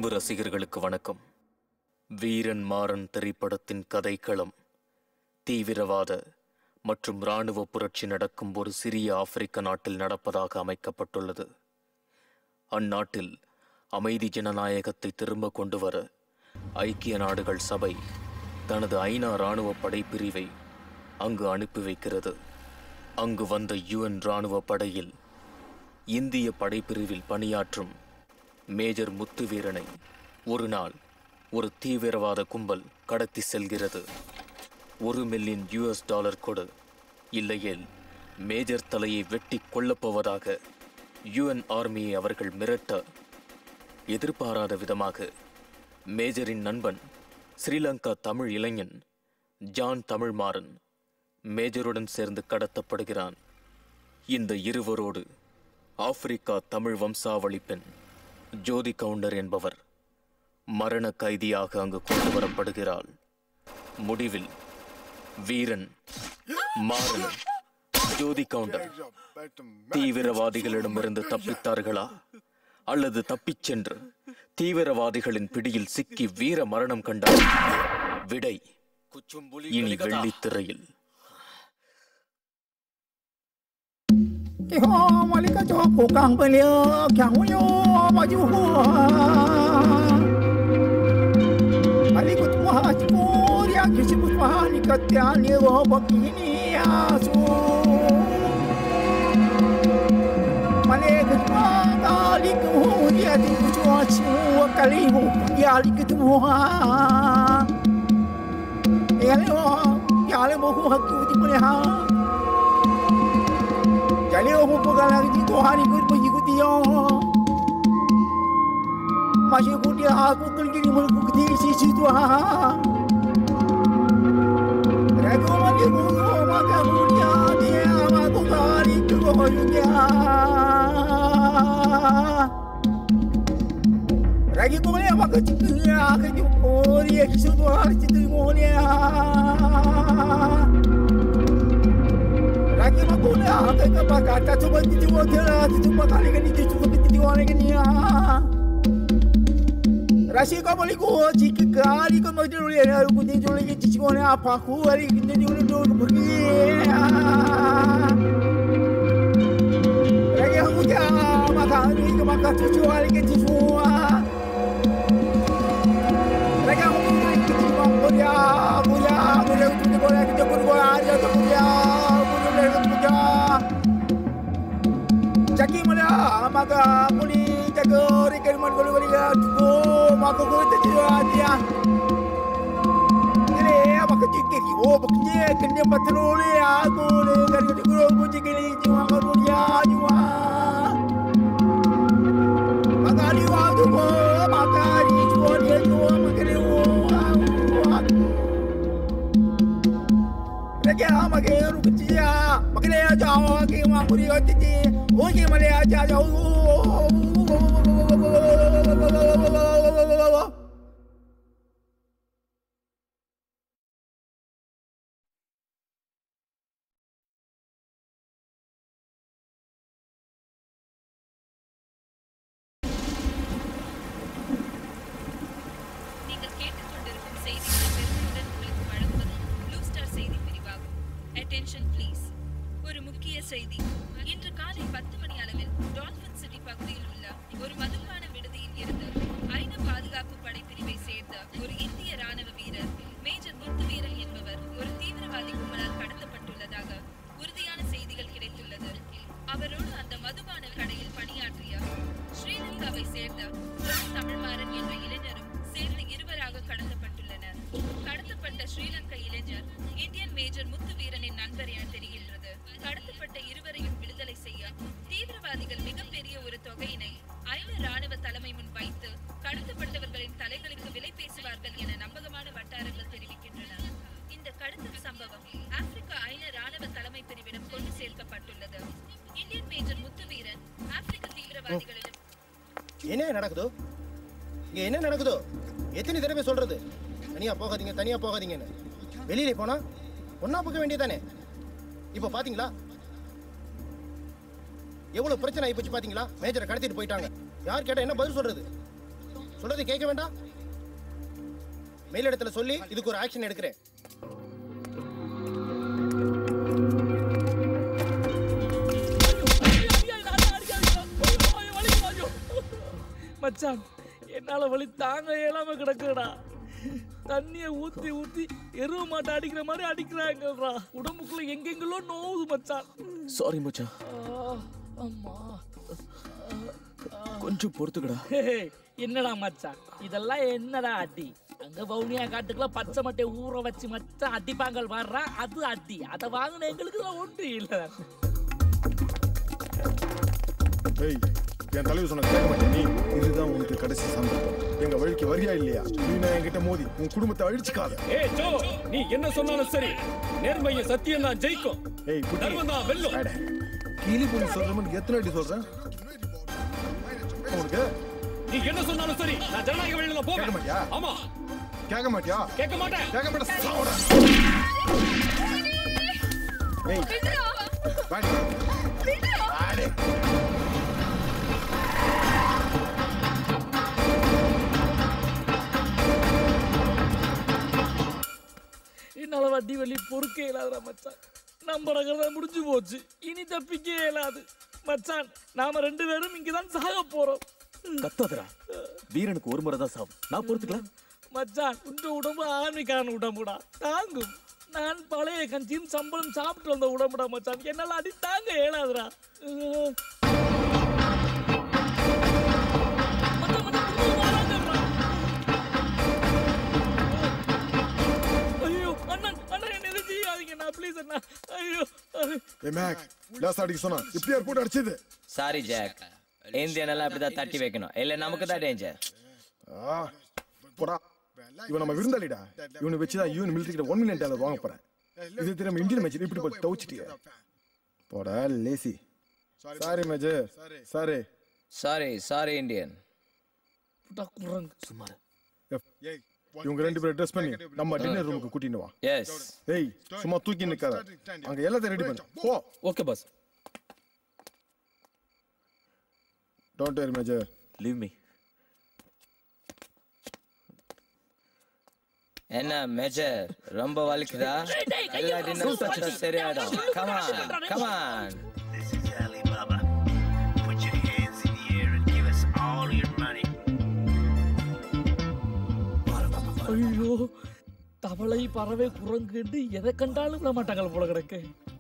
அன்பு ரசிகர்களுக்கு வணக்கம். வீரன் மாறன் திரைப்படத்தின் கதைக்களம் தீவிரவாத மற்றும் இராணுவ புரட்சி நடக்கும் ஒரு சிறிய ஆப்பிரிக்க நாட்டில் நடப்பதாக அமைக்கப்பட்டுள்ளது. அந்நாட்டில் அமைதி ஜனநாயகத்தை திரும்ப கொண்டு வர ஐக்கிய நாடுகள் சபை தனது ஐநா இராணுவ படைப்பிரிவை அங்கு அனுப்பி வைக்கிறது. அங்கு வந்த UN இராணுவ படையில் இந்திய படைப்பிரிவில் பணியாற்றும் மேஜர் முத்துவீரனை ஒரு நாள் ஒரு தீவிரவாத கும்பல் கடத்தி செல்கிறது. $1 மில்லியன் கொடு, இல்லையேல் மேஜர் தலையை வெட்டி கொல்லப்போவதாக UN ஆர்மியை அவர்கள் மிரட்ட, எதிர்பாராத விதமாக மேஜரின் நண்பன் ஸ்ரீலங்கா தமிழ் இளைஞன் ஜான் தமிழ்மாறன் மேஜருடன் சேர்ந்து கடத்தப்படுகிறான். இந்த இருவரோடு ஆப்பிரிக்கா தமிழ் வம்சாவளி பெண் ஜோதி கவுண்டர் என்பவர் மரண கைதியாக அங்கு கொண்டு வரப்படுகிறாள். முடிவில் வீரன் மாறன் ஜோதி கவுண்டர் தீவிரவாதிகளிடமிருந்து தப்பித்தார்களா அல்லது தப்பிச் சென்று தீவிரவாதிகளின் பிடியில் சிக்கி வீர மரணம் கண்டார்? விடை இனி வெள்ளித்திரையில். Malika Joko Kang Pelia Kang Unyo Maju Malikut Mahapur yang disebut Mahanikatian Yewo Begini Asu Malikut Mahalik Dia Dicuacu Kali Dia Likut Yale Mohu Haku Dipuneha Jadi aku pegang lagi tu hari aku pergi dia. Masih aku dia aku kerja di mana aku di sisi tu ah. Ragu mati aku maka dia aku kali tu dia. Lagi aku ni apa kerja aku dia sisi tu hari tu dia. Lagi aku dah apa kata cuba dijual dia cuba kali kan itu cuba dijual lagi ni Rasi kau boleh gua jika kali kau mau jual dia aku dijual lagi dijual apa aku hari ini dijual dulu pergi lagi aku dah makan ni kau makan dijual lagi dijual lagi aku dijual boleh dijual lagi dijual aja tu dia Caki mana maka muni jaga rekan golu dia tu maka golu terjadi dia ini apa kecil oh bekerja kena patroli aku ni kan golu puji kini jiwa golu dia jiwa maka dia waktu maka dia jiwa maka dia lagi maka kerja maka dia jauh ke mampu dia jadi Oye, Maria, ya, Attention please. ஒரு முக்கிய செய்தி. இன்று காலை 10 மணி அளவில் dolphin city பகுதியில் உள்ள ஒரு மதுபான விடுதியில் இருந்து ஐநா பாதுகாப்பு படைப்பிரிவை சேர்ந்த ஒரு இந்திய ராணுவ வீரர் மேஜர் முத்துவீரன் என்பவர் ஒரு தீவிரவாதி கும்பலால் கடத்தப்பட்டுள்ளதாக உறுதியான செய்திகள் கிடைத்துள்ளது. அவரோடு அந்த மதுபான கடையில் பணியாற்றிய ஸ்ரீலங்காவை சேர்ந்த தமிழ்மாறன் என்ற இளைஞரும் சேர்ந்து இருவராக கடத்தப்பட்டுள்ளனர். கடத்தப்பட்ட ஸ்ரீலங்கா இளைஞர் இந்தியன் மேஜர் முத்துவீரனின் நண்பர் என தெரிகிறது. கடத்தப்பட்ட இருவரையும் விடுதலை செய்ய தீவிரவாதிகள் மிகப்பெரிய ஒரு தொகையினை ஐநா ராணுவ தலைமை முன் வைத்து கடத்தப்பட்டவர்களின் தலைகளுக்கு விலை பேசுவார்கள் என நம்பகமான வட்டாரங்கள் தெரிவிக்கின்றன. இந்த கடத்தல் சம்பவம் ஆப்பிரிக்கா ஐநா ராணுவ தலைமை பிரிவிடம் கொண்டு சேர்க்கப்பட்டுள்ளது. இந்தியன் மேஜர் முத்துவீரன் ஆப்பிரிக்க தீவிரவாதிகளிடம் என்ன நடக்குதோ இங்க என்ன நடக்குதோ எத்தனை தடவை சொல்றது தனியா போகாதீங்கன்னு வெளியில போனா ஒன்னா போக வேண்டியதானே. இப்ப பாத்தீங்களா எவ்வளவு பிரச்சனை ஆகி போச்சு பாத்தீங்களா? மேஜரை கடத்திட்டு போயிட்டாங்க. யார் கேட்டா என்ன பதில் சொல்றது? சொல்றது கேட்க வேண்டாம். மேலிடத்துல சொல்லி இதுக்கு ஒரு ஆக்ஷன் எடுக்கிறேன். மச்சான் என்னால வலி தாங்க இயலாம கிடக்குடா. தண்ணிய ஊத்தி ஊத்தி எருவ மாட்டை அடிக்கிற மாதிரி அடிக்கிறாங்கடா. உடம்புக்குள்ள எங்கெங்கெல்லோ நோவுது மச்சான். சாரி மச்சான், அம்மா கொஞ்சம் பொறுத்துக்கடா. என்னடா மச்சான் இதெல்லாம் என்னடா அடி? அங்க வவுனியா காட்டுக்குள்ள பச்சை மட்டை ஊற வச்சு மச்சான் அடிப்பாங்கள் வர்றா, அது அடி. அதை வாங்கின எங்களுக்கு ஒன்று இல்லை. என் தலைவர் சொன்ன கேட்க மாட்டேன். நீ இதுதான் உனக்கு கடைசி சந்தர்ப்பம். எங்க வழிக்கு வரியா இல்லையா? நீ நான் என்கிட்ட மோதி உன் குடும்பத்தை அழிச்சுக்காத. நீ என்ன சொன்னாலும் சரி, நேர்மைய சத்தியம் தான் ஜெயிக்கும். தர்மம் தான் வெல்லும். கீழி போய் சொல்றேன், எத்தனை வாட்டி சொல்றேன் உனக்கு? நீ என்ன சொன்னாலும் சரி, நான் ஜனநாயக வழியில போக மாட்டியா? ஆமா, கேட்க மாட்டியா? கேட்க மாட்டேன். கேட்க மாட்டேன். சாவுடா. ஏய் வாடி வாடி. என்னால வட்டி வலி பொறுக்க இயலாதுடா மச்சான். நம்ம கதை முடிஞ்சு போச்சு, இனி தப்பிக்க இயலாது மச்சான். நாம 2 பேரும் இங்கதான் சாக போறோம். கத்தாதடா, வீரனுக்கு ஒரு முறை தான் சாவு. நான் பொறுத்துக்கலாம் மச்சான். உங்க உடம்பு ஆர்மிக்கான உடம்புடா, தாங்கும். நான் பழைய கஞ்சியும் சம்பளம் சாப்பிட்டு வந்த உடம்புடா மச்சான். என்னால அடி தாங்க இயலாதுடா. சாரி ஜாக், இந்தியனெல்லாம் அப்படிதான் தட்டி வைக்கணும், இல்ல நமக்கு தான் டேஞ்சர். போடா, இவன் நம்ம விருந்தாளிடா. இவனை வச்சுதான் யூன் மிலிட்டரி கிட்ட $1 மில்லியன் வாங்க போறேன். இது தெரியாம இந்தியன் மேட்ச் இப்படி போட்டு தவிச்சிட்டியா? போடா lazy. Sorry major, sorry. Sorry sorry Indian. சுமார் இவங்க 2 பேரும் ட்ரெஸ் பண்ணி நம்ம டின்னர் ரூமுக்கு கூட்டிட்டு வா. எஸ். ஏய் சும்மா தூக்கி நிக்காத, அங்க எல்லாத்தையும் ரெடி பண்ணு. போ. Okay boss. Don't worry major, leave me. என்ன மேஜர் ரொம்ப வலிக்குதா? எல்லா டின்னர் சாப்பிட்டா சரியாயிடும். Come on come on. ஐயோ, தவளை பறவை குரங்கு எதை கண்டாலும் விட மாட்டாங்க போல கிடக்கு.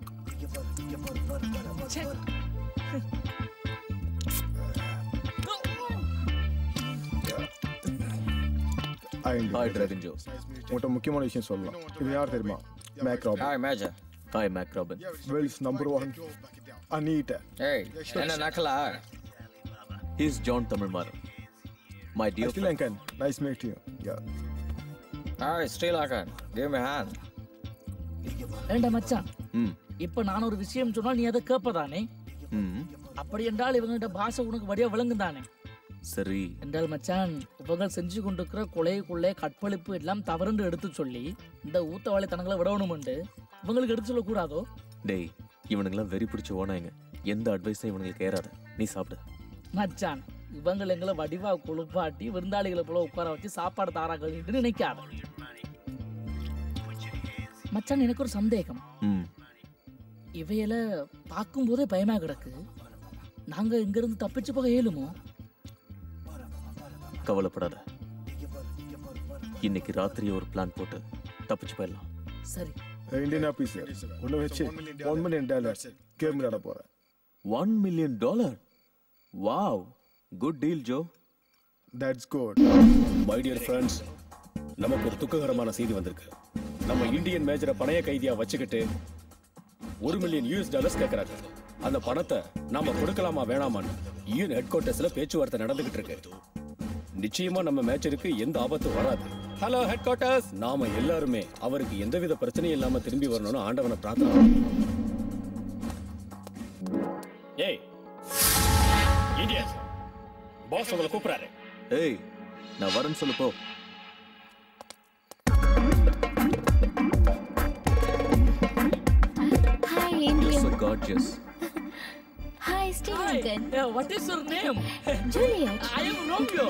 Hi dragon Joe. உன்கிட்ட முக்கியமான விஷயம் சொல்லலாம். இது யார் தெரியுமா? Mac Robin. Hi major. Hi Mac Robin. World's number 1 அனீட்டா. ஏய் என்ன நக்கலா? He is John Tamilmaran, my dear Sri Lankan. Nice meeting you. Yeah. Hi, Sri Lankan. Give me a hand. ஏண்டா மச்சான், இப்ப நான் ஒரு விஷயம் சொன்னா நீ அதை கேட்பதானே? அப்படி என்றால் இவங்ககிட்ட பாஷை உனக்கு வடிவா விளங்குதானே? சரி என்றால் மச்சான், இவங்க செஞ்சு கொண்டிருக்கிற கொலை கற்பழிப்பு எல்லாம் தவறுன்னு எடுத்து சொல்லி இந்த ஊத்தவாளி தனங்களை விடணும்னு இவங்களுக்கு எடுத்து சொல்லக்கூடாதோ? டேய், இவனுங்கெல்லாம் வெறி பிடிச்ச ஓனாங்க. எந்த அட்வைஸும் இவனுங்களுக்கு ஏறாது. நீ சாப்பிடு மச்சான். இவங்களை எங்களை வடிவா குளிப்பாட்டி விருந்தாளிகளை போல உட்கார வச்சு சாப்பாடு தாராங்கன்னு நினைக்காத மச்சான். எனக்கு ஒரு சந்தேகம். இவையில பார்க்கும் போதே பயமா கிடக்கு. நாங்க இங்க இருந்து தப்பிச்சு போக இயலுமோ? கவலைப்படாத, இன்னைக்கு ராத்திரி ஒரு பிளான் போட்டு தப்பிச்சு போயிடலாம். சரி. இந்தியன் ஆபீசர் உன்னை வச்சு $1 மில்லியன் கேம் விளையாட போறேன். $1 million? Wow, good deal, Joe. That's good. My dear friends, நமக்கு ஒரு துக்ககரமான செய்தி வந்திருக்கு. நம்ம இந்தியன் மேஜரை பணைய கைதியா வச்சுக்கிட்டு $1 மில்லியன் கேட்கறாங்க. அந்த பணத்தை நாம கொடுக்கலாமா வேணாமான்னு யூஎன் ஹெட் குவார்ட்டர்ஸ்ல பேச்சுவார்த்தை நடந்துகிட்டு இருக்கு. நிச்சயமா நம்ம மேஜருக்கு எந்த ஆபத்தும் வராது. ஹலோ ஹெட் குவார்ட்டர்ஸ், நாம எல்லாருமே அவருக்கு எந்தவித பிரச்சனையும் இல்லாம திரும்பி வரணும்னு ஆண்டவனை பிரார்த்தனை. ஏய் இந்தியன்ஸ், பாஸ் உங்களை கூப்பிடுறாரு. ஏய், நான் வரேன்னு சொல்லு போ. Hi, Indian. So gorgeous. Hi, Hi, stay Duncan. What is your name? Juliet. I am Romeo.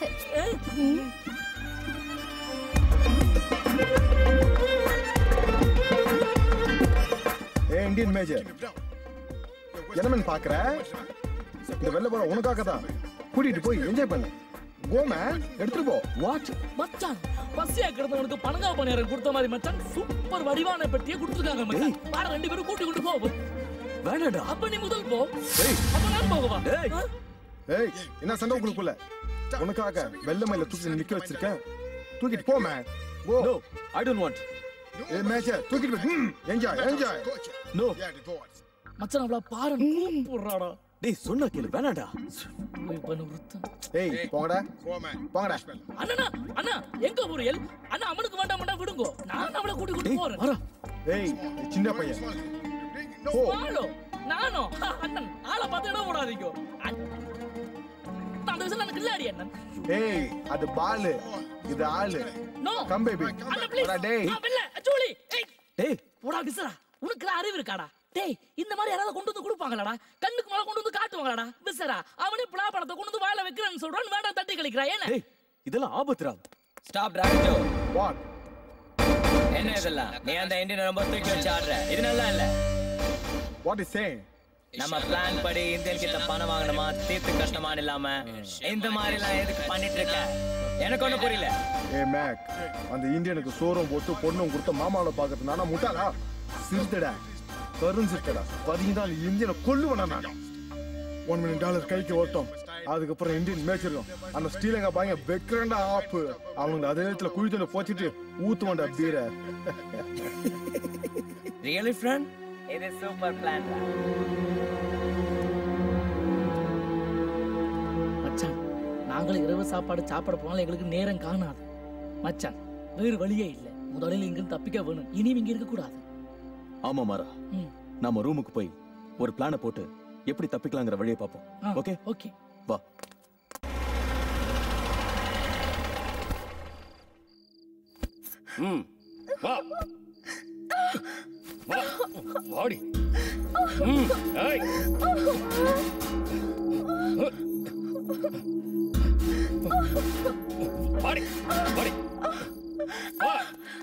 ஏ இந்தியன் மேஜர் என்னமன் பாக்குற இந்த வெள்ள போற உனக்காக தான் கூட்டிட்டு போய் என்ஜாய் பண்ணு கோம எடுத்துட்டு போ வாட் மச்சான் பசியா கிடந்தவனுக்கு பணங்கா பணியாரம் கொடுத்த மாதிரி மச்சான் சூப்பர் வடிவான பெட்டியை கொடுத்துருக்காங்க மச்சான் பாரு 2 பேரும் கூட்டி கொண்டு போ வேணாடா அப்ப நீ முதல் போ அப்ப நான் போகவா ஏய் என்ன சண்டை உங்களுக்குள்ள உனக்காக வெள்ள மயில தூக்கி நிக்க வச்சிருக்கேன் தூக்கிட்டு போ man go no I don't want a major தூக்கிட்டு போ என்ஜாய் நோ மச்சான் அவள பாரு கூப்பிடுறாடா டேய் சொன்னா கேளு வேணாடா ஏய் போங்கடா அண்ணா அண்ணா எங்க ஊரியல் அண்ணா அவனுக்கு வேண்டாம் விடுங்கோ நான் அவளை கூட்டி கொண்டு போறேன் வர ஏய் சின்ன பையன் போ நானோ அண்ணன் ஆளை பார்த்து இடம் போடாதீங்க அந்த விஷயம் எனக்கு இல்லாடி அண்ணன் ஏய் அது பால் இது ஆளு நோ கம் பேபி அண்ணா ப்ளீஸ் டேய் இல்ல ஜூலி டேய் போடா விசரா உனக்கு அறிவு இருக்காடா டேய் இந்த மாதிரி யாராவது கொண்டு வந்து கொடுப்பாங்களாடா கண்ணுக்கு மேல கொண்டு வந்து காட்டுவாங்களாடா விசரா அவனே புலா படத்தை கொண்டு வந்து வாயில வைக்கிறேன்னு சொல்றான் வேண்டாம் தட்டி கழிக்கிறா ஏன்னா டேய் இதெல்லாம் ஆபத்துடா ஸ்டாப் ராஜோ வாட் என்ன இதெல்லாம் நீ அந்த இந்தியன் ரொம்ப தூக்கி வச்சு ஆடுற இது நல்லா இல்ல வாட் இஸ் சேயிங் நம்ம பிளான் படி இந்தியன் கிட்ட பணம் வாங்கணுமா தீர்த்து கஷ்டமா இல்லாம இந்த மாதிரி எல்லாம் எதுக்கு பண்ணிட்டு இருக்க எனக்கு ஒண்ணு புரியல ஏ மேக் அந்த இந்தியனுக்கு சோறும் போட்டு பொண்ணும் கொடுத்த மாமாவை பாக்குறது நானா முட்டாளா சிரித்தடா கருஞ்சிட்டடா 10 நாள் இந்தியனை கொல்லுவனா நான் $1 million கைக்கு ஓட்டம் அதுக்கப்புறம் இந்தியன் மேய்ச்சிருக்கோம் அந்த ஸ்ரீலங்கா பாங்க வெக்கிறண்டா ஆப்பு அவங்க அதே நேரத்துல குழி தண்ணி போச்சிட்டு ஊத்துவாண்டா பீரை ரியலி ஃப்ரெண்ட் இது சூப்பர் பிளான் மச்சான் நாங்களும் இரவு சாப்பாடு சாப்பிட போனாலும் எங்களுக்கு நேரம் காணாது மச்சான் வேறு வழியே இல்லை முதலில் இங்கிருந்து தப்பிக்க வேணும் இனி இங்க இருக்க கூடாது ஆமா மாரா நாம ரூமுக்கு போய் ஒரு பிளான போட்டு எப்படி தப்பிக்கலாங்கிற வழியை பார்ப்போம் ஓகே ஓகே வா வா வா வாடி ஏய் வாடி வாடி வா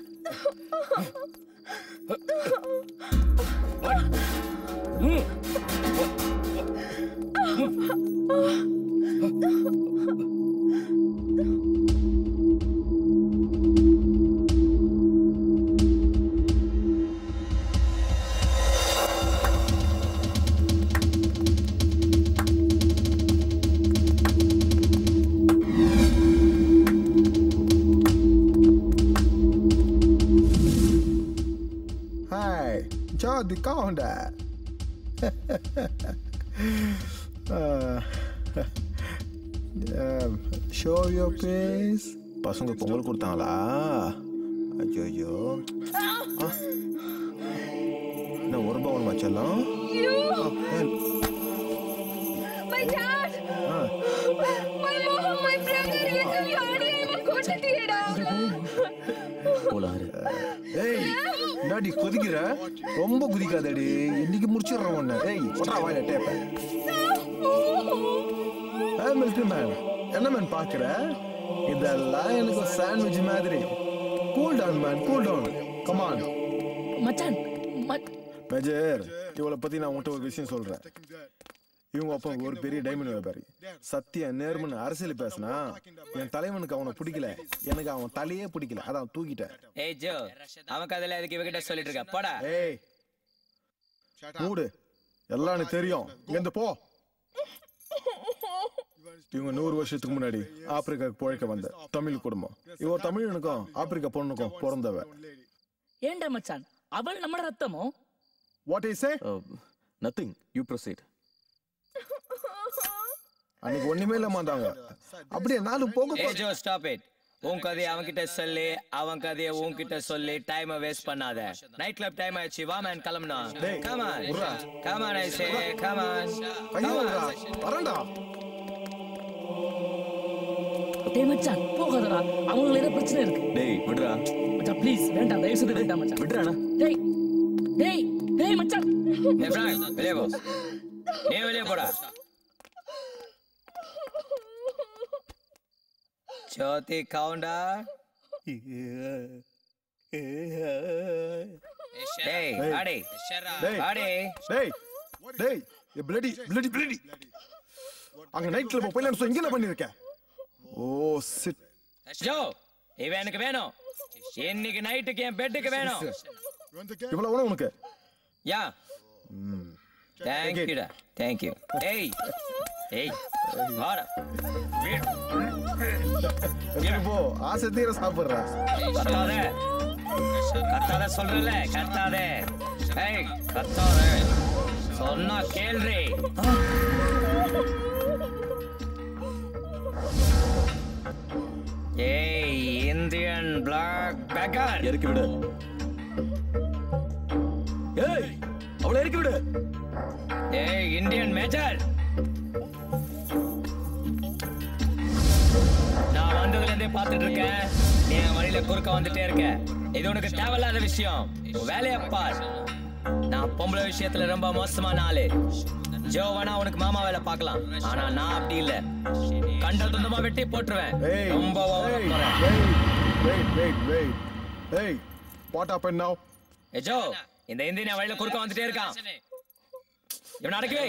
the counter. Show your face. பசங்க பொங்கல் கொடுத்தாங்களா? ஐயோ. நான் ஒரு ரூபாய் ஒன்று வச்சலாம். My dad. My mom, my brother, little Yadi, I got it here. போலாரு. ஏய் நாடி குதிக்கிற ரொம்ப குதிக்காதடி இன்னைக்கு முடிச்சிடுறோம் ஒண்ணு ஏய் ஒட்டா வாயில டேப்ப ஏய் மில்ட்ரி மேன் என்ன மேன் பாக்குற இதெல்லாம் எனக்கு சாண்ட்விச் மாதிரி cool down man cool down come on மச்சான் மேஜர் இவளை பத்தி நான் உன்கிட்ட ஒரு விஷயம் சொல்றேன் இவங்க அப்பா ஒரு பெரிய டைமண்ட் வியாபாரி சத்திய நேர்மன்னு அரசியல் பேசினா என் தலைவனுக்கு அவனை பிடிக்கல எனக்கு அவன் தலையே பிடிக்கல அதான் தூக்கிட்டேன் ஏய் ஜோ அவன் கதையில எதுக்கு இவகிட்ட சொல்லிட்டு இருக்க போடா ஏய் மூடு எல்லாம் எனக்கு தெரியும் இங்க போ இவங்க 100 வருஷத்துக்கு முன்னாடி ஆப்பிரிக்காவுக்கு பிழைக்க வந்த தமிழ் குடும்பம் இவன் தமிழனுக்கும் ஆப்பிரிக்கா பொண்ணுக்கும் பிறந்தவ ஏண்டா மச்சான் அவள் நம்ம ரத்தமோ what is say nothing you proceed அன்னைக்கு ஒண்ணுமே இல்ல மாட்டாங்க அப்படியே நாலு போக ஏய் ஜோ ஸ்டாப் இட் உன் கதையை அவன்கிட்ட சொல்லி அவன் கதையை உன்கிட்ட சொல்லி டைமை வேஸ்ட் பண்ணாத நைட் கிளப் டைம் ஆயிடுச்சு வா மேன் கிளம்பணும் come on come on I say come on வரடா டேய் மச்சான் போகாதடா அவங்களுக்கு ஏதோ பிரச்சனை இருக்கு டேய் விடுடா மச்சான் ப்ளீஸ் வேண்டாம் தயவு செய்து வேண்டாம் மச்சான் விடுறானா டேய் டேய் டேய் மச்சான் ஏய் பிராங்க் வெளியே போ நீ வெளியே போடா. ஜோதி கவுண்டா. டேய் ஆடி ஆடி. டேய் பிளடி பிளடி பிளடி. அங்க நைட் கிளப் போய்லாம் இங்க என்ன பண்ணிருக்க? ஓ சிட். ஜோ இவன் எனக்கு வேணும். இன்னைக்கு நைட்டுக்கு என் பெட்டுக்கு வேணும். இவ்வளவு வேணும் உனக்கு? யா. தேங்க்யூடா தேங்க்யூ. ஏய் ஏய் வாடா. போ ஆசை தீர சாப்பிடுறா. கத்தாத கத்தாத சொல்றல கத்தாத. ஏய் கத்தாத சொன்னா கேள்றி. ஏய் இந்தியன் பிளாக் பேக்கர் இறக்கி விடு. ஏய் அவளை இறக்கி விடு. ஏய் இந்தியன் மேஜர், நான் வந்ததுல இருந்தே பார்த்துட்டு இருக்கேன். நீ என் வழியில குறுக்க வந்துட்டே இருக்க. இது உனக்கு தேவையில்லாத விஷயம். வேலையை பார். நான் பொம்பளை விஷயத்துல ரொம்ப மோசமான ஆளு. ஜோ வேணா உனக்கு மாமா வேலை பார்க்கலாம், ஆனா நான் அப்படி இல்ல. கண்ட துண்டமா வெட்டி போட்டுருவேன். ரொம்ப ஜோ இந்த இந்தியன் வழியில குறுக்க வந்துட்டே இருக்கான். இவன் அடக்கவே.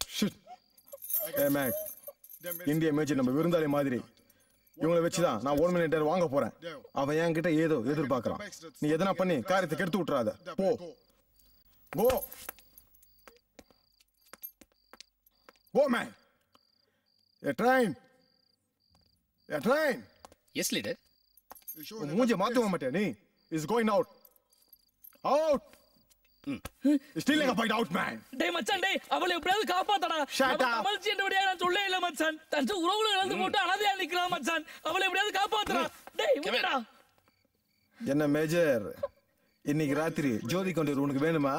இந்திய மேட்ச் நம்ம விருந்தாளி மாதிரி. இவங்களை வச்சுதான் நான் 1 மினிட் வாங்க போறேன். அவன் என்கிட்ட ஏதோ எதிர்பார்க்கறான். நீ எதனா பண்ணி காரியத்தை கெடுத்து விட்டுறாத. போ go go man. A train. Yes leader. மூஞ்ச மாத்துவ மாட்டே நீ. Is going out. Out. Still like a bite out man. டேய் மச்சான் டேய் அவளை எப்படியாவது காப்பாத்தடா. கமல்ச்சி என்னோட நான் சொல்லவே இல்ல மச்சான். தஞ்ச உறவுல இருந்து போட்டு அனாதையா நிக்கறான் மச்சான். அவளை எப்படியாவது காப்பாத்துடா. டேய் விடுடா. என்ன மேஜர், இன்னைக்கு ராத்திரி ஜோதி கொண்டு உனக்கு வேணுமா?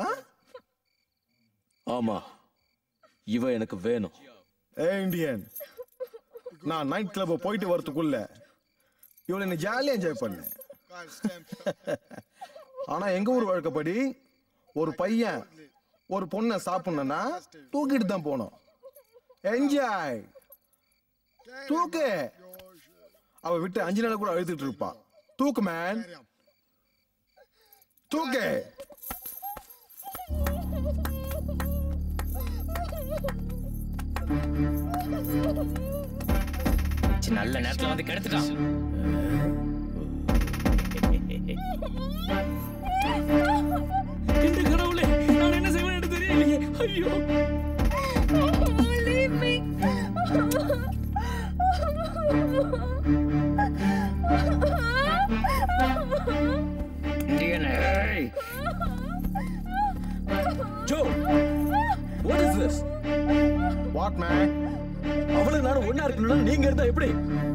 ஆமா, இவ எனக்கு வேணும். இந்தியன், நான் நைட் கிளப் போயிட்டு வரதுக்குள்ள இவளை நீ ஜாலியா என்ஜாய் பண்ண. ஆனா எங்க ஊர் வழக்கப்படி ஒரு பையன் ஒரு பொண்ணை சாப்பிடணும்னா தூக்கிட்டு தான் போனோம். என்ஜாய் தூக்கு. அவ விட்டு 5 நாள் கூட அழுதுட்டு இருப்பா. தூக்கு மேன் தூக்கு. நல்ல நேரத்துல வந்து கெடுத்துட்டான். இந்த கடவுளே, நான் என்ன செய்வேன்னு தெரியலையே. ஐயோ Leave me. Joe, what is this? What man? அவளை நானும் ஒண்ணா இருக்கணும்னா நீங்க இருந்தா எப்படி?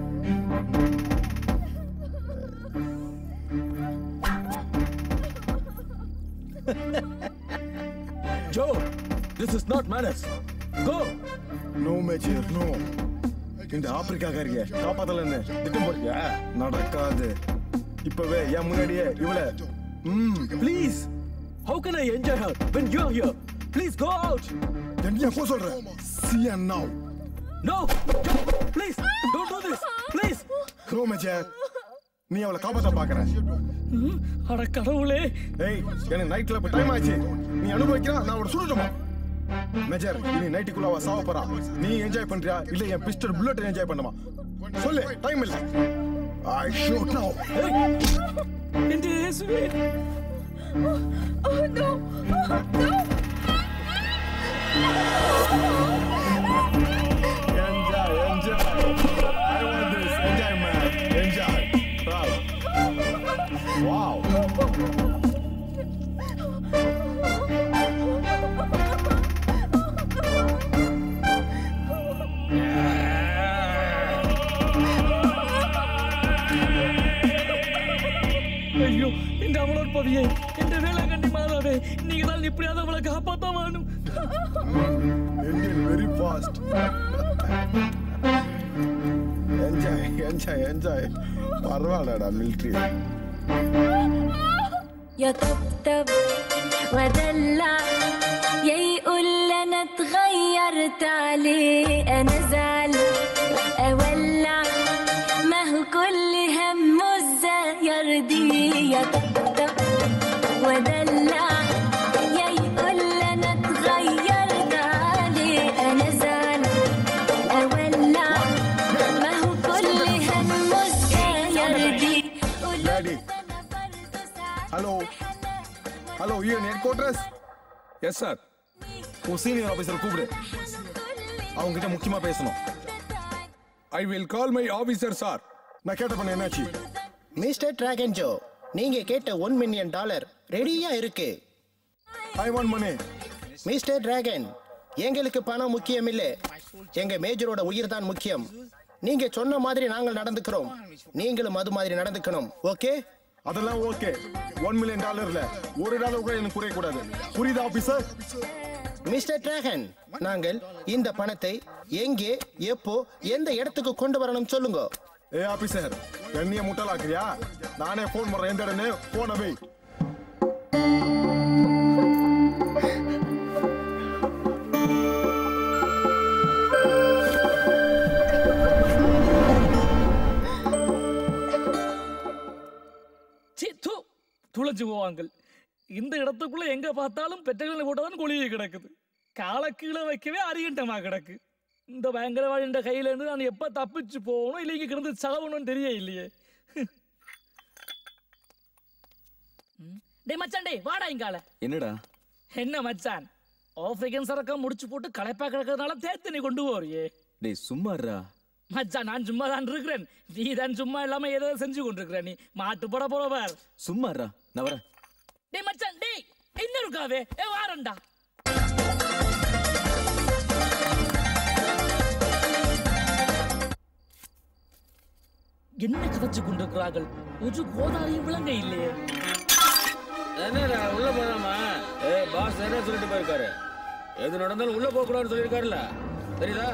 Joe, this is not manners. Go. No major, no. இந்த ஆப்பிரிக்கா காரிய காப்பாத்தலன்னு திட்டம் போறியா? நடக்காது. இப்பவே என் முன்னாடியே இவளை Please. How can I enjoy her when you're here? Please go out. என்ன போ சொல்ற? See and now. No. Joe, please don't do this. Please. No major. நீ அவளை காப்பாத்த பாக்குற. அட கடவுளே. ஏய், என்ன நைட் கிளப் டைம் ஆச்சு. நீ அனுபவிக்கிறா, நான் அவளை சுடட்டுமா? மேஜர், நீ நைட்டுக்குள்ள அவ சாவ போறா. நீ என்ஜாய் பண்றியா இல்ல என் பிஸ்டல் புல்லட் என்ஜாய் பண்ணுமா? சொல்லு, டைம் இல்ல. I shoot now. இந்த இயேசுவே. Oh no. No. Enjoy. I want this. Enjoy, man. Enjoy. Wow. ஐயோ, இந்த அவளோட பவியே, இந்த வேளாங்கண்ணி மாதாவே, நீங்க தான் இப்படியாவது அவளை காப்பாத்த வேணும். Indian very fast. Enjoy. பரவாயில்லடா மிலிட்டரி. يطبطب ودلع يقول لنا اتغير கோட்ரஸ் எஸ் சார். உன் சீனியர் ஆபீசர் கூப்பிடு, அவங்க கிட்ட முக்கியமா பேசணும். I will call my officer sir. நான் கேட்ட பண்ண என்னாச்சு? மிஸ்டர் டிராகன் ஜோ, நீங்க கேட்ட $1 மில்லியன் ரெடியா இருக்கு. I want money. Mister dragon, எங்களுக்கு பணம் முக்கியம் இல்ல, எங்க மேஜரோட உயிர் தான் முக்கியம். நீங்க சொன்ன மாதிரி நாங்கள் நடந்துக்கிறோம், நீங்களும் அது மாதிரி நடந்துக்கணும். ஓகே? அதெல்லாம் ஓகே. $1 மில்லியன் $1 கூட எனக்கு குறைய கூடாது. புரியுதா ஆபீசர்? மிஸ்டர் டிராகன், நாங்கள் இந்த பணத்தை எங்கே, எப்போ, எந்த இடத்துக்கு கொண்டு வரணும் சொல்லுங்க. ஏ ஆபீசர், என்னைய முட்டலாக்குறியா? நானே போன் பண்றேன், எந்த இடன்னு போன வை. துளைச்சு போவாங்க. இந்த இடத்துக்குள்ள எங்க பார்த்தாலும் பெற்றகளை போட்டதான் கொழியை கிடக்குது. கால கீழே வைக்கவே அரியண்டமா கிடக்கு. இந்த பயங்கரவாதி கையில இருந்து நான் எப்ப தப்பிச்சு போகணும் இல்லை இங்க கிடந்து சாகணும்னு தெரிய இல்லையே. டே மச்சான், டே வாடா இங்கால. என்னடா? என்ன மச்சான், ஆப்பிரிக்கன் சரக்கம் முடிச்சு போட்டு களைப்பா கிடக்கிறதுனால தேத்து நீ கொண்டு போறியே. டேய் சும்மாறா மச்சான், நான் சும்மா தான் இருக்கிறேன், நீ தான் சும்மா இல்லாம ஏதோ செஞ்சு கொண்டிருக்கிற. நீ மாட்டு போட போறவர். சும்மாறா, நான் வரேன். டேய் மச்சான், டேய் என்ன இருக்காவே? ஏ வாரண்டா. என்ன கதைச்சு கொண்டிருக்கிறார்கள்? ஒரு கோதாரியும் விளங்க இல்லையே. என்னடா உள்ள போறாமா? பாஸ் என்ன சொல்லிட்டு போயிருக்காரு? எது நடந்தாலும் உள்ள போக கூடாதுன்னு சொல்லியிருக்காருல்ல, தெரியுதா?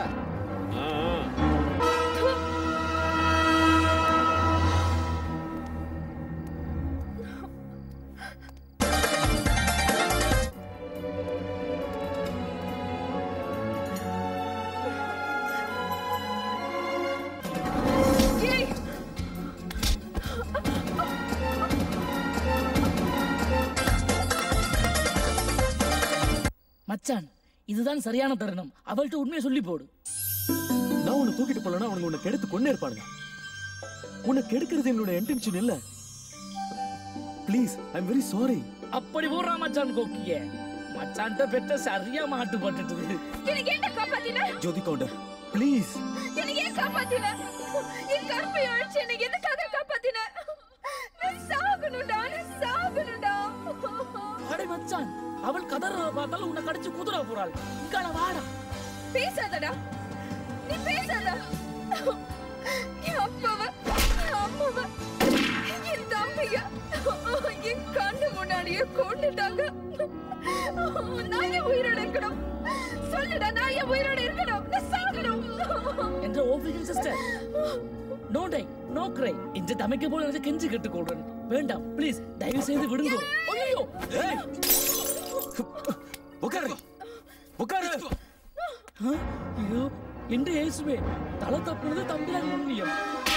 மச்சான், இதுதான் சரியான தருணம். அவள்கிட்ட உண்மையை சொல்லி போடு. நான் உன்னை தூக்கிட்டு போலனா அவனுக்கு உன்னை கெடுத்து கொண்டே இருப்பானுங்க. உன்னை கெடுக்கிறது என்னோட இன்டென்ஷன் இல்ல. Please, I am very sorry. அப்படி போறா மச்சான் கோக்கியே. மச்சான்ட்ட பெற்ற சரியா மாட்டு பட்டுட்டது. எனக்கு என்ன காப்பாத்தின? ஜோதி கவுண்டர், ப்ளீஸ். எனக்கு ஏன் காப்பாத்தின? என் கற்பை அழிச்சு என்னை எதுக்காக காப்பாத்தின? நான் சாகணும்டா, நான் சாகணும்டா. அடே மச்சான், அவள் கதறத பார்த்தாலும் உன்னை கடிச்சு குதுற போறாள். இங்கால வாடா. பேசாதடா, நீ பேசாத. என் அப்பாவ, என் அம்மாவ, என் தம்பிய என் கண்ணு முன்னாடியே கொண்டுட்டாங்க. நான் என் உயிரோட இருக்கணும். சொல்லுடா, நான் என் உயிரோட இருக்கணும். நான் சாகணும். என்ற African sister, no die, no cry. இந்த தமைக்க போல எனக்கு கெஞ்சி கேட்டுக்கொள்றேன். வேண்டாம், ப்ளீஸ், தயவு செய்து விடுங்க. ஐயோ, ஏய், உட்காரு, உட்காரு. ஐயோ, என்ற இயேசுவே, தலை தப்புனது தம்பிதான் புண்ணியம்.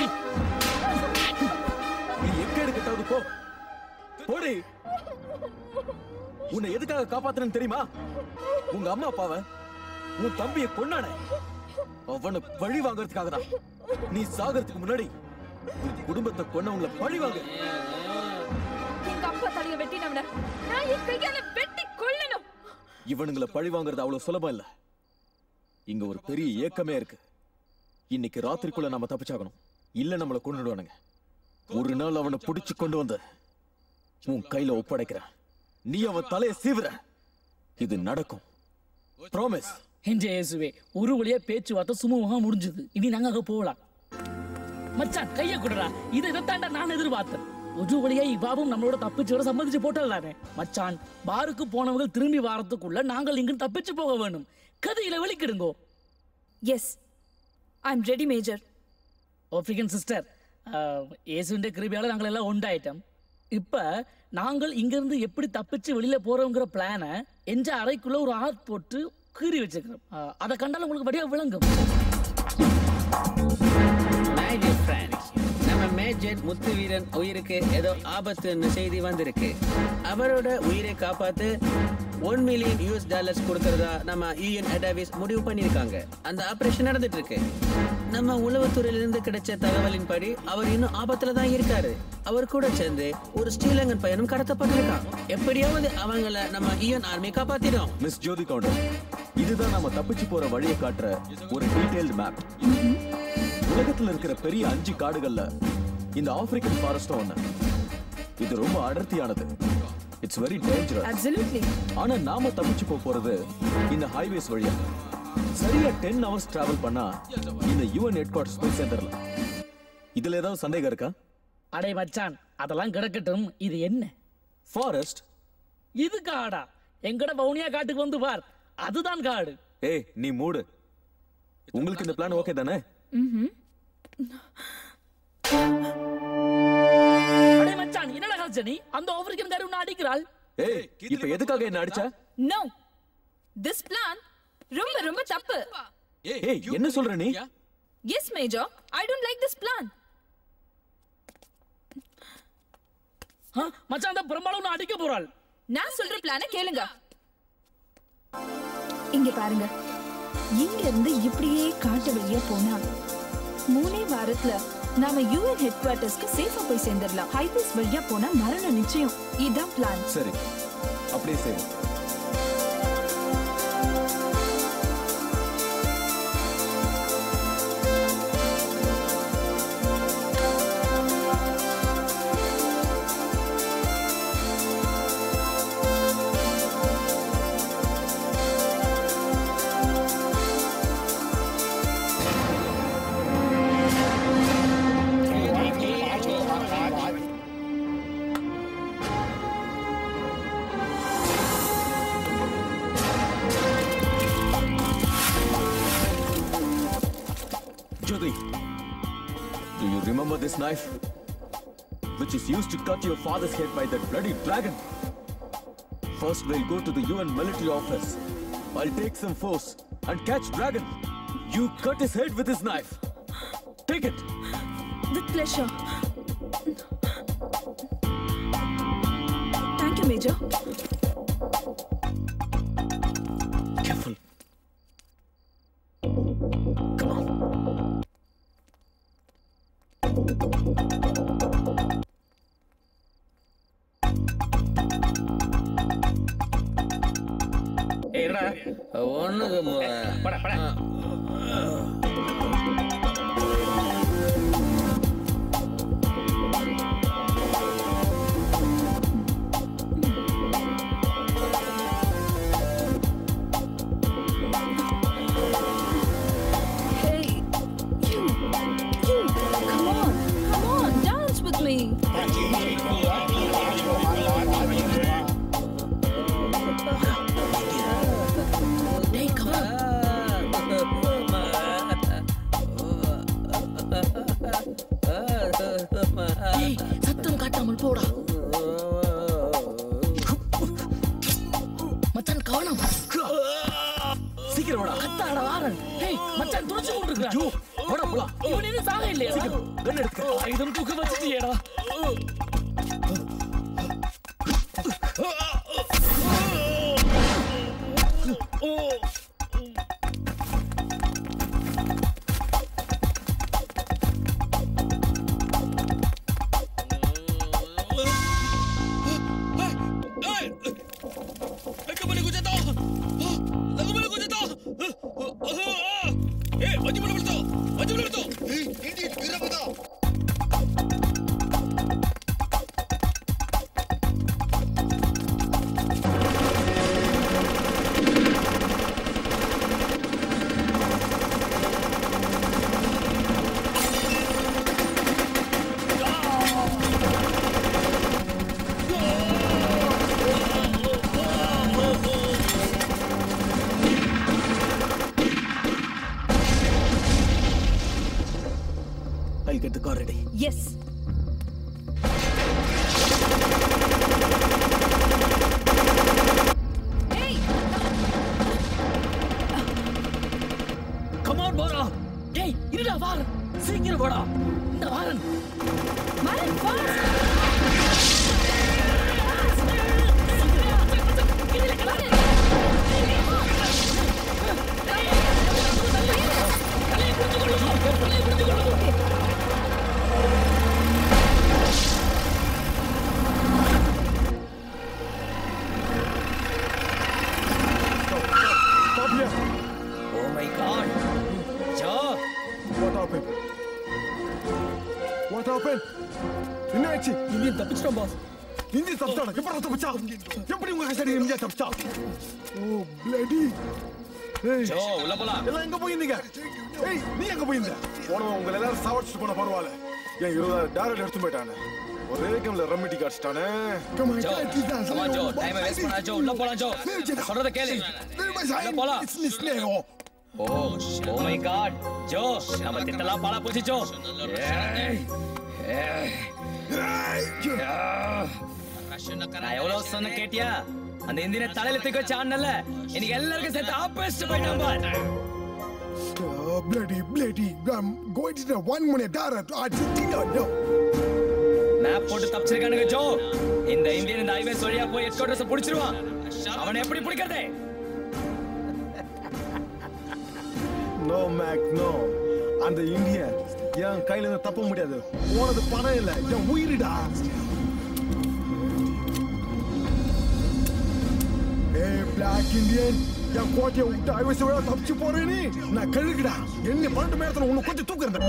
நீ எங்க எடுக்கட்டாவது போ, போடி. உன்னை எதுக்காக காப்பாத்துறேன்னு தெரியுமா? உங்க அம்மா அப்பாவை, உன் தம்பியை கொன்னானே, அவனை பழி வாங்கறதுக்காக தான். நீ சாகிறதுக்கு முன்னாடி உன் குடும்பத்தை கொன்னவங்களை பழி வாங்க. எங்க அப்பா தலைய வெட்டினவன நான் என் கையால வெட்டி கொல்லணும். இவனுங்களை பழி வாங்குறது அவ்வளவு சுலபம் இல்ல. இங்க ஒரு பெரிய ஏக்கமே இருக்கு. இன்னைக்கு ராத்திரிக்குள்ள நாம தப்பிச்சாகணும், இல்ல நம்மளை கொன்னுடுவானுங்க. ஒரு நாள் அவனை புடிச்சு கொண்டு வந்து உன் கையில ஒப்படைக்கிறேன். நீ அவன் தலையை சீவுற. இது நடக்கும். ப்ராமிஸ். என்ற இயேசுவே, ஒரு வழியா பேச்சுவார்த்தை சுமூகமா முடிஞ்சது. இனி நாங்க அங்க போகலாம். மச்சான், கைய குடுறா. இதை தாண்டா நான் எதிர்பார்த்தேன். ஒரு வழியா இவ்வாவும் நம்மளோட தப்பிச்சு வர சம்மதிச்சு போட்டலானே. மச்சான், பாருக்கு போனவங்க திரும்பி வாரத்துக்குள்ள நாங்கள் இங்க தப்பிச்சு போக வேணும். கதையில வெளிக்கிடுங்கோ. Yes, I am ready major. African sister, இயேசுவின் கிருபையால நாங்கள் எல்லாம் உண்டாயிட்டோம். இப்ப நாங்கள் இங்கிருந்து எப்படி தப்பிச்சு வெளியில போறோங்கிற பிளான என்ற அறைக்குள்ள ஒரு ஆர்ட் போட்டு கீறி வச்சிருக்கிறோம். அதை கண்டாலும் உங்களுக்கு வடிவா விளங்கும். நம்ம மேஜர் முத்து வீரன் உயிருக்கு ஏதோ ஆபத்துன்னு செய்தி வந்திருக்கு. அவரோட உயிரை காப்பாத்து $1 மில்லியன் கொடுக்கறதா நம்ம யூஎன் ஹெட் ஆபீஸ் முடிவு பண்ணிருக்காங்க. அந்த ஆபரேஷன் நடந்துட்டு இருக்கு. நம்ம உளவுத்துறையிலிருந்து கிடைச்ச தகவலின்படி அவர் இன்னும் ஆபத்துல தான் இருக்காரு. அவர் கூட சேர்ந்து ஒரு ஸ்ரீலங்கன் பையனும் கடத்தப்பட்டிருக்கான். எப்படியாவது அவங்கள நம்ம யூஎன் ஆர்மி காப்பாத்திடும். மிஸ் ஜோதி கவுண்டர், இதுதான் நம்ம தப்பிச்சு போற வழியை காட்டுற ஒரு டீடைல்டு மேப். உலகத்துல இருக்கிற பெரிய 5 காடுகள்ல இந்த ஆப்பிரிக்கன் ஃபாரஸ்ட் ஒண்ணு. இது ரொம்ப அடர்த்தியானது. It's very dangerous. Absolutely. ஆனா நாம தப்பிச்சு போறது இந்த ஹைவேஸ் வழியா. சரியா 10 hours டிராவல் பண்ணா இந்த யுஎன் ஹெட் குவார்ட்டர்ஸ் போய் சேர்ந்துடலாம். இதுல ஏதாவது சந்தேகம் இருக்கா? அடே மச்சான், அதெல்லாம் கிடக்கட்டும். இது என்ன ஃபாரஸ்ட்? இது காடா? எங்கட வவுனியா காட்டுக்கு வந்து பார், அதுதான் காடு. ஏய் நீ மூடு. உங்களுக்கு இந்த பிளான் ஓகே தானே? அடே மச்சான், என்னடா காச்ச நீ? அந்த ஆப்பிரிக்கன் காரி உன்னை அடிக்கிறாள். ஏய் இப்போ எதுக்காக என்ன அடிச்ச? No. This plan ரொம்ப தப்பு. ஏய் என்ன சொல்ற நீ? Yes, Major. I don't like this plan. மச்சான், அந்த பெரும்பாலும் உன்னை அடிக்க போறாள். நான் சொல்ற பிளானை கேளுங்க. இங்க பாருங்க. இங்க இருந்து இப்படியே காட்டு வழியா போனா 3 வாரத்துல நாம யுஎன் ஹெட் குவார்ட்டர்ஸ்க்கு சேஃபா போய் சேர்ந்துடலாம். ஹைவேஸ் வழியா போனா மரண நிச்சயம். இதான் பிளான். சரி, அப்படியே செய்வோம். Jyoti, do you remember this knife? Which is used to cut your father's head by that bloody dragon. First we'll go to the UN military office. I'll take some force and catch dragon. You cut his head with his knife. Take it. With pleasure. Thank you, Major. Careful. Come on. ஏடா ஒண்ணுக்கு பட பட சத்தம் காட்டாமல் போடா. மச்சான் கவனம். சீக்கிரம் வாடா. கத்தாடா வாரன். ஏய் மச்சான் துடிச்சு கொண்டிருக்கா. ஐயோ வாடா போலாம். இவன் இன்னும் சாக இல்லையா? சீக்கிரம் கன் எடுத்து. ஆயுதம் தூக்க வச்சிட்டியேடா. I'll get the car ready. Yes. Hey! Come on, Bora. டேய் இருடா வாரன். சீக்கிரம் வாடா. இந்த வாரன். Maran, fast! My God Joe What happened? What happened? என்ன ஆச்சு? இந்தியன் தப்பிச்சிட்டோம் பாஸ். இந்தியன் தப்பிச்சாடா? எப்படி தப்பிச்சா? எப்படி உங்க கஷ்டம் இந்தியன் தப்பிச்சா? Oh bloody. ஏய் ஜோ உள்ள போலாம். எல்லாம் எங்க போயிருந்தீங்க? ஏய் நீ எங்க போயிருந்த? போனவன் உங்களை எல்லாரும் சாவடிச்சிட்டு போன பரவாயில்ல. ஏன் 20,000 டாலர் எடுத்து போயிட்டானே. ஒரே கேம்ல ரம்மிட்டி காட்சிட்டானே. ஜோ கமா ஜோ டைம் வேஸ்ட் பண்ணா ஜோ உள்ள போலாம் ஜோ. சொல்றத கேளு. உள்ள போலாம். ஓ மை காட் ஜோ நம்ம திட்டலாம் பாலா போச்சு ஜோ. நான் எவ்வளவு சொன்ன கேட்டியா? அந்த இந்தியனை தலையில தூக்கி வச்சு ஆடனல இன்னைக்கு எல்லாருக்கும் சேர்த்து ஆப்போசிட் போயிட்டான் பார். bloody I'm going to the 1 minute dollar I did not know. Map போட்டு தப்பிச்சிருக்கானுங்க ஜோ. இந்த இந்தியன் இந்த ஹைவேஸ் வழியா போய் எஸ்கோர்ட்ஸ் புடிச்சிருவான். அவனை எப்படி பிடிக்கிறதே? No Mac no. அந்த இந்தியன் என் கையில இருந்து தப்ப முடியாது. போனது பணம் இல்ல என் உயிரிடா. ஏய் பிளாக் இந்தியன் என் கோட்டையை விட்டு ஐவஸ் வழியா தப்பிச்சு போறேன் நீ. நான் கழுகுடா. என்ன 12 மணி நேரத்துல உன்னை கொஞ்சம் தூக்குறேன்.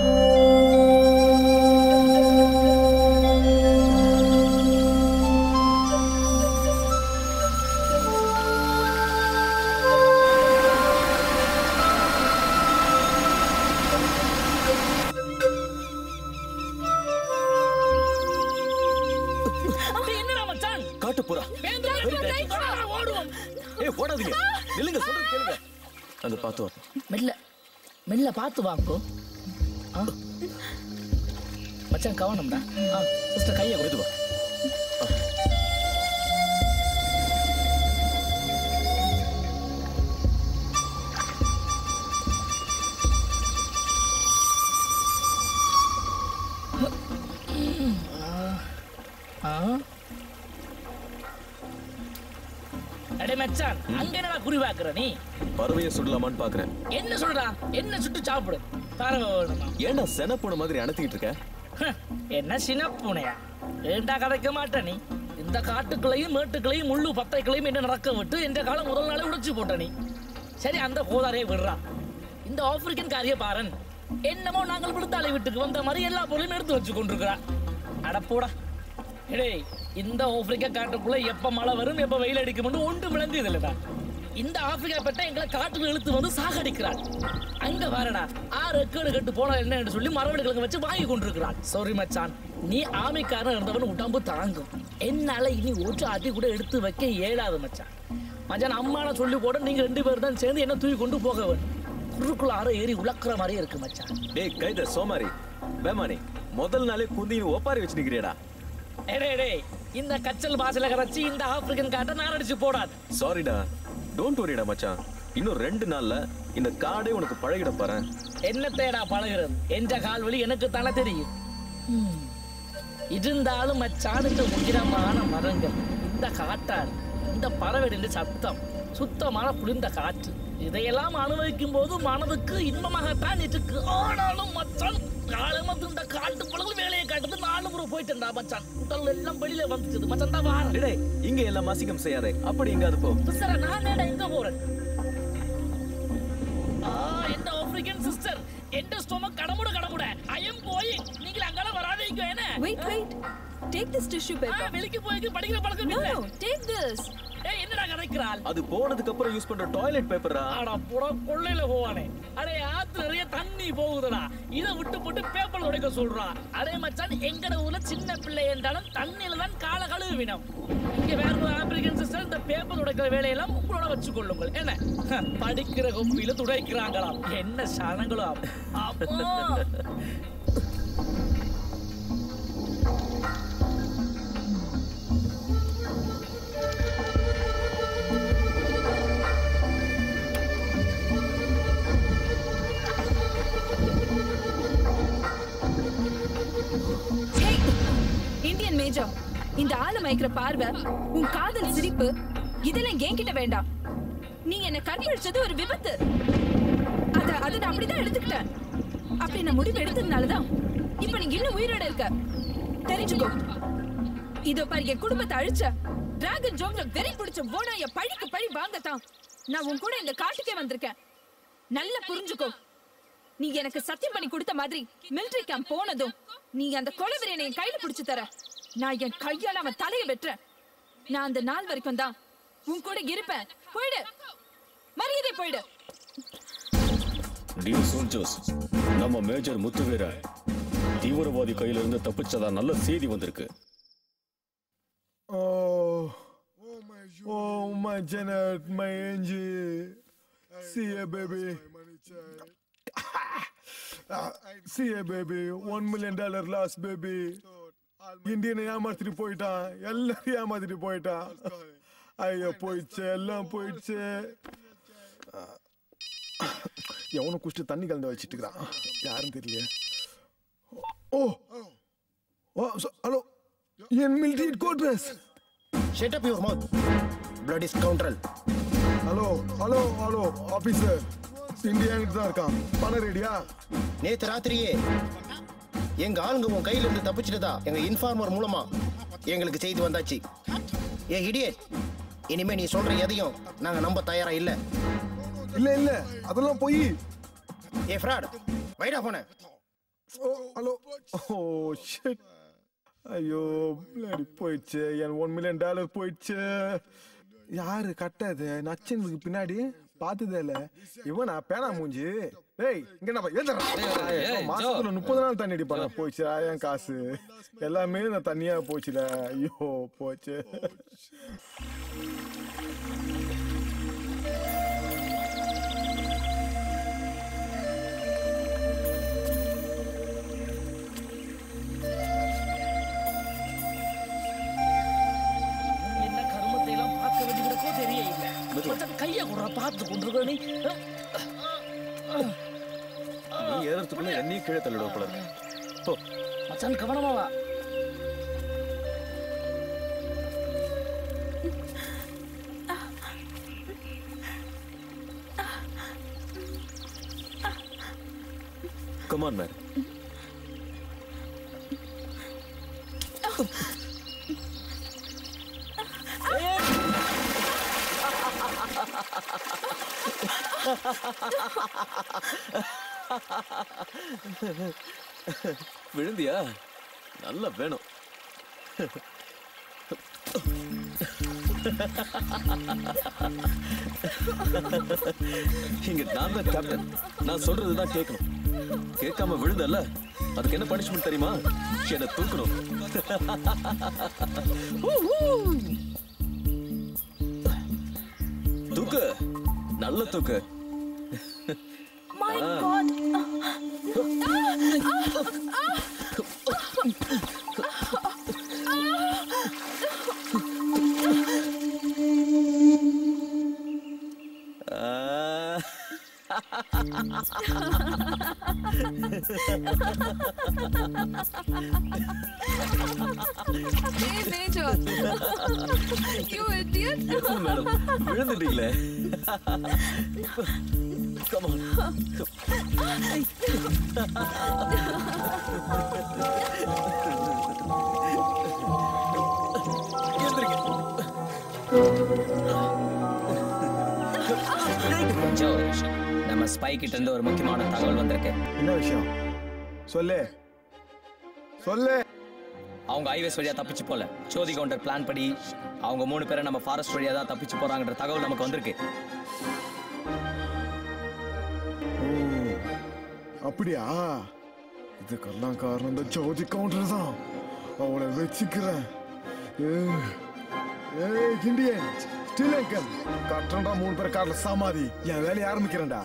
காட்டு புறா. ஏய் ஓடாதீங்க. நில்லுங்க சொல்றது கேளுங்க. அங்க பாத்து வா. மெல்ல பார்த்து வாங்கோ. மச்சான் கவனம்டா. சிஸ்டர் கையை கொடுத்து வா. அடே மச்சான் அங்க என்னடா குறி பாக்குற நீ? பறவையை சுடலாமான்னு பாக்குறேன். என்ன சொல்றா? என்ன சுட்டு சாப்பிடு. பறவை வேணுமா? ஏன்டா செனப்பூனை மாதிரி அணைத்திட்டு இருக்க? என்ன சினப்பூனையா? ஏண்டா கதைக்க மாட்ட நீ? இந்த காட்டுக்குள்ளையும் மேட்டுக்குள்ளையும் முள்ளு பத்தைக்குள்ளையும் என்ன நடக்க விட்டு என்ற காலம் முதல் நாளே உடைச்சு போட்ட நீ. சரி அந்த கோதாரையை விடுறா. இந்த ஆப்பிரிக்கன் காரிய பாரன் என்னமோ நாங்கள் விடுத்தாலை வீட்டுக்கு வந்த மாதிரி எல்லா பொருளையும் எடுத்து வச்சு கொண்டிருக்கிறா. அடப்போடா. டேய் இந்த ஆப்பிரிக்கா காட்டுக்குள்ள எப்ப மழை வரும் எப்ப வெயில் அடிக்கும் ஒன்று விளங்குது இல்லடா. இந்த ஆப்பிரிக்கா பெட்ட எங்களை காட்டுக்கு இழுத்து வந்து சாகடிக்கிறாள். அங்க வரடா 6 ஏக்கர் கட்டு போன என்னன்னு சொல்லி மரவடிகளுக்கு வச்சு வாங்கி கொண்டிருக்கிறாள். சாரி மச்சான், நீ ஆமைக்காரன் இருந்தவன் உடம்பு தாங்கும். என்னால இனி ஒரு அடி கூட எடுத்து வைக்க இயலாது மச்சான். மச்சான் அம்மான சொல்லி கூட நீங்க 2 பேர் தான் சேர்ந்து என்ன தூக்கி கொண்டு போக வேண்டும். குறுக்குள்ள ஆற ஏறி உலக்குற மாதிரியே இருக்கு மச்சான். டேய் கைத சோமாரி பேமானி முதல் நாளே குந்தின்னு ஒப்பாரி வச்சு நிக்கிறியடா. இந்த கச்சல் பாசல கரைச்சி இந்த ஆப்பிரிக்கன் காட்டை நான் அடிச்சு போடாது. சாரிடா. டோன்ட் வரிடா மச்சான். இன்னும் 2 நாள்ல இந்த காடே உனக்கு பழகிட பாரு. என்ன தேடா பழகிறது? என்ற கால் வலி எனக்கு தானே தெரியும். இருந்தாலும் மச்சான் இந்த உயரமான மரங்கள், இந்த காட்டாறு, இந்த பறவைகளின் சத்தம், சுத்தமான குளிர்ந்த காற்று, இதையெல்லாம் அனுபவிக்கும் போது மனதுக்கு இன்பமாகத்தான் இருக்கு. ஆனாலும் மச்சான் காலமத்து இந்த காட்டு பழங்கள் வேலையை காட்டுது. 4 முறை போயிட்டா மச்சான். உடல் எல்லாம் வெளியில வந்துச்சு மச்சான். தான் வார டேய் இங்க எல்லாம் மாசிக்கம் செய்யாதே. அப்படி எங்க அது போ. சிஸ்டர் நான் நேடா எங்க போறேன்? இந்த ஆப்பிரிக்கன் சிஸ்டர் எந்த ஸ்டொமக் கடமுட ஐ அம் கோயிங். நீங்க அங்கல வராதீங்க. என்ன wait take this tissue paper. வெளிக்கு போய் படிக்கிற பழக்கம் இல்ல. No take this. ஏய் என்னடா கரைக்கறால்? அது போனதுக்கு அப்புறம் யூஸ் பண்ற டாய்லெட் பேப்பரா? அட புட கொள்ளையில போவானே. அடே ஆத்துல நிறைய தண்ணி போகுதுடா. இத விட்டு போட்டு பேப்பர் உடைக்க சொல்றா. அடே மச்சான் எங்கட ஊர்ல சின்ன பிள்ளை என்றாலும் தண்ணில தான் கால கழுவினம். இங்க வேற ஒரு ஆப்பிரிக்கன் சிஸ்டர் இந்த பேப்பர் உடைக்கிற வேலையெல்லாம் உங்களோட வச்சு கொள்ளுங்கள். என்ன படிக்கிற கொப்பில துடைக்கிறாங்களாம். என்ன சனங்களோ அப்பா. இந்தியன் மேஜர், இந்த ஆள மயக்கிற பார்வை, உன் காதல் சிரிப்பு, இதெல்லாம் என்கிட்ட வேண்டாம். நீ என்ன கற்பழிச்சது ஒரு விபத்து. அத நான் அப்படிதான் எடுத்துக்கிட்டேன். அப்படி நான் முடிவு எடுத்ததுனாலதான் இப்ப நீங்க இன்னும் உயிரோட இருக்க. தெரிஞ்சுக்கோ. இதோ பாரு, என் குடும்பத்தை அழிச்ச டிராகன் ஜோங்ல வெறி பிடிச்ச ஓனாய பழிக்கு பழி வாங்கத்தான் நான் உன் கூட இந்த காட்டுக்கே வந்திருக்கேன். நல்லா புரிஞ்சுக்கோ. நீ எனக்கு சத்தியம் பண்ணி கொடுத்த மாதிரி மிலிட்டரி கேம்ப் போனதும் நீ அந்த கொலைவெறியனை என் கையில பிடிச்சு தர. நான் என் கையால அவன் தலையை வெட்டுறேன். நான் அந்த நாள் வரைக்கும் தான் உன் கூட இருப்பேன். போயிடு, மரியாதை போயிடு. டியர் சோல்ஜர்ஸ், நம்ம மேஜர் முத்துவீர தீவிரவாதி கையில இருந்து தப்பிச்சதா நல்ல செய்தி வந்திருக்கு. Oh my Janet, my angel. See ya baby. See ya baby. $1 million loss baby. இந்தியனை ஏமாத்திட்டு போயிட்டான், எல்லாரும் ஏமாத்திட்டு போயிட்டான். ஐயோ போயிடுச்சு, எல்லாம் போயிடுச்சு. எவனும் குடிச்சு தண்ணி கலந்து வச்சிட்டு இருக்கிறான், யாரும் தெரியல. ஓ ஹலோ, என் military headquarters. Shut up your mouth, bloody scoundrel. Hello hello hello officer, India தான் இருக்கான், பணம் ரெடியா? நேத்து ராத்திரியே எங்க ஆளுங்க உன் கையில இருந்து தப்பிச்சிட்டதா எங்க இன்ஃபார்மர் மூலமா எங்களுக்கு செய்தி வந்தாச்சு. ஏ இடியட், இனிமே நீ சொல்ற எதையும் நாங்க நம்ப தயாரா இல்ல. இல்ல இல்ல, அதெல்லாம் போய். ஏ ஃப்ராட், வைடா போன. ஹலோ, ஓ ஷிட், ஐயோ பிளடி போயிடுச்சு, என் $1 million போயிடுச்சு. யாரு கட்டது? நச்சனுக்கு பின்னாடி பார்த்ததே இல்ல இவனா, பேனா மூஞ்சி. டேய் இங்க நான் மாசத்துல 30 நாள் தண்ணி அடிப்பாங்க. போயிடுச்சு என் காசு எல்லாமே, நான் தண்ணியா போச்சுல. ஐயோ போச்சு. கைய கூட பார்த்து கொண்டிருக்க நீ. ஏறதுக்குள்ள என்னையும் கீழே தள்ளிடுவ போல இருக்கு. போ மச்சான், கவனமா வா. Come on, man. விழுந்தியா? நல்லா வேணும். இங்க நான் தான் கேப்டன், நான் சொல்றதுதான் கேட்கணும். கேட்காம விழுந்தல்ல, அதுக்கு என்ன பனிஷ்மெண்ட் தெரியுமா? என்ன தூக்கணும். தூக்கு, நல்ல தூக்கு. My God. Hey, Major. You idiot. Madam, விழுந்துட்டீங்களே. Come on. நம்ம ஸ்பை கிட்ட இருந்து ஒரு முக்கியமான தகவல் வந்திருக்கு. என்ன விஷயம்? சொல்லு சொல்லு. அவங்க ஹைவேஸ் வழியா தப்பிச்சு போல. சோதி கவுண்டர் பிளான் படி அவங்க 3 பேரை நம்ம ஃபாரஸ்ட் வழியா தான் தப்பிச்சு போறாங்கன்ற தகவல் நமக்கு வந்திருக்கு. அப்படியா? இதுக்கெல்லாம் காரணம் இந்த ஜோதி கவுண்டர் தான். அவளை வச்சுக்கிறேன். இந்தியன் ஸ்ரீலங்கன் கட்டுறா 3 பேர் கார்ல சமாதி. என் வேலையை ஆரம்பிக்கிறேன்டா.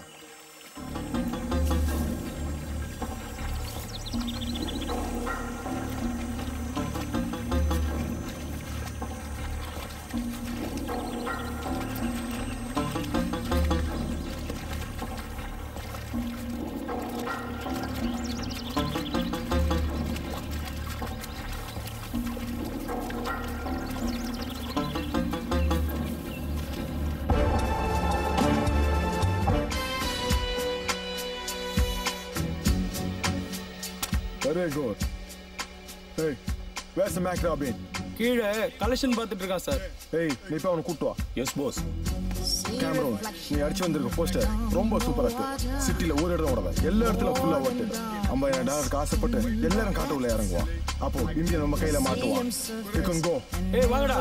Very good. Hey, where's the Mac Robin? கீழே கலெக்ஷன் பார்த்துட்டு இருக்கான் சார். Hey, நீ போய் அவனை கூட்டு வா. S pass. கேமரோன் நீ அடிச்சு வந்திருக்க போஸ்டர் ரொம்ப சூப்பரா இருக்கு. சிட்டில ஒரு இடம் விடாத, எல்லா இடத்துலயும் ஃபுல்லா ஓட்டு. $50,000 ஆசைப்பட்டு எல்லாரும் காட்டு உள்ள இறங்குவான். அப்போ இந்தியா நம்ம கையில மாட்டுவான். You can go. ஏய் வாங்கடா.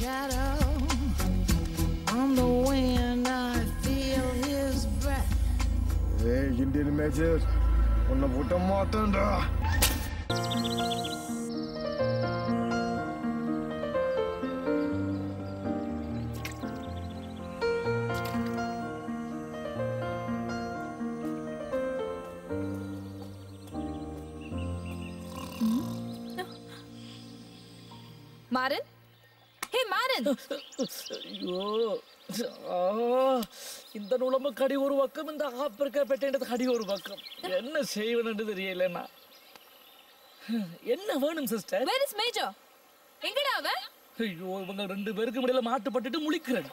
ஏய் இந்தியன் மேஜர் உன்னை விட்ட மாட்டேன்டா. மாறன், ஹே மாறன். ஐயோ இந்த நுழம்பு கடி ஒரு பக்கம், இந்த ஆப்பிரிக்கா பெட்டேண்டது கடி ஒரு பக்கம். என்ன செய்வனு தெரியலண்ணா. என்ன வேணும் சிஸ்டர்? Where is Major? எங்கடா அவன்? ஐயோ இவங்க ரெண்டு பேருக்கு முடியல மாட்டுப்பட்டுட்டு முழிக்கிறேன்.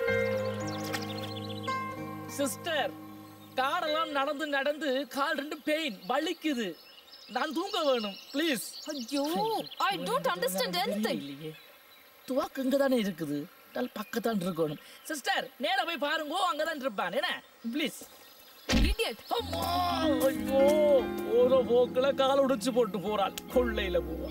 சிஸ்டர் காடெல்லாம் நடந்து நடந்து கால் ரெண்டு பெயின் வலிக்குது. நான் தூங்க வேணும் ப்ளீஸ். ஐயோ I don't understand anything. துவாக்கு இங்க தானே இருக்குது, பக்கத்தான் இருக்கணும். சிஸ்டர் நேரா போய் பாருங்க, அங்கதான் இருப்பான். என்ன ப்ளீஸ். Idiot. அம்மா ஐயோ ஒரு போக்குல கால் உடைச்சு போட்டு போறாள். கொள்ளையில போவா.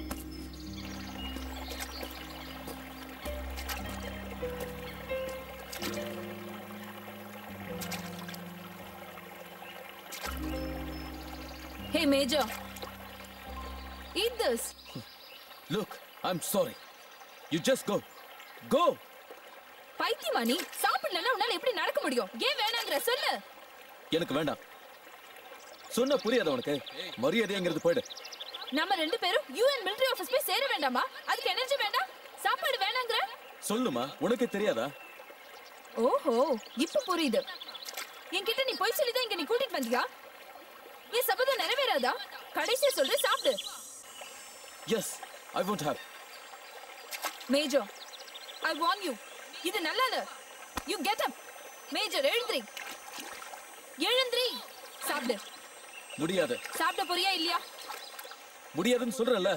Hey Major, eat this. Look, I'm sorry. You just go. Go. பைத்தியமானி, சாப்பிடலன்னா உன்னால எப்படி நடக்க முடியும்? ஏன் வேணாங்கற சொல்லு. எனக்கு வேண்டாம். சொன்ன புரியாத உனக்கு? மரியாதைங்கிறது போய்டு. நம்ம ரெண்டு பேரும் UN military office போய் சேர வேண்டாமா? அதுக்கு எனர்ஜி வேண்டாம்? சாப்பாடு வேணாங்கற? சொல்லுமா, உனக்கு தெரியாதா? ஓஹோ, இப்ப புரியுது. என்கிட்ட நீ போய் சொல்லி தான் இங்க நீ கூட்டிட்டு வந்தியா? ஏன் சபதம் நிறைவேறாதா? கடைசியா சொல்ற சாப்பிடு. Yes, I won't have. Major, I warn you. இது நல்லா இல்ல. You get up. Major, எழுந்திரி. எழுந்திரி. சாப்பிடு. முடியாது. சாப்பிட போறியா இல்லையா? முடியாதுன்னு சொல்றல.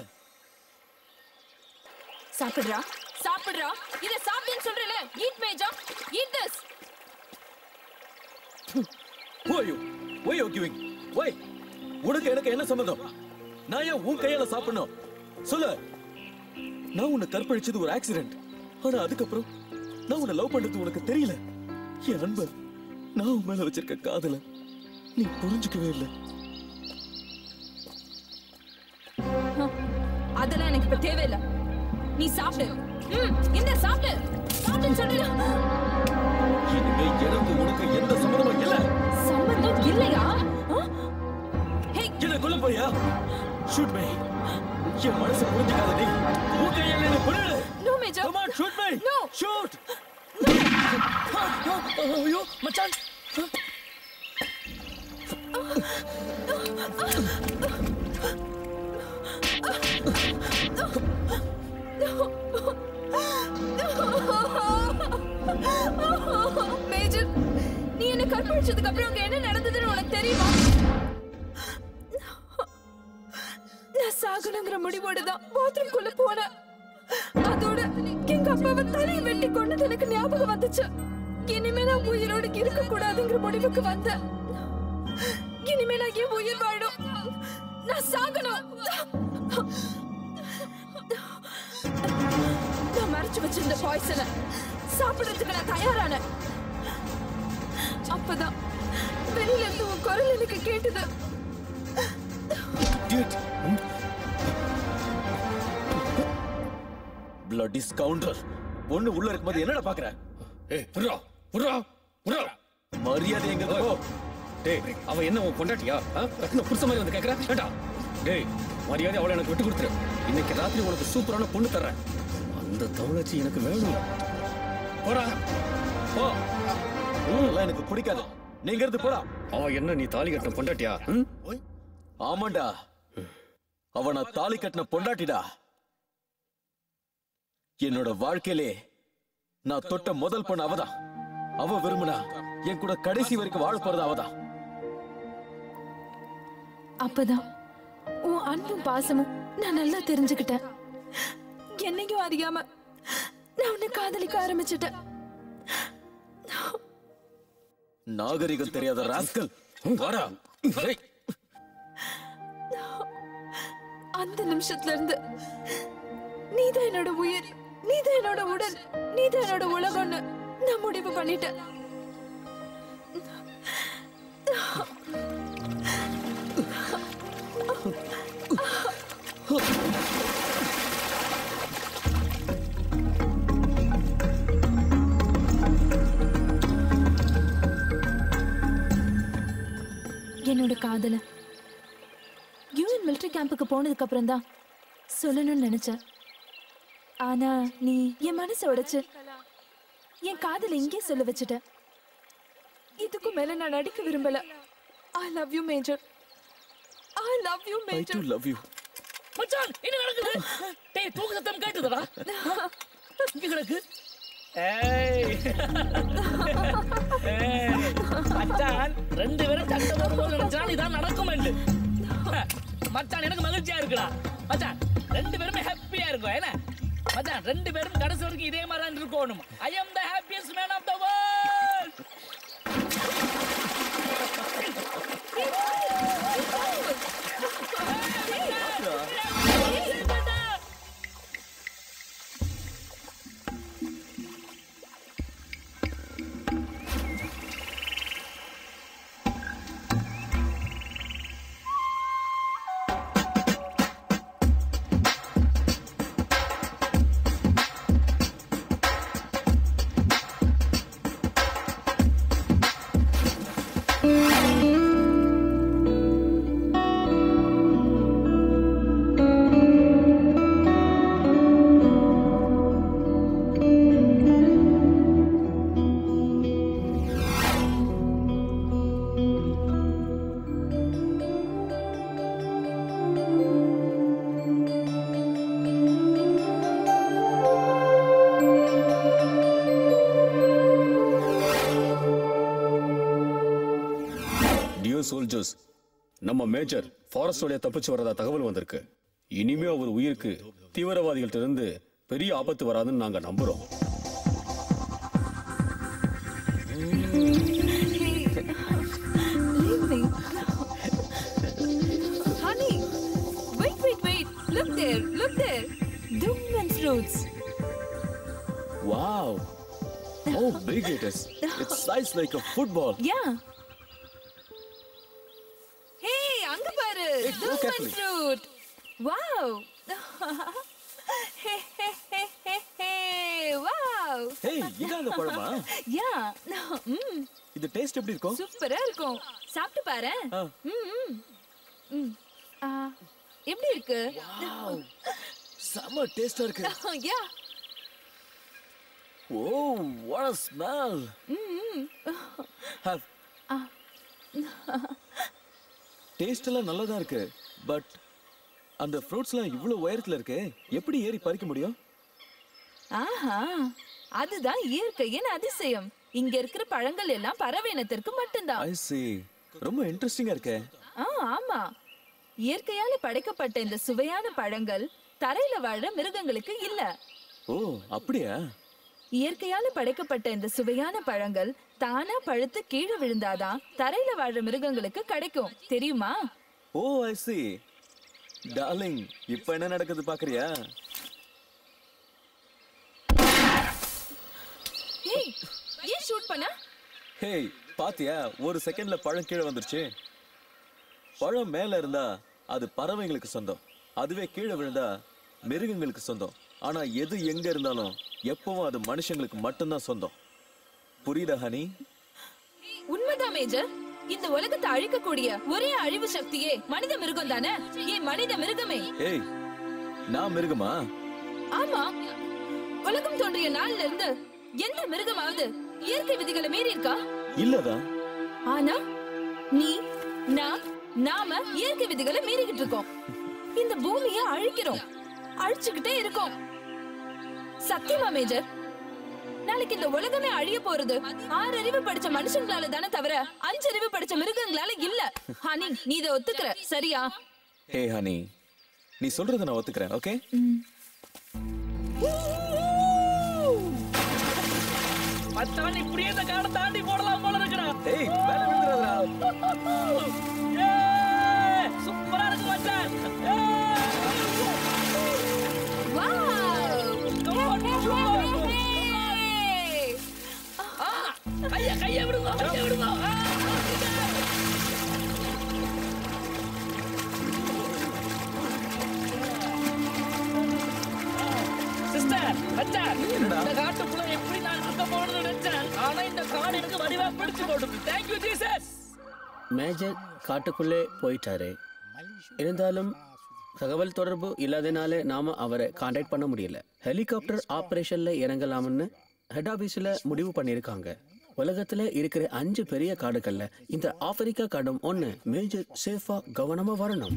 சாப்பிடுறா. சாப்பிடுறா. இத சாப்பிடுன்னு சொல்றல. Eat Major. Eat this. Who are you? Why are you arguing? Why? உனக்கு எனக்கு என்ன சம்பந்தம்? நான் ஏன் உன் கையால சாப்பிடணும்? சொல்லு. நான் உன்னை கற்பழிச்சது ஒரு ஆக்சிடென்ட். ஆனா அதுக்கப்புறம் நான் உன்னை லவ் பண்றது உனக்கு தெரியல. என் அன்பு, நான் உன் மேல வச்சிருக்க காதல நீ புரிஞ்சுக்கவே இல்லை. அதெல்லாம் எனக்கு இப்ப தேவையில்லை. நீ சாப்பிடு. இந்த சாப்பிடு. சாப்பிடுன்னு சொல்றேன். இனிமே எனக்கு உனக்கு எந்த சம்பந்தமும் இல்ல. சம்பந்தம் இல்லையா? என்ன கொல்ல போறியா? Shoot me. என் மனசை புரிஞ்சுக்காத நீ. உன் கையால என்ன கொல்லு. No Major. Come on, shoot me. No. Shoot. ஐயோ மச்சான். மேஜர், நீ என்ன கற்பழிச்சதுக்கு அப்புறம் அங்க என்ன நடந்ததுன்னு உனக்கு தெரியுமா? நான் சாகணுங்கிற முடிவோட தான் பாத்ரூம் குள்ள போனேன். அதோட எங்க அப்பாவை தலையை வெட்டி கொண்டது எனக்கு ஞாபகம் வந்துச்சு. இனிமே நான் உயிரோடு இருக்க கூடாதுங்கிற முடிவுக்கு வந்தேன். இனிமே நான் ஏன் உயிர் வாழும்? நான் சாகணும். நான் மறைச்சு வச்சிருந்த பாய்சனை சாப்பிடறதுக்கு நான் தயாரான. அப்பதான் வெளியில இருந்து உன் குரல் எனக்கு கேட்டது. Bloody scoundrel. ஒண்ணு உள்ள இருக்கும்போது என்னடா பாக்குற? ஏய் புறா புறா புறா. மரியாதை எங்க போ. டேய் அவ என்ன உன் பொண்டாட்டியா? ரத்ன புருஷ மாதிரி வந்து கேக்குறா? ஏண்டா? டேய் மரியாதை அவளை எனக்கு விட்டு கொடுத்துரு. இன்னைக்கு ராத்திரி உனக்கு சூப்பரான பொண்ணு தர்றேன். அந்த தவளச்சி எனக்கு வேணும். போடா போ. இதெல்லாம் எனக்கு பிடிக்காது. நீங்க இருந்து போடா. அவ என்ன நீ தாலி கட்டின பொண்டாட்டியா? ஆமாண்டா, அவன தாலி கட்டின பொண்டாட்டிடா. என்னோட வாழ்க்கையிலே நான் தொட்ட முதல் பொண்ணு அவதான். அவ விரும்பினா என் கூட கடைசி வரைக்கும் வாழ போறது அவதான். அப்பதான் உன் அன்பும் பாசமும் நான் நல்லா தெரிஞ்சுக்கிட்டேன். என்னையும் அறியாம நான் உன்னை காதலிக்க ஆரம்பிச்சிட்டேன். நாகரிகம் தெரியாத ராஸ்கல் வாடா. ஏய், அந்த நிமிஷத்துல இருந்து நீதான் என்னோட உயிர், நீதான் என்னோட உடல், நீதான் என்னோட உலகம்னு நான் முடிவு பண்ணிட்டேன். என்னோட காதல யூஎன் மிலிட்டரி கேம்புக்கு போனதுக்கு அப்புறம் தான் சொல்லணும்னு நினைச்சேன். ஆனா நீ என் மனசை உடைச்சு என் காதல இங்கே சொல்ல வச்சுட்ட. இதுக்கு மேல நான் நடிக்க விரும்பல. I love you major. I love you I major. too love you. மச்சான் என்ன நடக்குது? டேய் தூக்கு சத்தம் கேட்டுதுடா. இங்க கிடக்கு. ஏய். ஏய். மச்சான் ரெண்டு பேரும் சண்டை போடும்போது நினைச்சா இதான் நடக்கும் என்று. மச்சான் எனக்கு மகிழ்ச்சியா இருக்குடா. மச்சான் ரெண்டு பேரும் ஹாப்பியா இருக்கும் என்ன? மச்சான் ரெண்டு பேரும் கடைசி வரைக்கும் இதே மாதிரி தான் இருக்கணும். I am the happiest man of the world. Soldiers, நம்ம மேஜர் ஃபாரஸ்ட் வழியா தப்பிச்சு வரதா தகவல் வந்திருக்கு. இனிமே அவர் உயிருக்கு தீவிரவாதிகள்ட்ட இருந்து பெரிய ஆபத்து வராதுன்னு நாங்க நம்புறோம். Leave me. Honey, wait. Look there. Dungan's roots. Wow. How big it is. It's sized like a football. Yeah. Hey, அங்க பாரு. Dungan's root. Wow. Wow. Hey, இதாங்க பழமா? Yeah. இது டேஸ்ட் எப்படி இருக்கும்? சூப்பரா இருக்கும். சாப்பிட்டு பாரு. எப்படி இருக்கு? Wow. செம டேஸ்டா இருக்கு. Yeah. Oh, what a smell. Have. Taste எல்லாம் நல்லா தான் இருக்கு. பட் அந்த ஃப்ரூட்ஸ்லாம் இவ்வளவு உயரத்துல இருக்கு. எப்படி ஏறி பறிக்க முடியும்? ஆஹா, அதுதான் இயற்கையின் அதிசயம். இங்க இருக்கிற பழங்கள் எல்லாம் பறவை இனத்திற்கு மட்டும்தான். I see. ரொம்ப இன்ட்ரெஸ்டிங்கா இருக்கே. ஆமா. இயற்கையால படைக்கப்பட்ட இந்த சுவையான பழங்கள் தரையில வாழ மிருகங்களுக்கு இல்ல. ஓ, அப்படியா? இயற்கையால படைக்கப்பட்ட இந்த சுவையான பழங்கள் தானா பழுத்து கீழே விழுந்தாதான் தரையில வாழ மிருகங்களுக்கு கிடைக்கும். தெரியுமா? ஓ, I see. டார்லிங், இப்போ என்ன நடக்குது பாக்குறியா? ஹேய், ஏன் ஷூட் பண்ண? ஹேய், பாத்தியா? ஒரு செகண்ட்ல பழம் கீழே வந்துருச்சு. பழம் மேல இருந்தா அது பறவைங்களுக்கு சொந்தம். அதுவே கீழே விழுந்தா மிருகங்களுக்கு சொந்தம். ஆனா எது எங்க இருந்தாலும் எப்பவும் அது மனுஷங்களுக்கு மட்டும்தான் சொந்தம். புரியுதா ஹனி? உண்மைதான் மேஜர். இந்த உலகத்தை அழிக்கக்கூடிய ஒரே அழிவு சக்தியே மனித மிருகம் தானே. ஏன் மனித மிருகமே? ஏய், நான் மிருகமா? ஆமா. உலகம் தோன்றிய நாள்ல இருந்து எந்த மிருகமாவது இயற்கை விதிகளை மீறி இருக்கா? இல்லதா. ஆனா நீ, நான், நாம இயற்கை விதிகளை மீறிக்கிட்டு இருக்கோம். இந்த பூமியை அழிக்கிறோம், அழிச்சுக்கிட்டே இருக்கோம். சத்தியமா மேஜர்? நாளைக்கு இந்த உலகமே அழிய போறது 6 அறிவு படிச்ச மனுஷங்களால தானே தவிர 5 அறிவு படிச்ச மிருகங்களால இல்ல. ஹனி, நீ இதை ஒத்துக்கிற சரியா? ஹே ஹனி, நீ சொல்றத நான் ஒத்துக்கிறேன். ஓகே? மச்சான் இப்படியே இந்த காடை தாண்டி போடலாம் போல இருக்குடா. ஏய் மேல விழுந்துறாதடா. சூப்பரா இருக்கு மச்சான். கையை விடுங்க, கையை விடுங்க. சிஸ்டர், மச்சான், இந்த காட்டுக்குள்ள எப்படி நான் இருக்க போறேன்னு நினைச்சேன். ஆனா இந்த காடு எனக்கு வடிவா பிடிச்சு போடும். Thank you Jesus. மேஜர் காட்டுக்குள்ளே போயிட்டாரு. இருந்தாலும் தகவல் தொடர்பு இல்லாதனால நாம அவரை கான்டாக்ட் பண்ண முடியல. ஹெலிகாப்டர் ஆபரேஷன்ல இறங்கலாம்னு ஹெட் ஆபீஸ்ல முடிவு பண்ணிருக்காங்க. உலகத்துல இருக்கிற 5 பெரிய காடுகள்ல இந்த ஆப்பிரிக்கா காடும் ஒண்ணு. மேஜர் சேஃபா கவனமா வரணும்.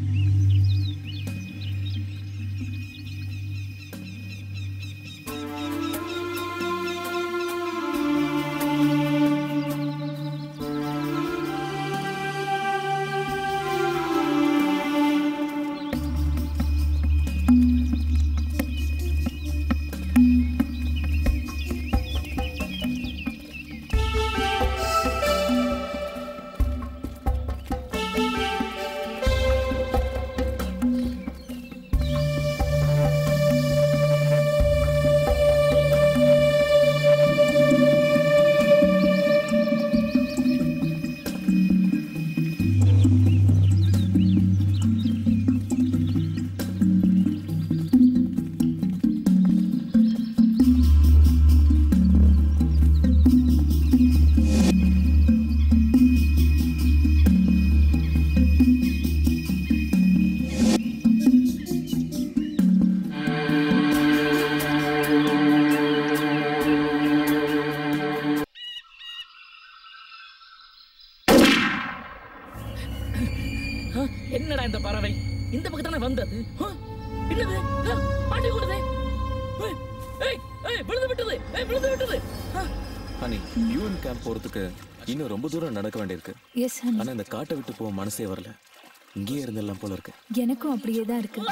என்னடா இந்த பறவை இந்த பக்கம் தானே வந்தது? என்னது மாட்டி கொடுதே. விழுந்து விட்டது, விழுந்து விட்டது. ஹனி, யூஎன் கேம்ப் போறதுக்கு இன்னும் ரொம்ப தூரம் நடக்க வேண்டியிருக்கு. Yes honey. ஆனா இந்த காட்டை விட்டு போக மனசே வரல. இங்கேயே இருந்தெல்லாம் போல இருக்கு. எனக்கும் அப்படியே தான் இருக்கு.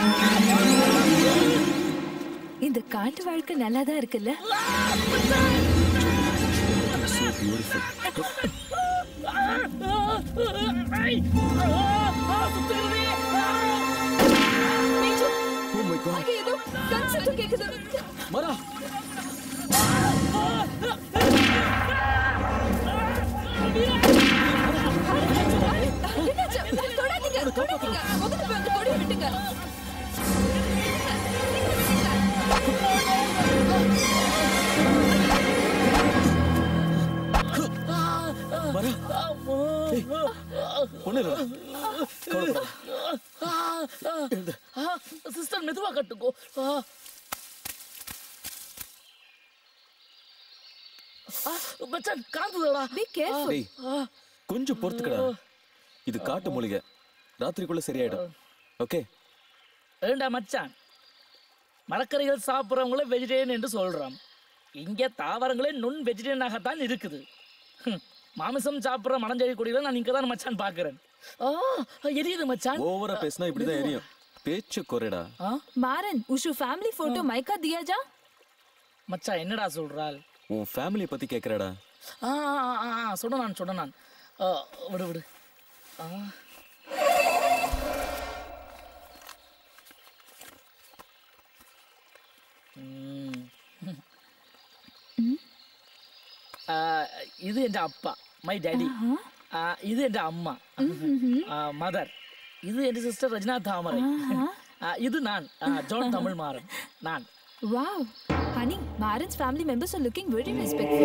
இந்த காட்டு வாழ்க்கை நல்லா தான் இருக்குல்ல? So beautiful. Oh my God. ஏதோ கன் சத்தம் கேக்குது. மரா. என்னாச்சு? தொடாதீங்க, தொடாதீங்க. முதல்ல போய் அந்த கொடியை விட்டுங்க. சிஸ்டர் மெதுவா கட்டுக்கோ. மச்சான் காந்துடா. Be careful. டேய், கொஞ்சம் பொறுத்துக்கடா. இது காட்டு மூலிகை. ராத்திரிக்குள்ள சரியாயிடும். ஓகே? ஏண்டா மச்சான், மரக்கறிகள் சாப்பிட்றவங்கள வெஜிடேரியன் என்று சொல்றோம். இங்க தாவரங்களே நுண் வெஜிடேரியனாகத்தான் இருக்குது. மாமிசம் சாப்பிட்ற மனஞ்செடி கொடிகளை நான் இங்க தான் மச்சான் பாக்குறேன். எரியுது மச்சான். ஓவரா பேசினா இப்படிதான் எரியும். பேச்சு குறைடா. மாறன், உஷு ஃபேமிலி போட்டோ மைக்கா दिया जा. மச்சான் என்னடா சொல்றாள்? உன் ஃபேமிலியை பத்தி கேக்குறடா. சொன்னான். விடு விடு. இது என் அப்பா, மை டாடி. இது என் அம்மா, மதர். இது என் சிஸ்டர் ரஜினா தாமரை. இது நான், ஜான் தமிழ் மாறன். நான். Wow, honey, Maran's family members are looking very respectful.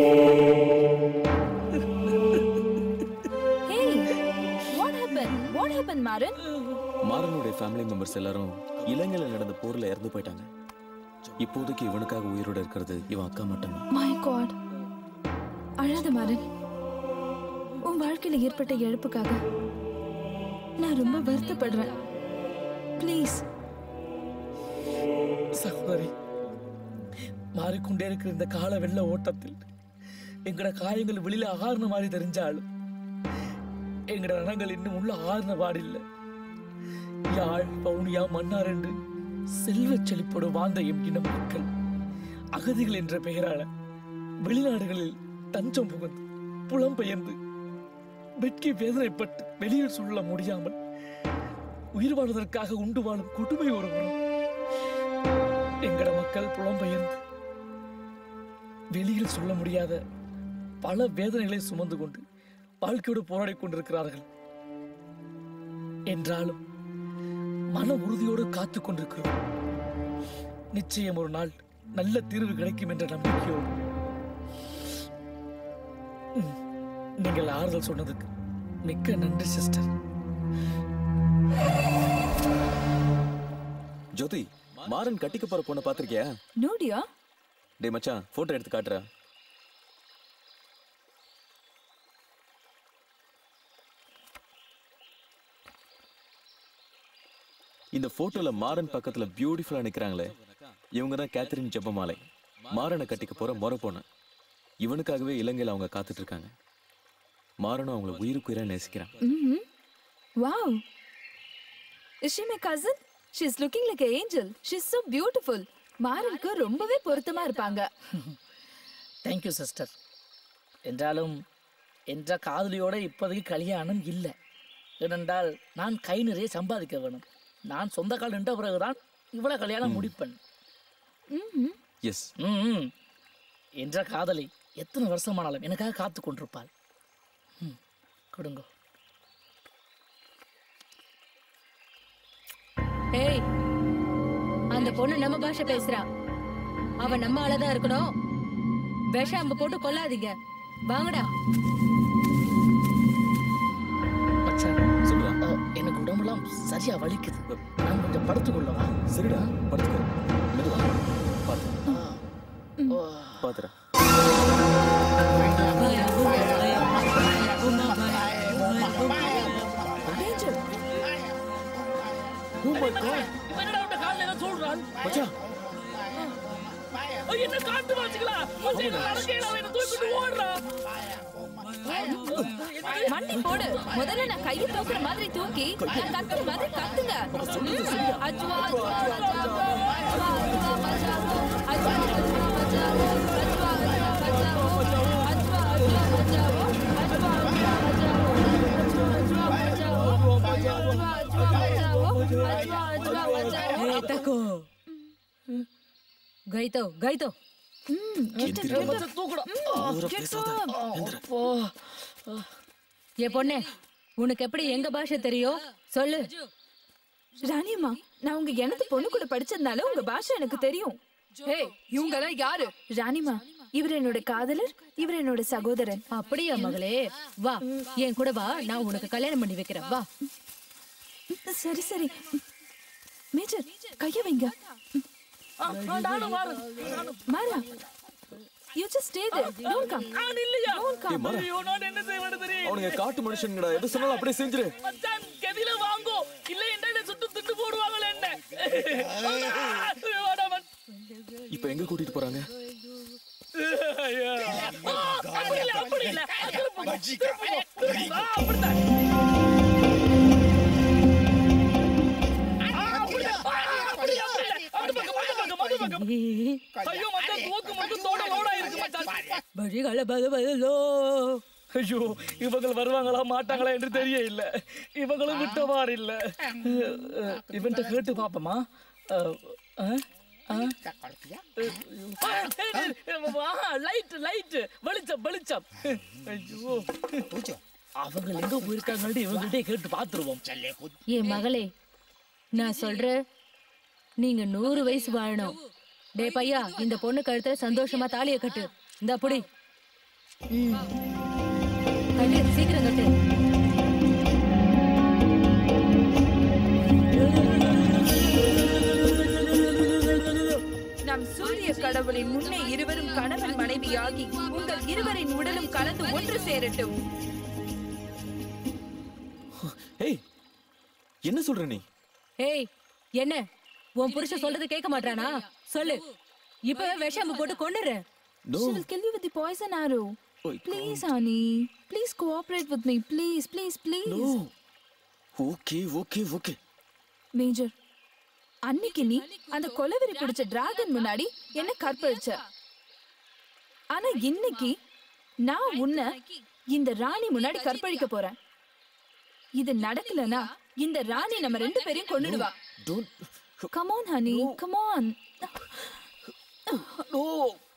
Hey, what happened, Maran? மாறனுடைய ஃபேமிலி மெம்பர்ஸ் எல்லாரும் இலங்கையில நடந்த போர்ல இறந்து போயிட்டாங்க. இப்போதைக்கு இவனுக்காக உயிரோட இருக்கிறது இவன் அக்கா மட்டும்தான். My God. அழாத மாறன். உன் வாழ்க்கையில ஏற்பட்ட இழப்புக்காக நான் ரொம்ப வருத்தப்படுறேன். ப்ளீஸ். சகோதரி, மாறிக்கொண்டே இருக்கிற இந்த கால வெள்ள ஓட்டத்தில் எங்கட காயங்கள் வெளியில ஆறுன மாதிரி தெரிஞ்சாலும் எங்கட ரணங்கள் இன்னும் உள்ள ஆறுன பாடில்லை. யாழ், பவுனியா, மன்னார் என்று செல்வ செழிப்போடு வாழ்ந்த எம் இன மக்கள் அகதிகள் என்ற பெயரால வெளிநாடுகளில் தஞ்சம் புகுந்து புலம்பெயர்ந்து வெட்கி வேதனைப்பட்டு வெளியில் சொல்ல முடியாமல் உயிர் வாழ்வதற்காக உண்டு வாழும் கொடுமை ஒரு வரும். எங்கட மக்கள் புலம்பெயர்ந்து வெளியில் சொல்ல முடியாத பல வேதனைகளை சுமந்து கொண்டு வாழ்க்கையோடு போராடி கொண்டிருக்கிறார்கள். என்றாலும் மன உறுதியோடு காத்துக் கொண்டிருக்கிறோம். நிச்சயம் ஒரு நாள் நல்ல தீர்வு கிடைக்கும் என்ற நம்பிக்கையோடு. நீங்கள் ஆறுதல் சொன்னதுக்கு மிக்க நன்றி சிஸ்டர். ஜோதி, மாறன் கட்டிக்க போற பொண்ணை பாத்திருக்கியா? நோடியா? டேய் மச்சான், போட்டோ எடுத்து காட்டுறா. இந்த போட்டோல மாறன் பக்கத்துல பியூட்டிஃபுல்லா நிக்கிறாங்களே, இவங்க தான் கேத்தரின் ஜெபமாலை, மாறனை கட்டிக்க போற முறை பொண்ணு. இவனுக்காகவே இலங்கையில அவங்க காத்துட்டு இருக்காங்க. மாறனும் அவங்கள உயிருக்கு உயிரா நேசிக்கிறான். Wow. Is she my cousin? She's looking like an angel. She's so beautiful. மாறனுக்கு ரொம்பவே பொருத்தமா இருப்பாங்க. Thank you sister. என்றாலும் என்ற காதலியோட இப்போதைக்கு கல்யாணம் இல்லை. ஏனென்றால் நான் கை நிறைய சம்பாதிக்க வேணும். நான் சொந்த கால் நின்ற பிறகுதான் இவ்வளவு கல்யாணம் முடிப்பேன். எஸ். என்ற காதலி எத்தனை வருஷமானாலும் எனக்காக காத்து கொண்டிருப்பாள். கொடுங்க. ஏய், அந்த பொண்ணு நம்ம பாஷை பேசுறா. அவ நம்ம ஆளதான் இருக்கணும். விஷம் அம்பு போட்டு கொல்லாதீங்க. வாங்கடா. எனக்கு உடம்பெல்லாம் சரியா வலிக்குது. நான் கொஞ்சம் படுத்துக்கொள்ளவா? சரிடா, படுத்துக்கோ. மெதுவா பாத்து பாத்துறா. என்ன காட்டு வாசிக்கலாம். மண்டி போடு. முதல்ல நான் கையை தூக்குற மாதிரி தூக்கி நான் கத்துற மாதிரி கத்துங்க. அஜ்வா அஜ்வா அஜ்வா गई तो ஏ பொண்ணே, உனக்கு எப்படி எங்க பாஷை தெரியும் சொல்லு. ராணியம்மா, நான் உங்க எனது பொண்ணு கூட படிச்சதுனால உங்க பாஷை எனக்கு தெரியும். இவங்க எல்லாம் யாரு? ராணிமா, இவர் என்னோட காதலர், இவர் என்னோட சகோதரன். அப்படியா மகளே? வா, என் கூட வா, நான் உனக்கு கல்யாணம் பண்ணி வைக்கிறேன். வா. சரி சரி. மேஜர், கைய வைங்க. மாறா, you just stay there. Don't come. Don't come. அவனுங்க காட்டு மனுஷன்ங்கடா. எது சொன்னாலும் அப்படியே செஞ்சிரு. மச்சான், கெதில வாங்கோ. இல்ல என்ன சுட்டு திட்டு போடுவாங்களே என்ன. இப்போ எங்க கூட்டிட்டு போறாங்க? அப்படி இல்ல. ஐயோ, இவங்க வருவாங்களா மாட்டாங்களா என்று தெரிய இல்ல. இவங்களும் விட்டவாறு இல்ல. இவன்ட்ட கேட்டு பாப்பமா. வெளிச்சம். ஐயோ, அவங்க எங்க போயிருக்காங்க இவங்கள்ட்ட கேட்டு பாத்துருவோம். என் மகளே, நான் சொல்ற, நீங்க 100 வயசு வாழணும். டே பையா, இந்த பொண்ணு கழுத்துல சந்தோஷமா தாலியை கட்டு. இந்த அப்படி கட்டு, சீக்கிரம் கட்டு. நம் சூரிய கடவுளின் முன்னே இருவரும் கணவன் மனைவியாகி உங்கள் இருவரின் உடலும் கலந்து ஒன்று சேரட்டும். ஏய், என்ன சொல்ற நீ? ஏய், என்ன உன் புருஷன் சொல்றது கேட்க மாட்டானா? சொல்லு, இப்பவே விஷம் போட்டு கொன்னுரு. She will kill you with the poison arrow. Please, honey. Please cooperate with me. Please. No. Okay. Major, அன்னைக்கு நீ அந்த கொலவெறி பிடிச்ச டிராகன் முன்னாடி என்ன கற்பழிச்ச. ஆனா இன்னைக்கு நான் உன்னை இந்த ராணி முன்னாடி கற்பழிக்க போறேன். இது நடக்கலனா இந்த ராணி நம்ம ரெண்டு பேரையும் கொன்னுடுவா. Come on honey, come on. No.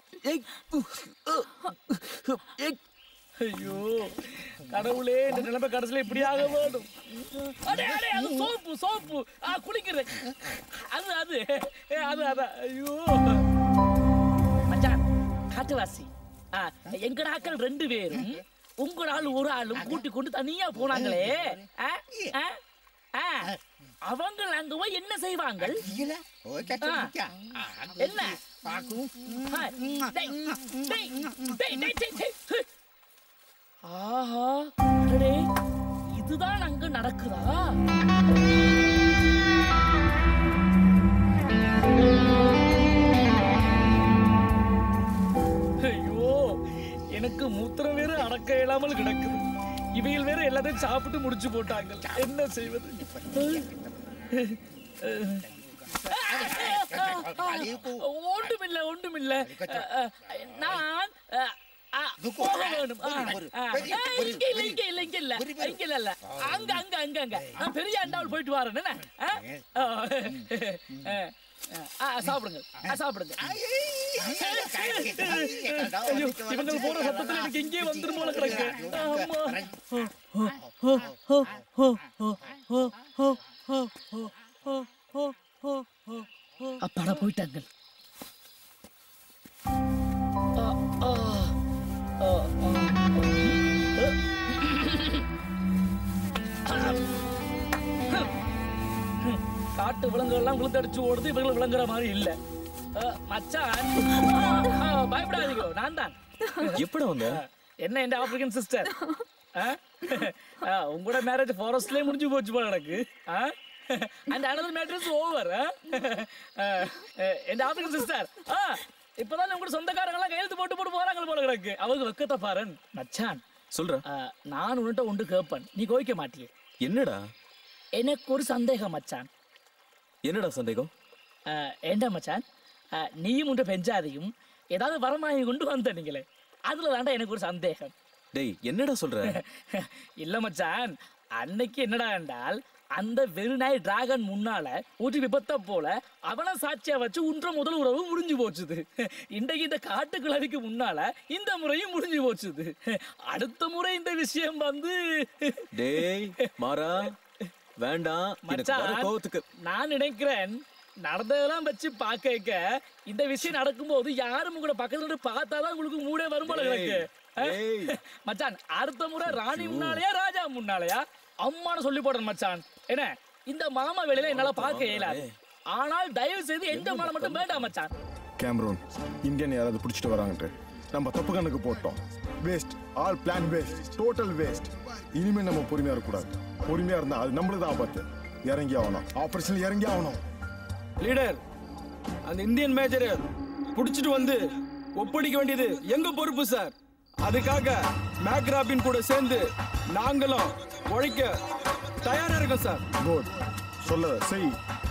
ஐயோ கடவுளே, இந்த நிலைமை கடைசியில இப்படி ஆக வேண்டும். அடே அடே, அது சோப்பு சோப்பு. குளிக்கிறது அது அது அது அதான். ஐயோ மச்சான், காட்டுவாசி எங்கட ஆக்கள் 2 பேரும் உங்கள ஆள் ஒரு ஆளும் கூட்டி கொண்டு தனியா போனாங்களே. அவங்க அங்க போய் என்ன செய்வாங்க? என்ன ஆஹா, அடடே, இதுதான் அங்க நடக்குதா? ஐயோ, எனக்கு மூத்திரம் வேற அடக்க இயலாமல் கிடக்குது. இவைகள் வேற எல்லாத்தையும் சாப்பிட்டு முடிச்சு போட்டாங்க. என்ன செய்வது? ஒன்றுமில்ல ஒன்றுமில்ல, நான் போக வேணும். இங்க இல்ல இங்க இல்ல இங்க இல்ல இங்க இல்ல, அங்க அங்க அங்க அங்க நான் பெரிய அண்டாவில் போயிட்டு வரேன். என்ன சாப்பிடுங்க சாப்பிடுங்க. இவங்க போற சத்தத்துல எனக்கு எங்கே வந்துரும் போல கிடக்கு. அப்பாடா போயிட்டாங்க. காட்டு விலங்குகள் எல்லாம் குளுத்தடிச்சு ஓடுது, இவங்களை விளங்குற மாதிரி இல்ல. மச்சான் பயப்படாதீங்க, நான் தான். எப்படி வந்த? என்ன என் ஆப்பிரிக்கன் சிஸ்டர், உங்களோட மேரேஜ் ஃபாரஸ்ட்லயே முடிஞ்சு போச்சு போல எனக்கு. And another matter is over. என் ஆப்பிரிக்கன் சிஸ்டர் இப்பதான் உங்களோட சொந்தக்காரங்க எல்லாம் கையெழுத்து போட்டு போட்டு போறாங்க போல கிடக்கு. அவங்க வெக்கத்தை பாருன். மச்சான் சொல்ற, நான் உன்கிட்ட ஒன்று கேட்பேன், நீ கோவிக்க மாட்டியே. என்னடா? எனக்கு ஒரு சந்தேகம் மச்சான். என்னடா சந்தேகம்? ஏண்டா மச்சான், நீயும் உண்ட பெஞ்சாதையும் ஏதாவது வரமாயி கொண்டு வந்த நீங்களே, அதுல தாண்டா எனக்கு ஒரு சந்தேகம். டேய் என்னடா சொல்ற? இல்ல மச்சான், அன்னைக்கு என்னடா என்றால் அந்த வெறுநாய் டிராகன் முன்னால ஒரு விபத்தை போல அவனை சாட்சியா வச்சு உன்ற முதல் உறவு முடிஞ்சு போச்சுது. இன்றைக்கு இந்த காட்டுக்கிழவிக்கு முன்னால இந்த முறையும் முடிஞ்சு போச்சுது. அடுத்த முறை இந்த விஷயம் வந்து டேய் மாறா வேண்டாம். மச்சான், நான் நினைக்கிறேன் நடந்ததெல்லாம் வச்சு பாக்க இந்த விஷயம் நடக்கும்போது யாரும் உங்களோட பக்கத்துல பார்த்தாதான் உங்களுக்கு மூடே வரும் போல எனக்கு. மச்சான், அடுத்த முறை ராணி முன்னாலயா ராஜா முன்னாலயா அம்மானு சொல்லி போடுறேன் மச்சான். என்ன இந்த மாமா வேலையில என்னால பார்க்க இயலாது. ஆனால் தயவு செய்து எந்த மாலை மட்டும் வேண்டாம் மச்சான். கேமரூன் இந்தியன் யாராவது பிடிச்சிட்டு வராங்கட்டு நம்ம தப்பு கணக்கு போட்டோம். Waste, all plan waste, total waste. இனிமே நம்ம பொறுமையா இருக்கக்கூடாது. பொறுமையா இருந்தா அது நம்மளுக்கு ஆபத்து. இறங்கி ஆகணும், ஆபரேஷன் இறங்கி ஆகணும். லீடர், அந்த இந்தியன் மேஜரை பிடிச்சிட்டு வந்து ஒப்படைக்க வேண்டியது எங்க பொறுப்பு சார். அதுக்காக மேக்ராபின் கூட சேர்ந்து நாங்களும் உழைக்க தயாரா இருக்கோம் சார். குட், சொல்ல செய்.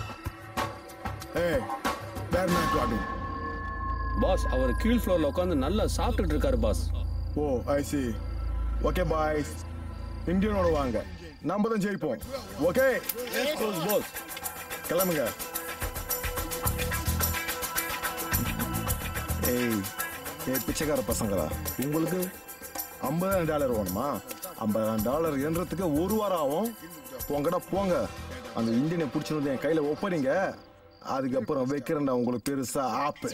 ஏய் வேர் மேக்ராபின்? பாஸ், அவர் கீழ் ஃப்ளோர்ல உட்கார்ந்து நல்லா சாப்பிட்டுட்டு இருக்காரு boss. Oh I see. Okay boys, இந்தியனோட வாங்க, நம்ம தான் ஜெயிப்போம். ஓகே பாஸ், கிளம்புங்க. ஏய் பிச்சைக்கார பசங்களா, உங்களுக்கு $50,000 வேணுமா? $50,000 என்றதுக்கு 1 வாரம் ஆகும். போங்கடா போங்க, அந்த இந்தியனை பிடிச்சிட்டு வந்து என் கையில ஒப்பறீங்க. அதுக்கப்புறம் வைக்கிறேன்டா உங்களுக்கு பெருசா ஆப்பு.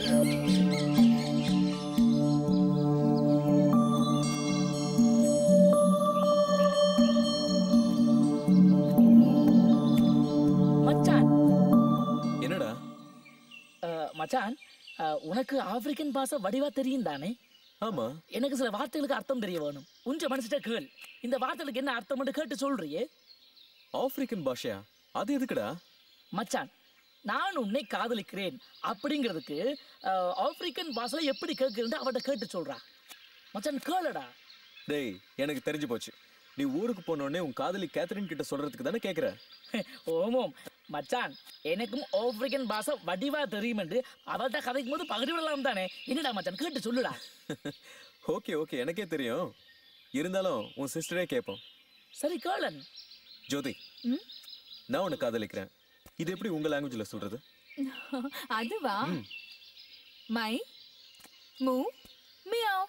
மச்சான், என்னடா? மச்சான், உனக்கு ஆப்பிரிக்கன் பாஷை வடிவா தெரியும் தானே? ஆமா. எனக்கு சில வார்த்தைகளுக்கு அர்த்தம் தெரிய வேணும். உஞ்ச மனசிட்ட கேள், இந்த வார்த்தைகளுக்கு என்ன அர்த்தம் கேட்டு சொல்றியே. ஆப்பிரிக்கன் பாஷையா? அது எதுக்குடா? மச்சான், நான் உன்னை காதலிக்கிறேன் அப்படிங்கிறதுக்கு ஆப்பிரிக்கன் பாஷையில எப்படி கேட்குறது அவட்ட கேட்டு சொல்றா. மச்சான் கேளுடா. டேய் எனக்கு தெரிஞ்சு போச்சு, நீ ஊருக்கு போனோடனே உன் காதலி கேத்தரின் கிட்ட சொல்றதுக்கு தானே கேக்குற? ஓமோம் மச்சான், எனக்கும் ஆப்பிரிக்கன் பாஷை வடிவா தெரியும் என்று அவள்கிட்ட கதைக்கும் போது பகிர்ந்து விடலாம் தானே. என்னடா மச்சான் கேட்டு சொல்லுடா. ஓகே ஓகே, எனக்கே தெரியும். இருந்தாலும் உன் சிஸ்டரே கேட்போம். சரி கேளன். ஜோதி, நான் உன்னை காதலிக்கிறேன். இது எப்படி உங்க லாங்குவேஜ்ல சொல்றது? அதுவா? மை மூ மியாவ்.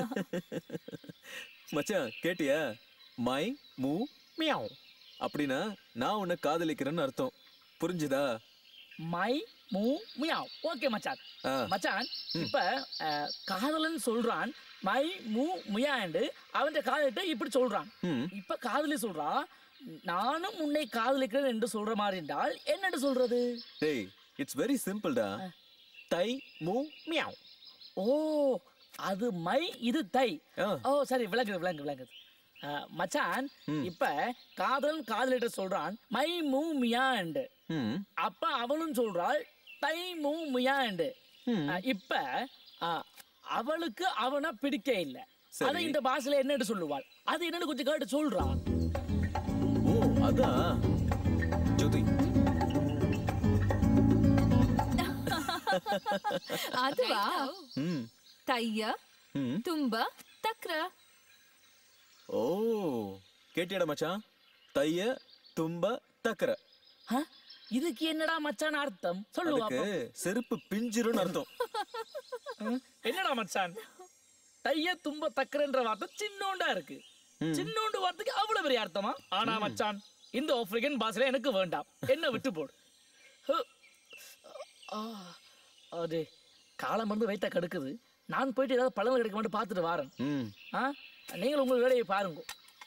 மச்சான் கேட்டியா? மை மூ மியாவ் அப்படின்னா நான் உன்னை காதலிக்கிறேன்னு அர்த்தம். புரிஞ்சுதா? மை மூ மியாவ். ஓகே மச்சான். மச்சான் இப்ப காதலன் சொல்றான் மை மூ மியாண்டு அவன் காதலிட்ட இப்படி சொல்றான். இப்ப காதலி சொல்றா நானும் உன்னை காதலிக்கிறேன் என்று சொல்ற மாதிரி என்றால் என்னன்னு சொல்றது? டேய், இட்ஸ் வெரி சிம்பிள்டா. தை மூ மியாவ். ஓ, அது மை, இது தை. ஓ சரி, விளங்குது. மச்சான் இப்ப காதலன் காதலிட்ட சொல்றான் மை மூ மியாண்டு. அப்ப அவளும் சொல்றாள் தை மூ மியாண்டு. இப்ப அவளுக்கு அவனை பிடிக்க இல்ல. அதை இந்த பாஷையில என்னன்னு சொல்லுவாள்? அது என்னன்னு கொஞ்சம் கேட்டு சொல்றா. ஓ அதான் ஜோதி. அதுவா? தைய தும்ப தக்ர. ஓ கேட்டியாடா மச்சான்? தைய தும்ப தக்கற. இதுக்கு என்னடா மச்சான் அர்த்தம் சொல்லுவா? செருப்பு பிஞ்சிருன்னு அர்த்தம். என்னடா மச்சான்? தைய தும்ப தக்கறன்ற வார்த்தை சின்னோண்டா இருக்கு. சின்னோண்டு வார்த்தைக்கு அவ்வளவு பெரிய அர்த்தமா? ஆனா மச்சான் இந்த ஆப்பிரிக்கன் பாஷையில எனக்கு வேண்டாம். என்ன விட்டு போடு. அது காலம் வந்து வைத்த கடுக்குது. நான் போயிட்டு ஏதாவது பழங்கள் கிடைக்க மட்டும் பார்த்துட்டு வாரேன். நீங்கள் உங்கள் வேலையை பாருங்க.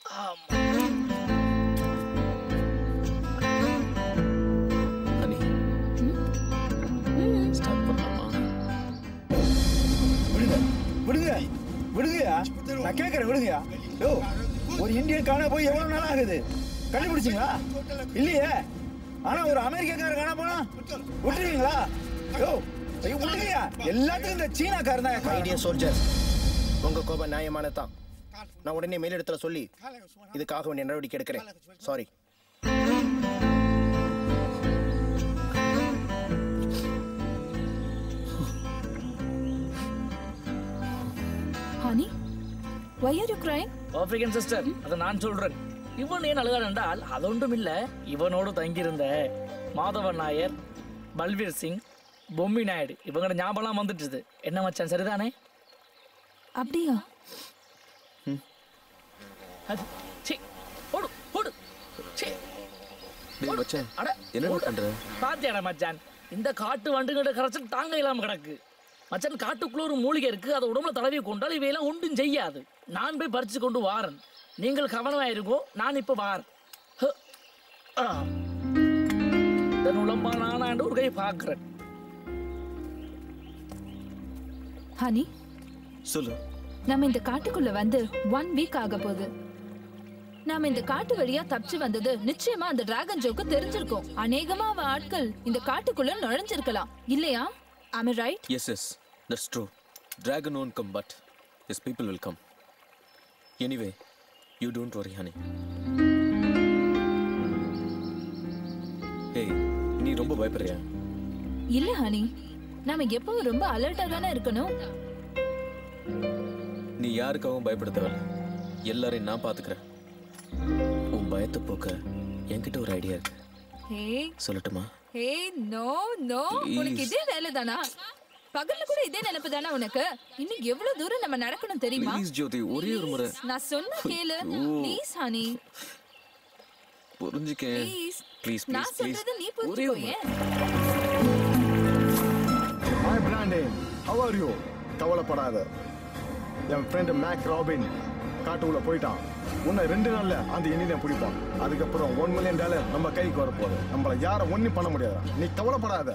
விடுங்கயா, நான் கேட்கறேன் விடுங்கயா. யோ, ஒரு இந்தியன் காண போய் எவ்வளவு நாள் ஆகுது? கண்டுபிடிச்சிங்களா? இல்லையே. ஆனா ஒரு அமெரிக்காக்காரர் காண போனா விட்டுருவீங்களா? யோ விடுங்கயா. எல்லாத்துக்கும் இந்த சீனாக்காரன் தான். ஐடியா சோல்ஜர், உங்க கோபம் நியாயமானதான். நான் உடனே மேலிடத்துல சொல்லி இதுக்காக வேண்டிய நடவடிக்கை எடுக்கிறேன். Sorry. Honey, why are you crying? African sister, அதை நான் சொல்றேன். இவன் ஏன் அழுகான் என்றால் அது ஒன்றும் இல்ல. இவனோடு தங்கியிருந்த மாதவன் நாயர், பல்வீர் சிங், பொம்மி நாயுடு இவங்களோட ஞாபகம் வந்துட்டுது. என்ன மச்சான், சரிதானே? அப்படியா? பாத்தியாடா மச்சான், இந்த காட்டு வண்டுகிட்ட கரைச்சல் தாங்க இல்லாம கிடக்கு. மச்சான் காட்டுக்குள்ள ஒரு மூலிகை இருக்கு. அதை உடம்புல தடவி கொண்டால் இவையெல்லாம் ஒன்றும் செய்யாது. நான் போய் பறிச்சு கொண்டு வாரன். நீங்கள் கவனமாயிருக்கோ. நான் இப்ப வாரன். உடம்பா நானாண்டு ஒரு கை பாக்குறேன். ஹனி சொல்லு. நம்ம இந்த காட்டுக்குள்ள வந்து 1 வீக் ஆக போகுது. நாம இந்த காட்டு வழியா தப்பிச்சு வந்தது நிச்சயமா அந்த டிராகன் ஜோக்கு தெரிஞ்சிருக்கும். அநேகமா அவ ஆட்கள் இந்த காட்டுக்குள்ள நுழைஞ்சிருக்கலாம், இல்லையா? Am I right? Yes, that's true. Dragon won't come, but his people will come. Anyway, you don't worry, honey. Hey, நீ ரொம்ப பயப்படுறியா? இல்ல ஹனி, நாம எப்பவும் ரொம்ப அலர்ட்டா தானே இருக்கணும். நீ யாருக்காகவும் பயப்பட தேவையில்ல. எல்லாரையும் நான் பாத்துக்கிறேன். உன் பயத்தை போக்க என்கிட்ட ஒரு ஐடியா இருக்கு. சொல்லட்டுமா? நோ உனக்கு இதே வேலை தானா? பகல்ல கூட இதே நினைப்பு தானா உனக்கு? இன்னும் எவ்வளவு தூரம் நம்ம நடக்கணும் தெரியுமா? ப்ளீஸ் ஜோதி, ஒரே ஒரு முறை நான் சொன்னா கேளு. ப்ளீஸ் ஹனி, புரிஞ்சுக்க. ப்ளீஸ் நான் சொல்றது நீ புரிஞ்சுக்கோயே. Hi Brandon, how are you? கவலைப்படாத. என் ஃப்ரெண்ட் மேக் ராபின் காட்டுக்குள்ள போயிட்டான். உன்னை 2 நாள்ல அந்த இந்தியனை பிடிப்பான். அதுக்கப்புறம் $1 million நம்ம கைக்கு வரப்போகுது. நம்மள யாரும் ஒன்றும் பண்ண முடியாது. நீ கவலைப்படாத.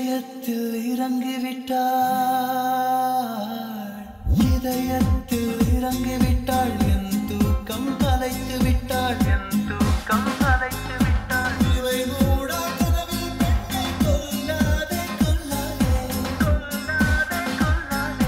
இதயத்தில் இறங்கிவிட்டாள், இதயத்தில் இறங்கிவிட்டாள், என் தூக்கம் கலைத்து விட்டாள், என் தூக்கம் கலைத்து விட்டாள். இவை கூட கனவில் பெண்ணை கொல்லாதே கொல்லாதே கொல்லாதே கொல்லாதே.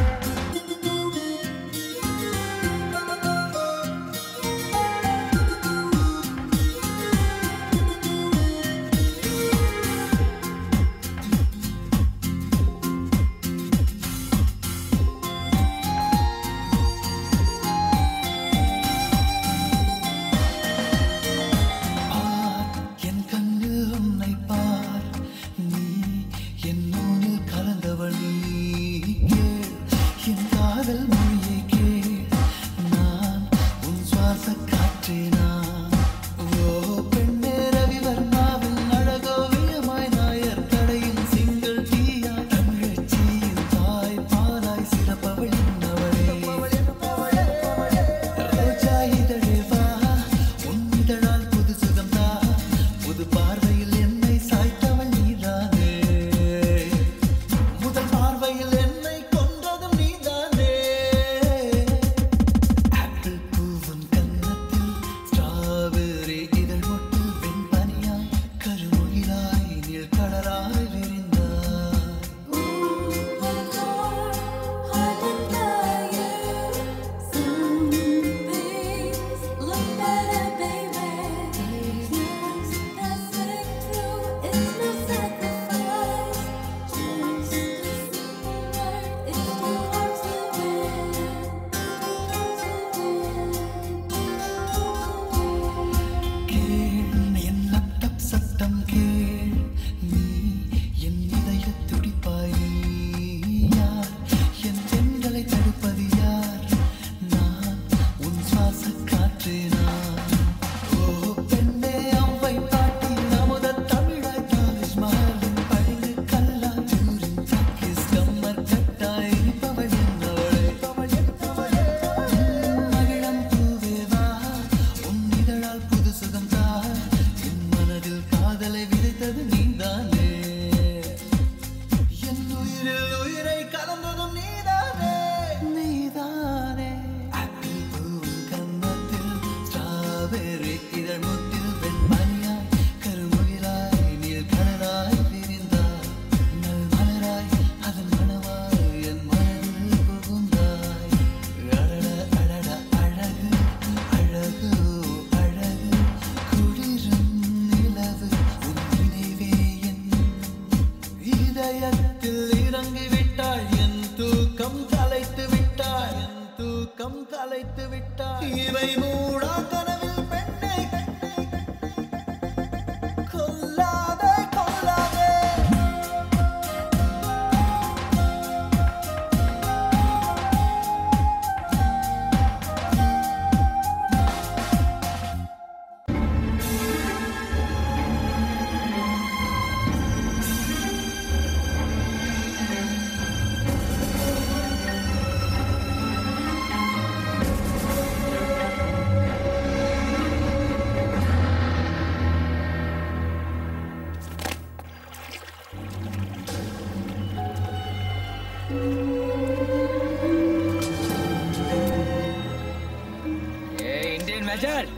மேஜர்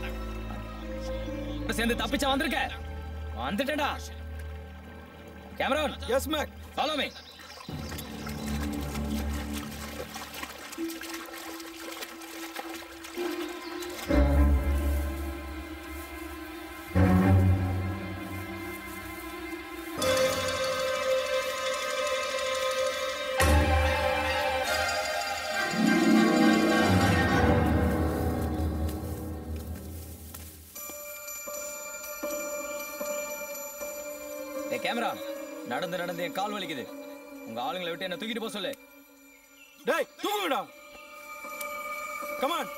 சேர்ந்து தப்பிச்சா வந்திருக்க வந்துட்டேடா. Cameron yes Mac follow me. கேமரா நடந்து நடந்து என் கால் வலிக்குது. உங்க ஆளுங்களை விட்டு என்ன தூக்கிட்டு போக சொல்லு. டேய் தூக்குடா. Come on.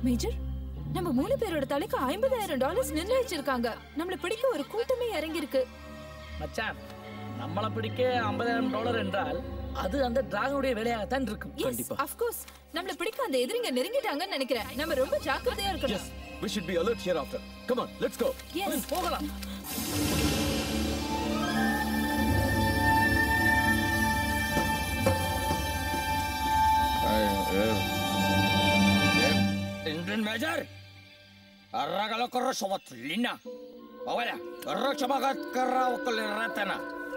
மேஜர், நம்ம 3 பேரோட தலைக்கு $50,000 நிர்ணயிச்சிருக்காங்க. நம்மள பிடிக்க ஒரு கூட்டமே இறங்கி இருக்கு. மச்சான், நம்மள பிடிக்க $50,000 என்றால் அது அந்த டிராகனுடைய வேலையாகத்தான் இருக்கும். கண்டிப்பா. Of course. நம்மள பிடிக்க அந்த எதிரிங்க நெருங்கிட்டாங்கன்னு நினைக்கிறேன். நம்ம ரொம்ப ஜாக்கிரதையா இருக்கணும். We should be alert hereafter. Come on, let's go. Yes. போகலாம். Indian Major, arragalo corro sobat lina. Awalnya, corro coba kat kerau keliratana.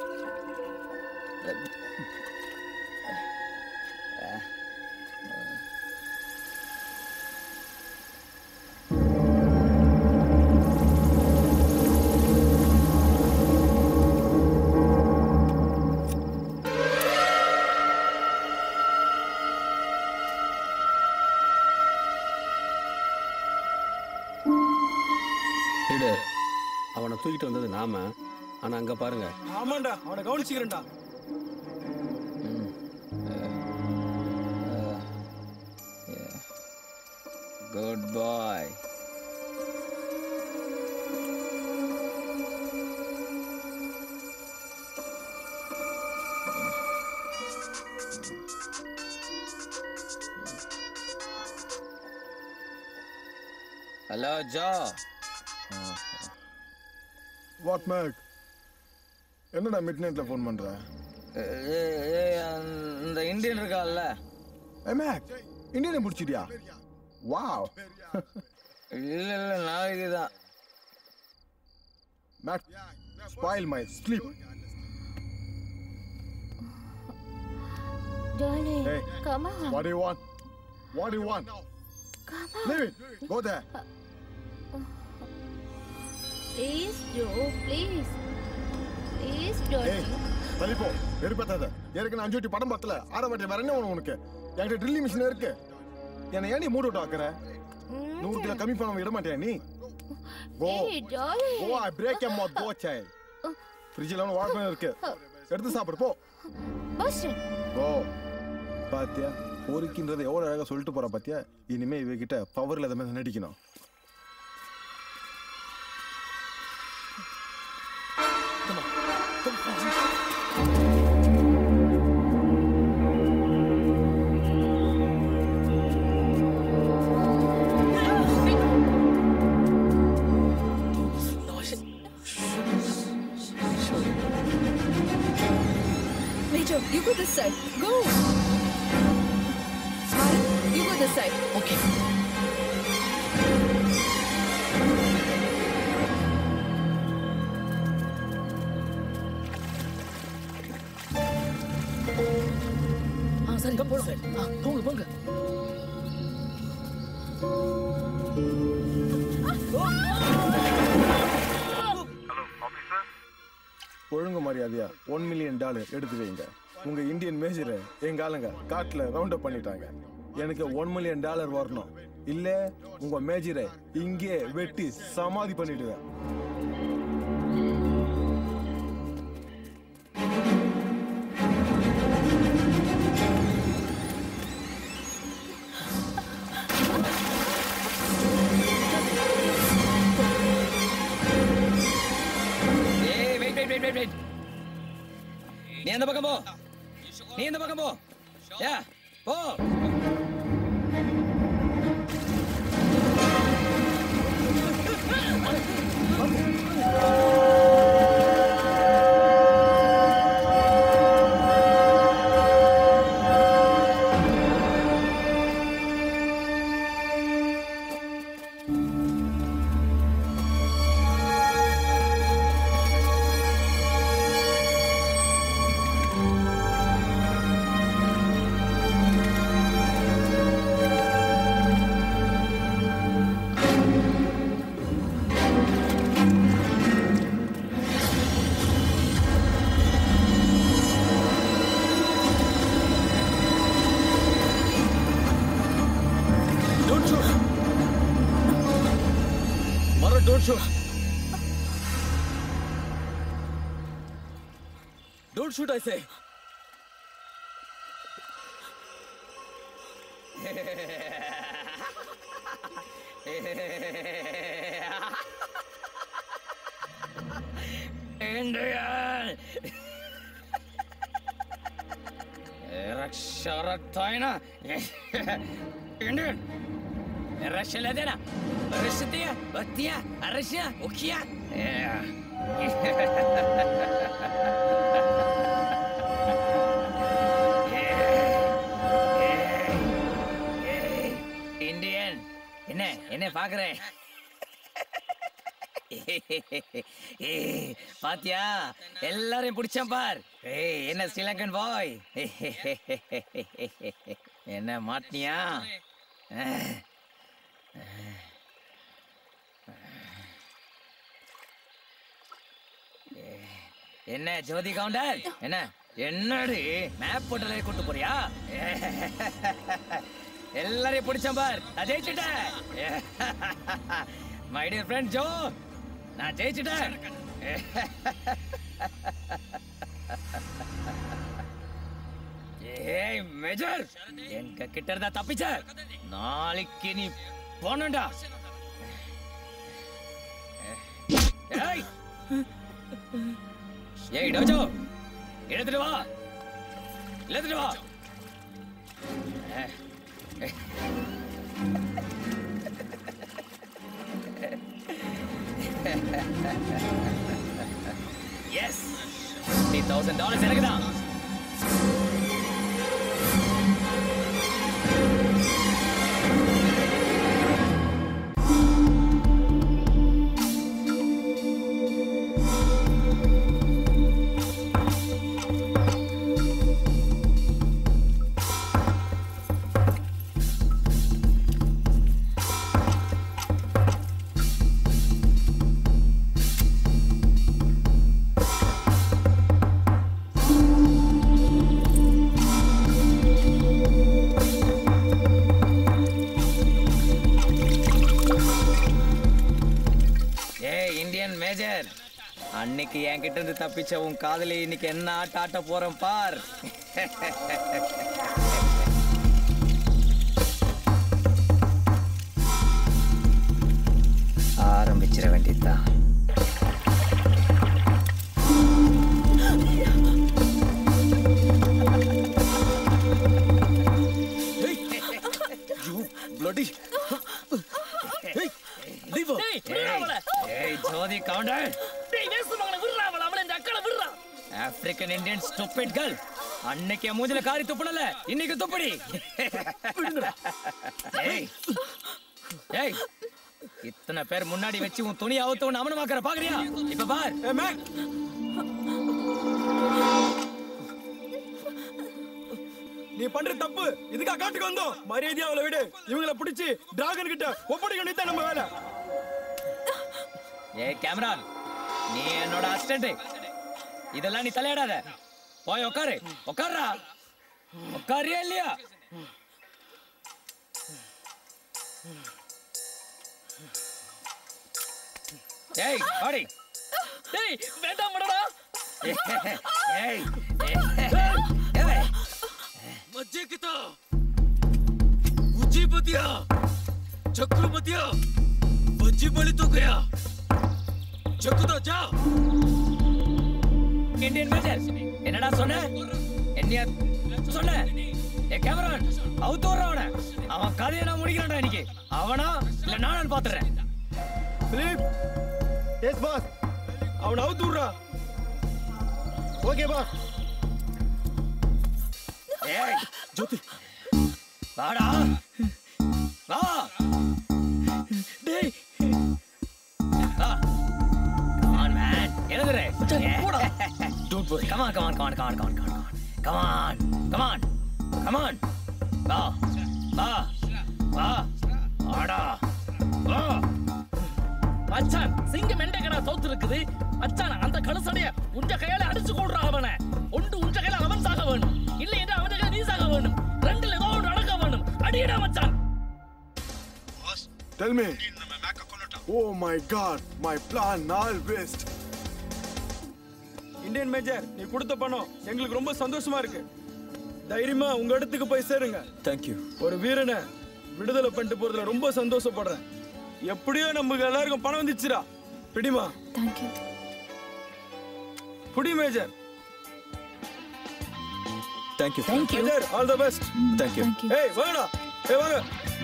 அவனை தூக்கிட்டு வந்தது நாம, ஆனா அங்க பாருங்க. ஆமாண்டா, அவனை கவனிச்சுக்கிறேன்டா. Goodbye. Hello Joe. What Mac? என்னடா மிட் நைட்ல ஃபோன் பண்ற? இந்த இந்தியன் இருக்கான்ல. மேக், இந்தியனை முடிச்சிட்டியா? வாவ். இல்ல நாளைக்கு தான். Mac, spoil my sleep. Darling, Hey, come on. what do you want? What do you want? Come on. Leave it. Go there. Please, Joe, please. Please, Hey, darling. தள்ளி போ. வெறுப்பேத்தாத. ஏற்கனவே 5 வாட்டி படம் பார்த்தல. 6 வாட்டி வேற என்ன வேணும் உனக்கு? என்கிட்ட ட்ரில்லிங் மிஷின் இருக்கு. என்ன ஏன் நீ மூட் அவுட் ஆக்குற? 100 கிலோ கம்மி பண்ண விட மாட்டியா நீ? Go. Hey, darling. Go, I break your mouth. Go, child. ஃப்ரிட்ஜில் ஒன்று வாழைப்பழம் இருக்கு. எடுத்து சாப்பிடு போ. Boston. Go. பாத்தியா, பொறுக்கின்றதை எவ்வளோ அழகாக சொல்லிட்டு போற பாத்தியா? இனிமே இவகிட்ட பவர் இல்லாத மாதிரி நடிக்கணும். Major, you go this side. Go. Smile, you go this side. Okay. சரி போலாம். போங்க போங்க. ஒழுங்கு மரியாதையா $1 மில்லியன் எடுத்து வைங்க. உங்க இந்தியன் மேஜரை எங்க ஆளுங்க காட்டுல ரவுண்ட் அப் பண்ணிட்டாங்க. எனக்கு $1 மில்லியன் வரணும். இல்ல உங்க மேஜரை இங்கே வெட்டி சமாதி பண்ணிடுவேன். நீ அந்த பக்கம் போ. நீ இந்த பக்கம் போ. யா போ. Don't shoot, I say. Indian! Raksharathayna! Indian! Russia ladena! Russia, Batia, Russia, Ukia! Indian! என்ன பாக்குறேன் பாத்தியா எல்லாரையும் பிடிச்சான் பார் என்ன ஸ்ரீலங்கன் பாய் என்ன மாட்டினியா என்ன ஜோதி கவுண்டர் என்ன என்னடி மேப் போட்டலே கூட்டு போறியா எல்லாரையும் பிடிச்சான் பார் நான் ஜெயிச்சுட்டேன் மை டியர் ஃப்ரெண்ட் ஜோ நான் ஜெயிச்சுட்டேன் ஏய் மேஜர் எங்க கிட்ட இருந்தா தப்பிச்ச நாளைக்கு நீ போனடா ஏய் ஏய் டோஜோ எடுத்துட்டு வா எடுத்துட்டு வா Yes, $50,000 எனக்கு தான். மேஜர் அன்னைக்கு என்கிட்ட இருந்து தப்பிச்ச உன் காதலி இன்னைக்கு என்ன ஆட்ட ஆட்ட போறேன் பார் ஆரம்பிச்சிட வேண்டியதுதான் bloody Jothi Gounder African Indian stupid girl அன்னைக்கு மூஞ்சில காரி துப்புனல இன்னைக்கு துப்படி ஏய் இத்தனை பேர் முன்னாடி வச்சு உன் துணி அவுத்து அமனமாக்கற பாக்குறியா இப்ப பார் நீ பண்ற தப்பு இதுக்கு காட்டுக்கு வந்தோம் மரியாதையா அவளை விடு இவங்கள பிடிச்சி டிராகன் கிட்ட ஒப்படைக்க வேண்டியது நம்ம வேலை ஏய் கேமரான் நீ என்னோட அசிஸ்டன்ட் இதெல்லாம் நீ தலையாடாத போய் உட்காரு உட்கார்றா உட்காரியா இல்லையா ஏய் ஓடி டேய் வேண்டாம் மடடா ஏய் मज्जे किता उजी बदिया चक्रमतिया बज्जी बलि तो गया चकुदा जा इंडियन मेजर என்னடா சொன்ன என்னைய சொன்ன ஏ கேமரான் அவுட் ஓடுறவன அவன் கதையை நான் முடிக்கறேன்டா இன்னைக்கு அவனா இல்ல நானான்னு பாத்துறேன் பிலிப் எஸ் பாஸ் அவன் அவுட் ஓடுறா ஓகே பாஸ் ஏய் ஜோதி வாடா வா டேய் வா கம் ஆன் மேன் எழுதுறே போடா டோன்ட் வரி கம் ஆன் வா வா வா வாடா வா மச்சான் சிங்கம் எண்டகடா தோத்து இருக்குது மச்சான் அந்த கழுசடைய உஞ்ச கையால அடிச்சு கொள்றா அவனை ஒன்று உஞ்ச கையால அவன் சாக வேணும் இல்ல என்று அவன் கையால நீ சாக வேணும் ரெண்டுல ஏதோ ஒன்று நடக்க வேணும் அடியடா மச்சான் Tell me. Oh my god, my plan all waste. Indian major நீ கொடுத்த பணம் எங்களுக்கு ரொம்ப சந்தோஷமா இருக்கு தைரியமா உங்க இடத்துக்கு போய் சேருங்க தேங்க்யூ ஒரு வீரனை விடுதலை பண்ணிட்டு போறதுல ரொம்ப சந்தோஷப்படுறேன். எப்படியோ நமக்கு எல்லாருக்கும் பணம் வந்துச்சுடா. பிடிமா? Thank you. புடி major. Thank you. Thank you. Major, all the best. Thank you. ஏய் வாங்கடா. ஏய் வாங்க.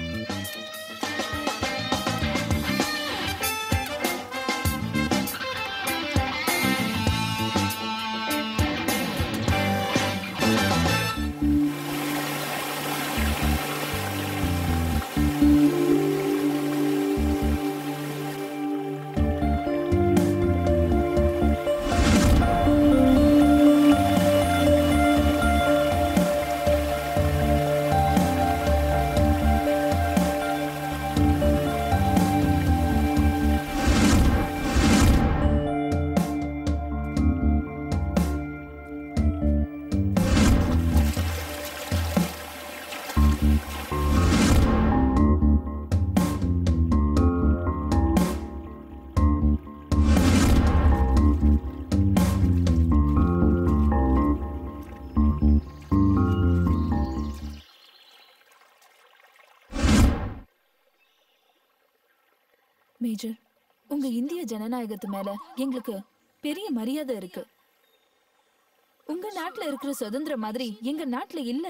மேஜர், உங்க இந்திய ஜனநாயகத்து மேல எங்களுக்கு பெரிய மரியாதை இருக்கு. உங்க நாட்டுல இருக்கிற சுதந்திரம் மாதிரி எங்க நாட்டுல இல்ல.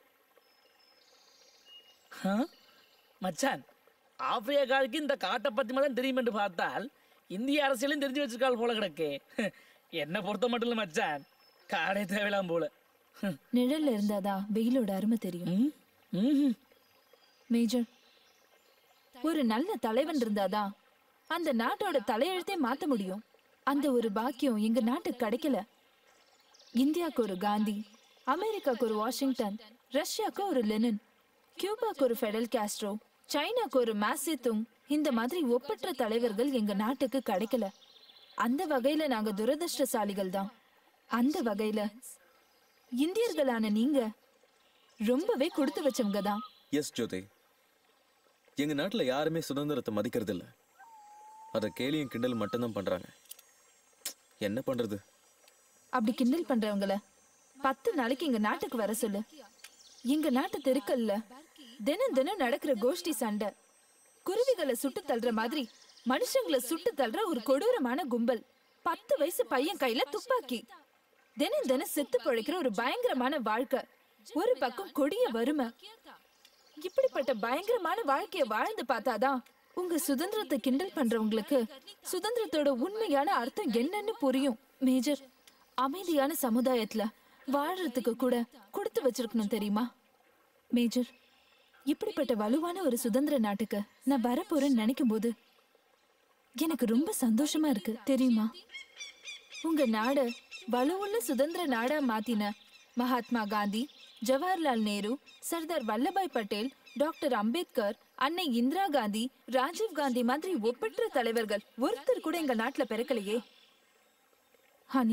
மச்சான், ஆப்பிரிக்காவுக்கு இந்த காட்டை பத்தி மட்டும் தெரியும் என்று பார்த்தால் இந்திய அரசியலும் தெரிஞ்சு வச்சிருக்காள் போல கிடக்கு. என்ன பொறுத்த மட்டும் இல்ல மச்சான், காடே தேவையில்லாம் போல. நிழல்ல இருந்தாதான் வெயிலோட அருமை தெரியும். மேஜர், ஒரு நல்ல தலைவன் இருந்தாதான் அந்த நாட்டோட தலையெழுத்தே மாத்த முடியும். அந்த ஒரு பாக்கியம் எங்க நாட்டுக்கு கிடைக்கல. இந்தியாவுக்கு ஒரு காந்தி, அமெரிக்காவுக்கு ஒரு வாஷிங்டன், ரஷ்யாவுக்கு ஒரு லெனின், கியூபாக்கு ஒரு ஃபெடல் காஸ்ட்ரோ, சைனாக்கு ஒரு மாசேதுங், இந்த மாதிரி ஒப்பற்ற தலைவர்கள் எங்க நாட்டுக்கு கிடைக்கல. அந்த வகையில நாங்க துரதிருஷ்டசாலிகள் தான். அந்த வகையில இந்தியர்களான நீங்க ரொம்பவே கொடுத்து வச்சவங்க தான். எஸ் ஜோதி, எங்க நாட்டுல யாருமே சுதந்திரத்தை மதிக்கிறது இல்ல. அத கேலியும் கிண்டல் மட்டும்தான் பண்றாங்க. என்ன பண்றது? அப்படி கிண்டல் பண்றவங்கள 10 நாளைக்கு எங்க நாட்டுக்கு வர சொல்லு. எங்க நாட்டு தெருக்கல்ல தினம் தினம் நடக்கிற கோஷ்டி சண்டை, குருவிகளை சுட்டு தள்ளுற மாதிரி மனுஷங்களை சுட்டு தள்ளுற ஒரு கொடூரமான கும்பல், 10 வயசு பையன் கையில துப்பாக்கி, தினம் தினம் செத்து பிழைக்கிற ஒரு பயங்கரமான வாழ்க்கை, ஒரு பக்கம் கொடிய வறுமை. இப்படிப்பட்ட பயங்கரமான வாழ்க்கைய வாழ்ந்து பார்த்தாதான் உங்க சுதந்திரத்தை கிண்டல் பண்றவங்களுக்கு சுதந்திரத்தோட உண்மையான அர்த்தம் என்னன்னு புரியும். மேஜர், அமைதியான சமுதாயத்துல வாழ்றதுக்கு கூட கொடுத்து வச்சிருக்கணும் தெரியுமா? மேஜர், இப்படிப்பட்ட வலுவான ஒரு சுதந்திர நாட்டுக்கு நான் வரப்போறேன்னு நினைக்கும் போது எனக்கு ரொம்ப சந்தோஷமா இருக்கு தெரியுமா? உங்க நாட வலுவுள்ள சுதந்திர நாடா மாத்தின மகாத்மா காந்தி, ஜவஹர்லால் நேரு, சர்தார் வல்லபாய் பட்டேல், டாக்டர் அம்பேத்கர், அன்னை இந்திரா காந்தி, ராஜீவ் காந்தி மாதிரி ஒப்பற்ற தலைவர்கள் ஒருத்தர் கூட எங்க நாட்டுல பிறக்கலையே. ஹனி,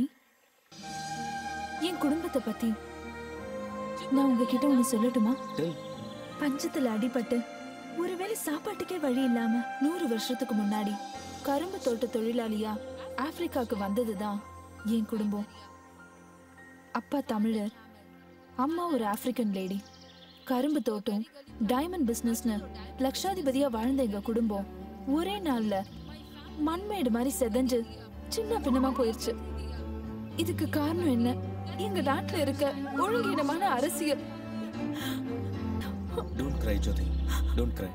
என் குடும்பத்தை பத்தி நான் உங்ககிட்ட ஒண்ணு சொல்லட்டுமா? பஞ்சத்துல அடிபட்டு ஒருவேளை சாப்பாட்டுக்கே வழி இல்லாம 100 வருஷத்துக்கு முன்னாடி கரும்பு தோட்ட தொழிலாளியா ஆப்பிரிக்காவுக்கு வந்ததுதான் என் குடும்பம். அப்பா தமிழர், அம்மா ஒரு ஆப்பிரிக்கன் லேடி. கரும்பு தோட்டம், டைமண்ட் பிசினஸ்னு லட்சாதிபதியா வாழ்ந்த எங்க குடும்பம் ஒரே நாள்ல மண்மேடு மாதிரி செதஞ்சு சின்ன பின்னமா போயிருச்சு. இதுக்கு காரணம் என்ன? எங்க நாட்டுல இருக்க ஒழுங்கீனமான அரசியல். Don't cry, Jothi. Don't cry.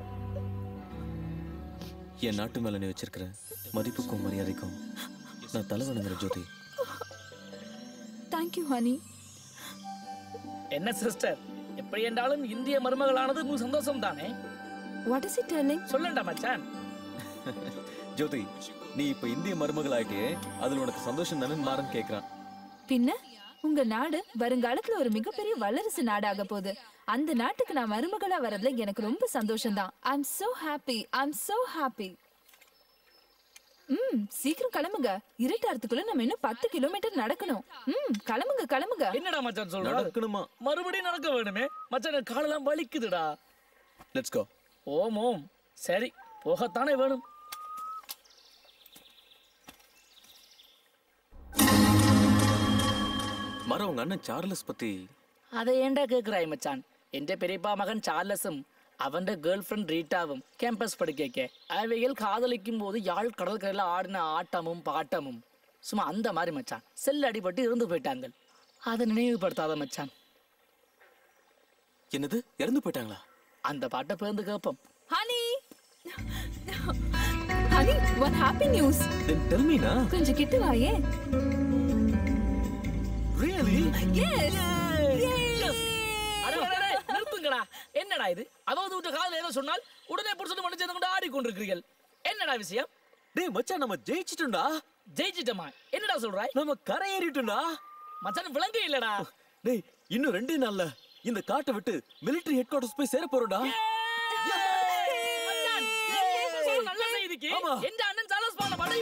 என் நாட்டு மேல நீ வச்சிருக்கிற மதிப்புக்கும் மரியாதைக்கும் நான் தலை வணங்குறேன் ஜோதி. Thank you honey. என்ன சிஸ்டர், எப்படி என்றாலும் இந்திய மருமகளானது உங்களுக்கு சந்தோஷம் தானே? What is he telling? சொல்லண்டா மச்சான். ஜோதி, நீ இப்ப இந்திய மருமகள் ஆயிட்டே, அதுல உனக்கு சந்தோஷம் தானே மாறன்னு கேக்குறான். பின்ன உங்க நாடு வருங்காலத்துல ஒரு மிகப்பெரிய வல்லரசு நாடாக போகுது. அந்த நாட்டுக்கு நான் மருமகளா வரதுல எனக்கு ரொம்ப சந்தோஷம் தான். I'm so happy. I'm so happy. சீக்கிரம் கிளம்புங்க. இருட்டாறதுக்குள்ள நம்ம இன்னும் 10 கிலோமீட்டர் நடக்கணும். கிளம்புங்க கிளம்புங்க. என்னடா மச்சான் சொல்ற? நடக்கணுமா? மறுபடியும் நடக்க வேணுமே மச்சான், காலெல்லாம் வலிக்குதுடா. Let's go. ஓம் சரி, போகத்தானே வேணும். மர உங்க அண்ணன் சார்லஸ் பத்தி அதை ஏண்டா கேக்குறாய் மச்சான்? என் பெரியப்பா மகன் சார்லஸும் அவன் கேர்ள் ஃப்ரெண்ட் ரீட்டாவும் கேம்பஸ் படிக்க அவைகள் காதலிக்கும் போது யாழ் கடற்கரையில் ஆடின ஆட்டமும் பாட்டமும் சும்மா அந்த மாதிரி மச்சான். செல் அடிபட்டு இறந்து போயிட்டாங்க. அதை நினைவுபடுத்தாத மச்சான். என்னது இறந்து போயிட்டாங்களா? அந்த பாட்டை பேர்ந்து கேட்போம். Honey honey what happy news? Then tell me na. கொஞ்சம் கிட்ட வாயே. Really? Yes. நிறுத்துங்கடா. என்னடா இது? அதாவது உங்க காதுல ஏதோ சொன்னால் உடனே புடிச்சிட்டு மண்ணு சேர்ந்து கொண்டு ஆடிக்கொண்டிருக்கிறீர்கள். என்னடா விஷயம்? டேய் மச்சான், நம்ம ஜெயிச்சிட்டோம்டா. ஜெயிச்சிட்டோமா? என்னடா சொல்றாய்? நம்ம கரையேறிட்டோம்டா. மச்சான் விளங்க இல்லடா. டேய் இன்னும் 2 நாள்ல இந்த காட்டை விட்டு மிலிட்டரி ஹெட் குவார்ட்டர்ஸ் போய் சேர போறோம்டா. நல்ல செய்திக்கு எந்த அண்ணன் சார்லஸ் பால படை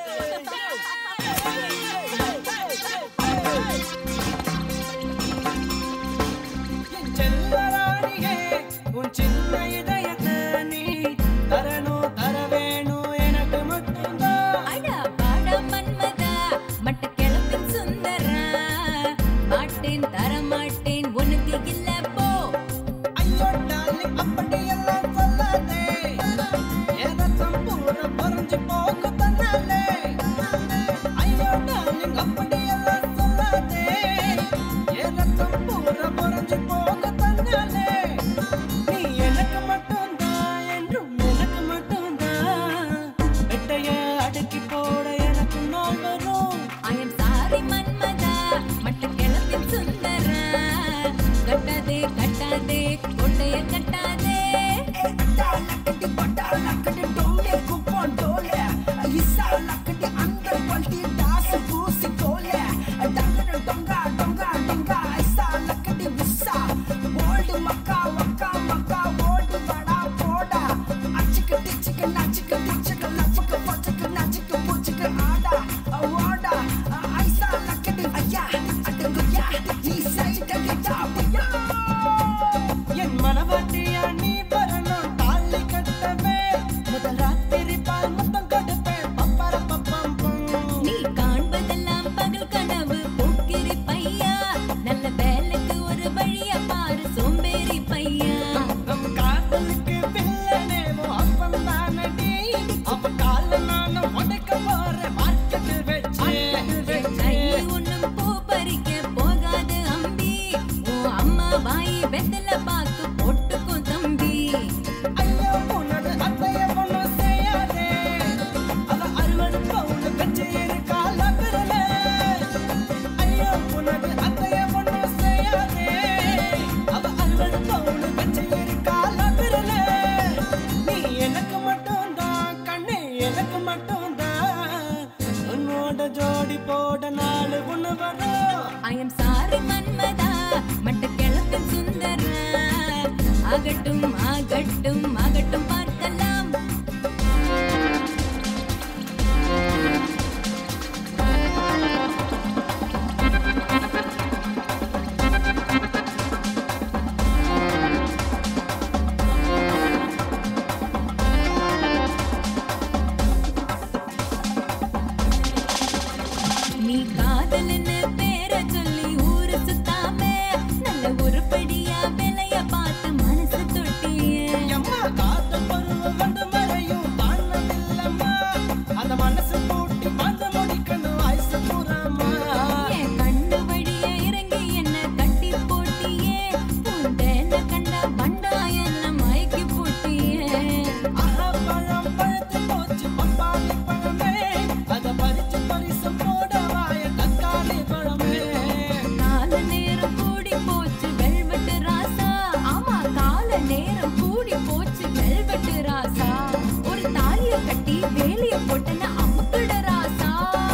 செல்லராணியே உன் சின்ன இதயத்தை நீ தரணும் தர வேணும் எனக்கு மட்டும்தான். அடா பாடா மன்மதா மட்ட கிளப்பின் சுந்தரா மாட்டேன் தர மாட்டேன் உனக்கு இல்ல போ. ஐயோ டார்லிங் அப்படியெல்லாம் சொல்லாதே, ஏதாச்சும் பூர பறஞ்சு போக தன்னாலே. ஐயோ டார்லிங் அப்படியெல்லாம் சொல்லாதே, ஏதாச்சும் பூர பறஞ்சு போக தன்னாலே. நீ எனக்கு மட்டும்தான் என்றும் எனக்கு மட்டும்தான், வெட்டைய அடக்கி போட எனக்கு நாள் வரும். I am sorry மன்மதா மட்ட கிளப்பின் சுந்தரா கட்டாதே கட்டாதே கோட்டைய கட்டாதே. என் மனவாட்டியா நீ வரணும் தாலி கட்டவே, முதல் ராத்திரி பால் முத்தம் கொடுப்பேன் பப்பர பப்பம். நீ காண்பதெல்லாம் பகல் கனவு போக்கிரி பையா, நல்ல வேலைக்கு ஒரு வழிய பாரு சோம்பேறி பையா. நம்ம காதலுக்கு வில்லனேவோ அப்பம் தானடி, அவ கால நானும் உடைக்க போறேன் மார்க்கெட்டில் வச்சு. ஒன்னும் பூ பறிக்க போகாது அம்பி, உன் அம்மா வாய் வெத்தல பாக்கு போட்டுக்கும் தம்பி. ஐயோ உனது அத்தைய பொண்ணு செய்யாதே, அவ 60 பவுன் வச்சு இருக்கா லக்கரல. ஐயோ உனது அத்தைய பொண்ணு செய்யாதே, அவ 60 பவுன் வச்சு இருக்கா லக்கரல. நீ எனக்கு மட்டும்தான் கண்ணே, எனக்கு மட்டும்தான், உன்னோட ஜோடி போட நாள் ஒண்ணு வரும். I am sorry மன்மதா மட்ட கிளப்பின் சுந்தரா ஆகட்டும் ஆகட்டும் ஆகட்டும் பார்க்கலாம். நீ காதல்னு பேர சொல்லி ஊரு சுத்தாம நல்ல உருப்படியா விலைய பார்த்து மனசு தொட்டியே. எம்மா காத்த பருவம் வந்து மறையும் தாண்டதில்லம்மா, அத மனசு போட்டு பந்த முடிக்கணும் ஐசு பூராமா. என் கண்ணு வழிய இறங்கி என்ன கட்டி போட்டியே, பூண்டேன கண்ட பண்டா என்ன மயக்கி போட்டியே. ஆஹா பழம் பழுத்து போச்சு பப்பாளி பழமே, அத பறிச்சு பரிசு போட வாய தக்காளி பழமே. கால நேரம் கூடி போச்சு வெல்வெட்டு ராசா, ஆமா கால நேரம் கூடி போச்சு வெல்வெட்டு ராசா. ஒரு தாலிய கட்டி வேலிய போட்டன அமுக்குட ராசா.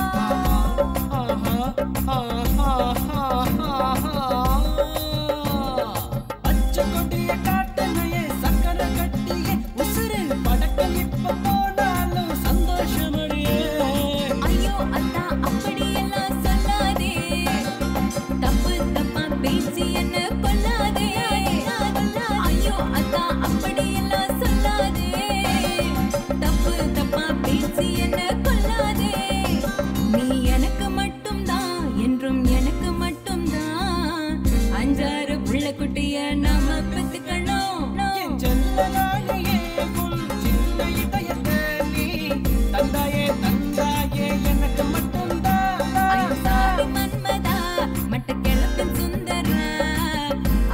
பச்சை கொடிய காட்டனையே சக்கரை கட்டியே உசுறு படக்கம் இப்ப போனாலும் சந்தோஷமடியே. ஐயோ அத்தா அப்படியெல்லாம் சொல்லாதே, தப்பு தப்பா பேசி என்ன கொல்லாதே. ஐயோ அத்தா அப்படியெல்லாம் சொல்லாதே, தப்பு தப்பா பேசி என்ன கொல்லாதே. நீ எனக்கு மட்டும்தான் என்றும் எனக்கு மட்டும்தான், 5-6 புள்ள குட்டிய நாம பெத்துக்கணும். என் செல்ல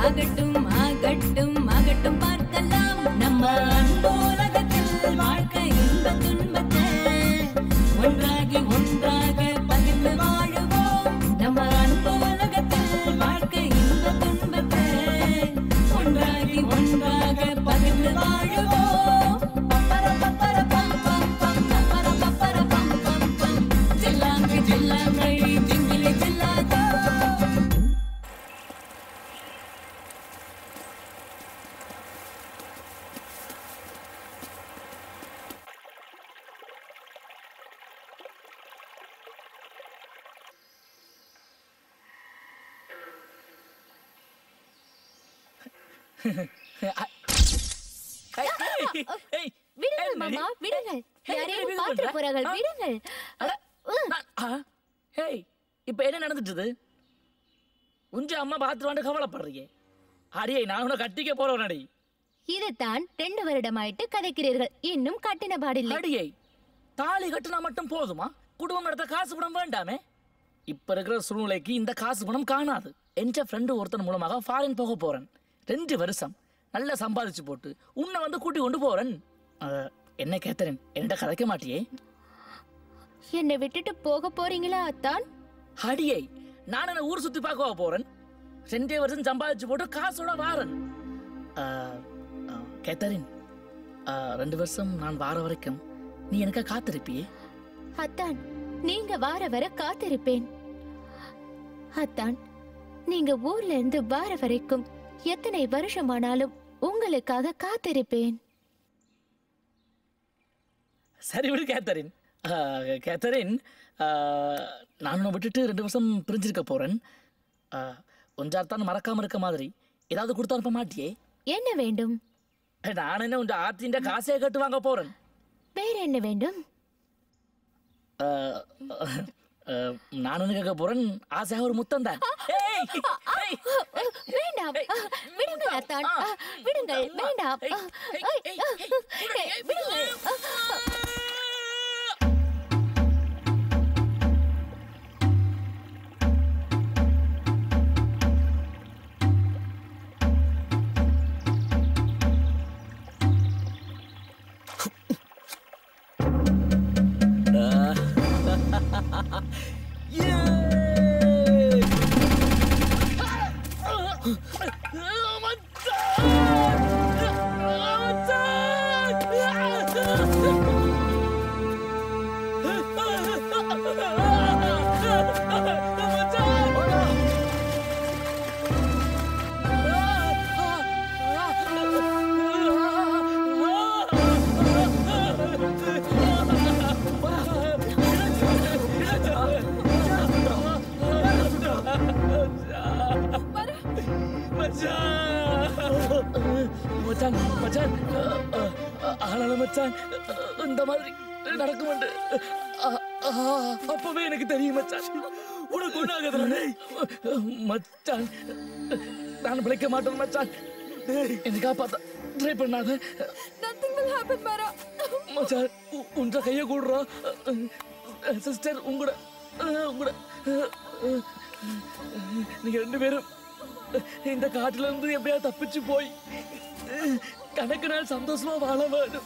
ஆகட்டும் ஆகட்டும் ஆகட்டும் பார்க்கலாம் நம்ம அன்போலகத்தில் வாழ்க்கை இன்ப துன்பத்தை ஒன்றாகி ஒன்றாக பகிர்ந்து வாழுவோம் நம்ம அன்போலகத்தில் வாழ்க்கை இன்ப துன்பத்தை ஒன்றாகி ஒன்றாக பகிர்ந்து வாழுவோம் பப்பர பப்பர பம் பம் பம் பப்பர பப்பர பம் பம் பம் ஜில்லாங்கு ஜில்லாங்கடி ஜிங்கிலி ஜில்லாதோ. விடுங்கள் மாமா விடுங்கள். யாரையும் பாத்துற போறார்கள் விடுங்கள். ஹேய் இப்ப என்ன நடந்துட்டு? உஞ்ச அம்மா பாத்துருவான்னு கவலைப்படுறீங்க. அடியே நான் உன்னை கட்டிக்க போறவன் அடி. இதைத்தான் 2 வருடமாயிட்டு கதைக்கிறீர்கள். இன்னும் கட்டின பாடில்லை. அடியே தாலி கட்டினா மட்டும் போதுமா? குடும்பம் நடத்த காசு பணம் வேண்டாமே? இப்ப இருக்கிற சூழ்நிலைக்கு இந்த காசு பணம் காணாது. என் ஃப்ரெண்டு ஒருத்தன் மூலமாக ஃபாரின் போக போறேன். 2 வருஷம் நல்லா சம்பாதிச்சு போட்டு உன்னை வந்து கூட்டி கொண்டு போறேன். என்ன கேத்தரன் என்னட்ட கதைக்க மாட்டியே? என்னை விட்டுட்டு போக போறீங்களா அத்தான்? அடியே நான் என்ன ஊர் சுத்தி பார்க்க போறேன். 2 வருஷம் சம்பாதிச்சு போட்டு காசோட வாரன். கேத்தரின் 2 வருஷம் நான் வார வரைக்கும் நீ எனக்கு காத்திருப்பியே? அத்தான் நீங்க வார வர காத்திருப்பேன். அத்தான் நீங்க ஊர்ல இருந்து வார வரைக்கும் எத்தனை வருஷமானாலும் உங்களுக்காக காத்திருப்பேன். சரி விடு கேத்தரின். கேத்தரின் நான் உன்னை விட்டுட்டு 2 வருஷம் பிரிஞ்சிருக்க போறேன். ஒன்றாத்தான் மறக்காம இருக்க மாதிரி ஏதாவது கொடுத்து அனுப்ப மாட்டியே? என்ன வேண்டும்? நான் என்ன உன் ஆத்தின் காசையை கட்டு வாங்க போறேன். வேற என்ன வேண்டும்? நான் ஒண்ணு கேட்க போறேன். ஆசையாக ஒரு முத்தம் தான். வேண்டாம் விடுங்கள் அத்தான் விடுங்கள். வேண்டாம் விடுங்கள். மச்சான் மச்சான் ஆனாலும் மச்சான் இந்த மாதிரி நடக்கும் அப்பவே எனக்கு தெரியும் மச்சான். உனக்கு ஒண்ணாகுதுல மச்சான். நான் பிழைக்க மாட்டேன் மச்சான். என்னை காப்பாத்த ட்ரை பண்ணாத. Nothing will happen, Mara. மச்சான் உன்ற கையை கூடுறா சிஸ்டர். உங்களோட நீங்க 2 பேரும் இந்த காட்டுல இருந்து எப்படியா தப்பிச்சு போய் கணக்கு நாள் சந்தோஷமா வாழ வேணும்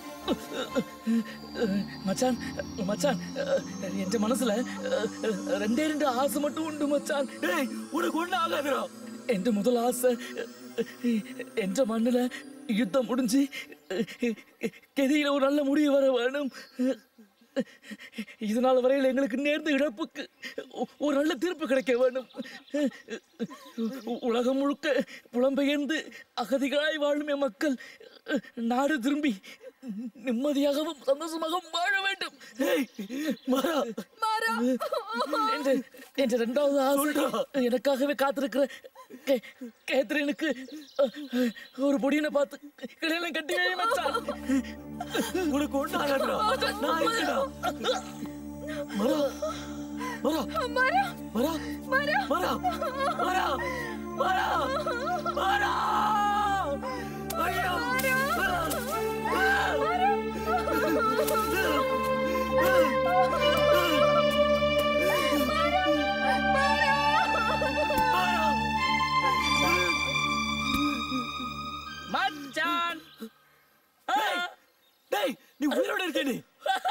மச்சான். மச்சான் என் மனசுல 2 ஆசை மட்டும் உண்டு மச்சான். உனக்கு ஒண்ணு ஆகாதுரா. என் முதல் ஆசை என் மண்ணுல யுத்தம் முடிஞ்சு கெதியில ஒரு நல்ல முடிவு வர வேணும். இதனால வரையில் எங்களுக்கு நேர்ந்த இழப்புக்கு ஒரு நல்ல தீர்ப்பு கிடைக்க வேண்டும். உலகம் முழுக்க புலம்பெயர்ந்து அகதிகளாய் வாழும் என் மக்கள் நாடு திரும்பி நிம்மதியாகவும் சந்தோஷமாகவும் வாழ வேண்டும். என்ற 2வது ஆசை எனக்காகவே காத்திருக்கிற கேத்ரினுக்கு ஒரு பொடியனை பார்த்து கல்யாணம் கட்டி மச்சான். உனக்கு ஒண்ணாகடா. நான் இருக்கடா. மரா மரா மரா மரா மரா மரா மரா மரா ஐயோ உயிரோட இருக்க நீ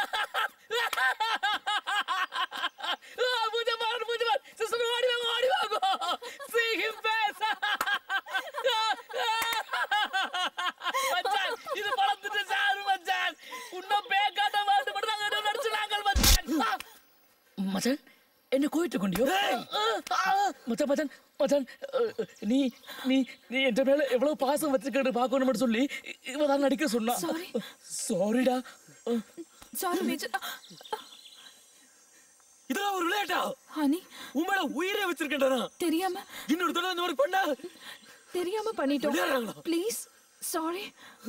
சிஸ்டர் ஓடி வாங்க see him face மச்சான் இது பழத்துட்டு சாரு மச்சான் இன்னும் பேக்காட்ட மாட்டு மட்டும் நாங்க நடிச்சுனாங்க மச்சான் மச்சான் என்ன கோயிட்டு கொண்டியோ மச்சான் மச்சான் மச்சான் நீ நீ நீ என்ற மேல எவ்வளவு பாசம் வச்சிருக்கேன்னு பார்க்கணும் மட்டும் சொல்லி இவதான் நடிக்க சொன்னா சாரிடா சாரி மேஜர் இதெல்லாம் ஒரு விளையாட்டா ஹனி உன் மேல உயிரே வச்சிருக்கேன்டா தெரியாம இன்னொரு தடவை அந்த மாதிரி பண்ணா தெரியாம பண்ணிட்டோம் ப்ளீஸ் சாரி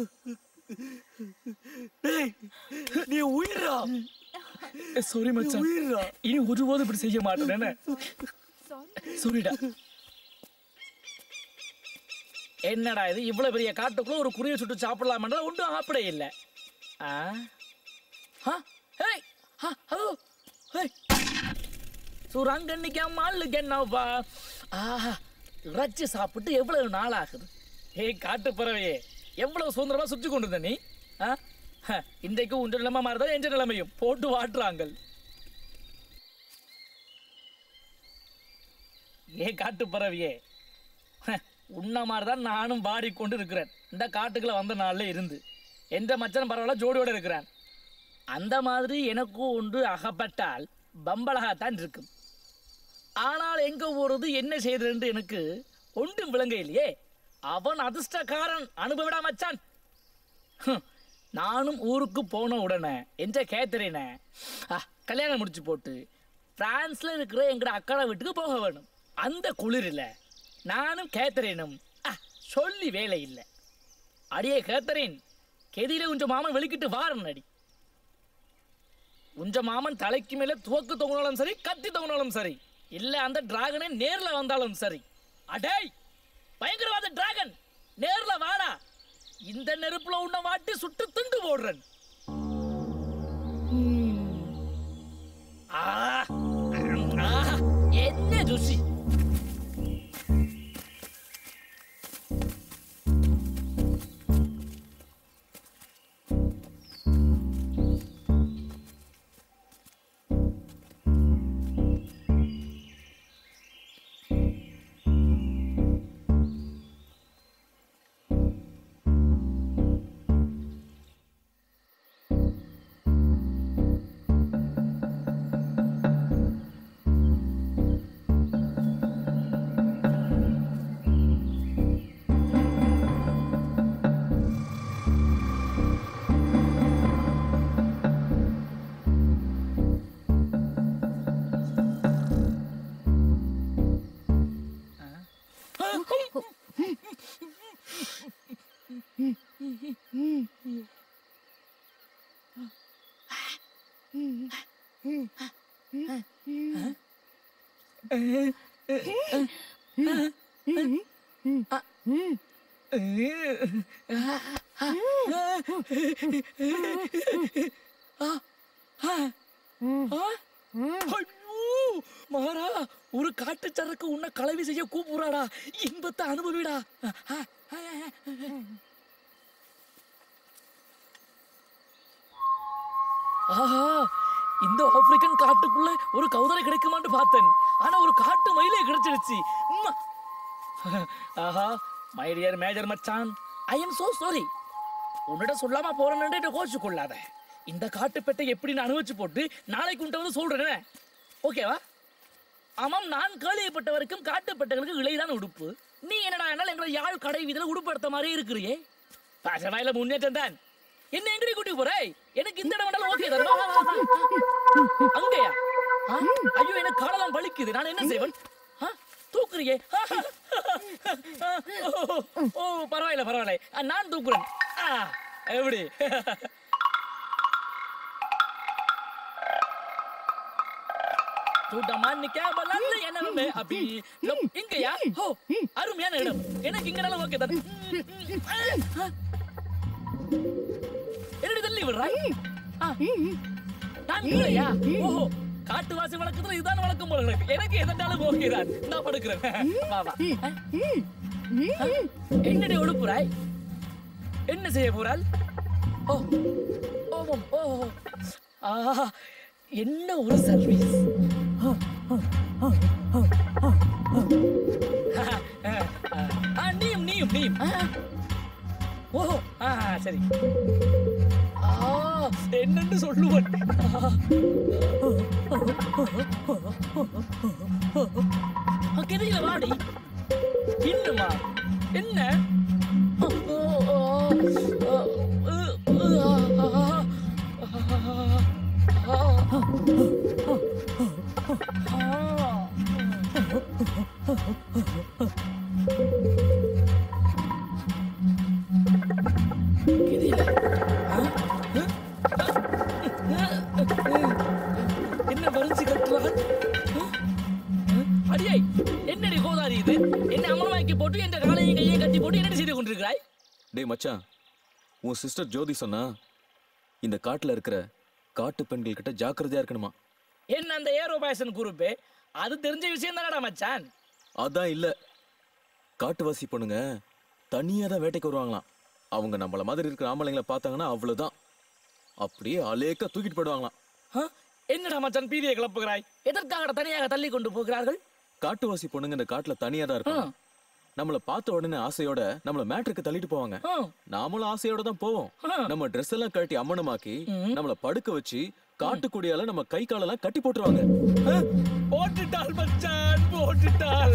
டேய் நீ உயிரா சாரி மச்சான் உயிரா இனி ஒருபோதும் இப்படி செய்ய மாட்டேன் சாரிடா என்னடா இது இவ்வளவு பெரிய காட்டுக்குள்ள ஒரு குருவியை சுட்டு சாப்பிடலாம்ன்றா ஒன்றும் ஆப்படே இல்லை சுரங்கன்னிக்கு அம்மாளுக்கு என்னவா இறைச்சி சாப்பிட்டு எவ்வளவு நாள் ஆகுது காட்டு பறவையே எவ்வளவு சுதந்திரமா சுற்றி கொண்டு இருந்த நீ இன்றைக்கு உன் நிலைமை மாறுதான் என்ற நிலைமையும் போட்டு வாட்டுறாங்க காட்டு பறவையே உன்ன மாதிரிதான் நானும் பாடிக்கொண்டு இருக்கிறேன் இந்த காட்டுக்குள்ள வந்த நாள்ல இருந்து எந்த மச்சன் பரவாயில்ல ஜோடியோட இருக்கிறான் அந்த மாதிரி எனக்கும் ஒன்று அகப்பட்டால் பம்பளகாத்தான் இருக்கும் ஆனால் எங்க போறது என்ன செய்யறது எனக்கு ஒன்றும் விளங்க இல்லையே அவன் அதிர்ஷ்டக்காரன் அனுபவிடா மச்சான் நானும் ஊருக்கு போன உடனே என்ற கேத்தரின கல்யாணம் முடிச்சு போட்டு பிரான்ஸ்ல இருக்கிற எங்கட அக்காட வீட்டுக்கு போக வேணும் அந்த குளிரில் நானும் கேத்தரினும் சொல்லி வேலை இல்லை அடியே கேத்தரின் கெதியில உஞ்ச மாமன் வெளிக்கிட்டு வாரன் அடி உஞ்ச மாமன் தலைக்கு மேல துவக்கு தொங்கினாலும் சரி கத்தி தொங்கினாலும் சரி இல்ல அந்த டிராகனே நேர்ல வந்தாலும் சரி அடே பயங்கரவாத டிராகன் நேர்ல வாடா இந்த நெருப்புல உன்னை வாட்டி சுட்டு துண்டு போடுறேன் என்ன ருசி மாறா ஒரு காட்டு சரக்கு உன்னை கலவி செய்ய கூப்பிடுறாடா இன்பத்தை அனுபவிடா ஆஹா இந்த ஆப்பிரிக்கன் காட்டுக்குள்ள ஒரு கௌதரை கிடைக்குமான்னு பார்த்தேன் ஆனா ஒரு காட்டு மயிலே கிடைச்சிருச்சு ஆஹா மை டியர் மேஜர் மச்சான் ஐ எம் சோ சாரி உன்னிட சொல்லாம போறேன்னு கோச்சு கொள்ளாத இந்த காட்டுப்பெட்டை எப்படி நான் அனுபவிச்சு போட்டு நாளைக்கு உன்ட்ட வந்து சொல்றேன் ஓகேவா ஆமாம் நான் கேள்விப்பட்ட வரைக்கும் காட்டுப்பெட்டைகளுக்கு இலைதான் உடுப்பு நீ என்னடா என்னால எங்களை யாழ் கடை வீதியில உடுப்பு எடுத்த மாதிரி இருக்கிறியே பாசவாயில முன்னேற்றம் தான் என்ன எங்கடி கூட்டி போற எனக்கு இந்த இடம் வேண்டாலும் ஓகே தருவா அங்கயா ஐயோ எனக்கு காலெல்லாம் வலிக்குது நான் என்ன செய்வேன் தூக்குறியே ஓ பரவாயில்ல பரவாயில்ல நான் தூக்குறேன் எப்படி என்ன அப்படி இங்கயா அருமையான இடம் எனக்கு இங்க ஓகே தான் என்னடி தள்ளி விடுறாய் நான் இல்லையா ஓஹோ காட்டுவாசி வழக்கத்துல இதுதான் வழக்கம் போல இருக்கு எனக்கு எதனாலும் ஓகேதான் நான் படுக்கிறேன் வா வா என்னடி ஒழுப்புறாய் என்ன செய்ய போறாள் ஓ ஓ ஆமாம். ஓ ஆஹா, என்ன ஒரு சர்வீஸ். நீயும் நீயும் நீயும். ஓஹோ சரி. என்னன்னு சொல்லுவன். கெதியில வாடி. இன்னுமா என்ன? என்ன வரிஞ்சு கட்டுறான்? அடியை என்னடி கோதாரி இது? என்ன அமலமாக்கி போட்டு என்ற காலையும் கையையும் கட்டி போட்டு என்ன செய்து கொண்டிருக்கிறாய்? டேய் மச்சான், உன் சிஸ்டர் ஜோதி சொன்னா இந்த காட்டுல இருக்கிற காட்டு பெண்கள் கிட்ட ஜாக்கிரதையா இருக்கணுமா. என்ன அந்த ஏரோ பேஷன் குரூப் அது தெரிஞ்ச விஷயம் தானடா மச்சான். அதான் இல்ல, காட்டுவாசி பொண்ணுங்க தனியா தான் வேட்டைக்கு வருவாங்களாம். அவங்க நம்மள மாதிரி இருக்கிற ஆம்பளைங்களை பார்த்தாங்கன்னா அவ்வளவுதான், அப்படியே அலேக்க தூக்கிட்டு போயிடுவாங்களாம். என்னடா மச்சான் பீதியை கிளப்புகிறாய்? எதற்காக தனியாக தள்ளி கொண்டு போகிறார்கள்? காட்டுவாசி பொண்ணுங்க இந்த காட்டுல தனியா தான் இருப்பாங்க. நம்மள பார்த்த உடனே ஆசையோட நம்மள மேட்ருக்கு தள்ளிட்டு போவாங்க. நாமளும் ஆசையோட தான் போவோம். நம்ம ட்ரெஸ் எல்லாம் கட்டி அம்மனமாக்கி நம்மள படுக்க வச்சு காட்டுக்குடியால நம்ம கை காலெல்லாம் கட்டி போட்டுருவாங்க. போட்டுட்டால் மச்சான், போட்டுட்டால்.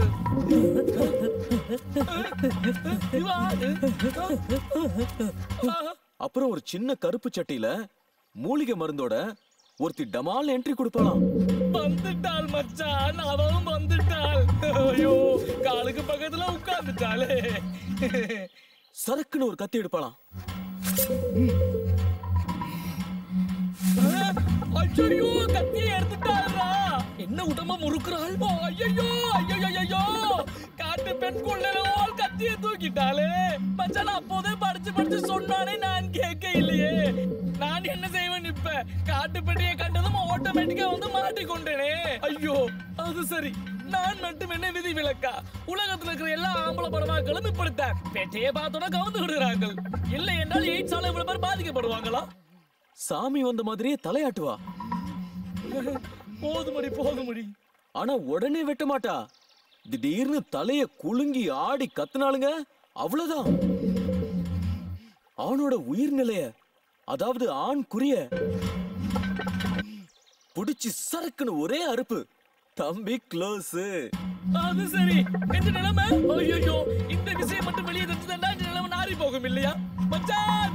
அப்புறம் ஒரு சின்ன கருப்பு சட்டியில மூலிகை மருந்தோட ஒருத்தி டமால் என்ட்ரி கொடுப்பாளாம். வந்துட்டாள் மச்சான், அவளும் வந்துட்டாள். ஐயோ, காலுக்கு பக்கத்துல உட்கார்ந்துட்டாளே. சரக்குன்னு ஒரு கத்தி எடுப்பாளாம். ஐயோ, கத்தியை எடுத்துட்டாளா? என்ன உடம்ப முறுக்குறாள்? ஐயோ ஐயோ, காட்டு பெண் கொள்ளலோல் கத்தியை தூக்கிட்டாளே. மச்சான் அப்போதே படிச்சு சொன்னானே, நான் கேட்க இல்லையே. நான் என்ன செய்வேன் இப்ப? காட்டு பெட்டியை கண்டதும் ஆட்டோமேட்டிக்கா வந்து மாட்டிக்கொண்டேனே. ஐயோ, அது சரி, நான் மட்டும் என்ன விதி விலக்கா? உலகத்துல இருக்கிற எல்லா ஆம்பளை படமாக்களும் இப்படித்தான். பெட்டியை பார்த்தோட கவுந்து விடுறாங்க. இல்லை என்றால் எய்ட்ஸால இவ்வளவு பேர் பாதிக்கப்படுவாங்களா? சாமி வந்த மாதிரியே தலையாட்டுவா. போதுமடி. ஆனா உடனே வெட்ட மாட்டா. திடீர்னு தலைய குலுங்கி ஆடி கத்துனாளுங்க, அவ்வளவுதான். ஆணோட உயிர்நிலைய, அதாவது ஆண் குறிய புடிச்சு சரக்குன்னு ஒரே அறுப்பு. தம்பி க்ளோஸ். அது சரி, இந்த நிலைமை. ஐயோ, இந்த விஷயம் மட்டும் வெளியே தெரிஞ்சுதா இந்த நிலைமை நாரி போகும் இல்லையா? மச்சான்.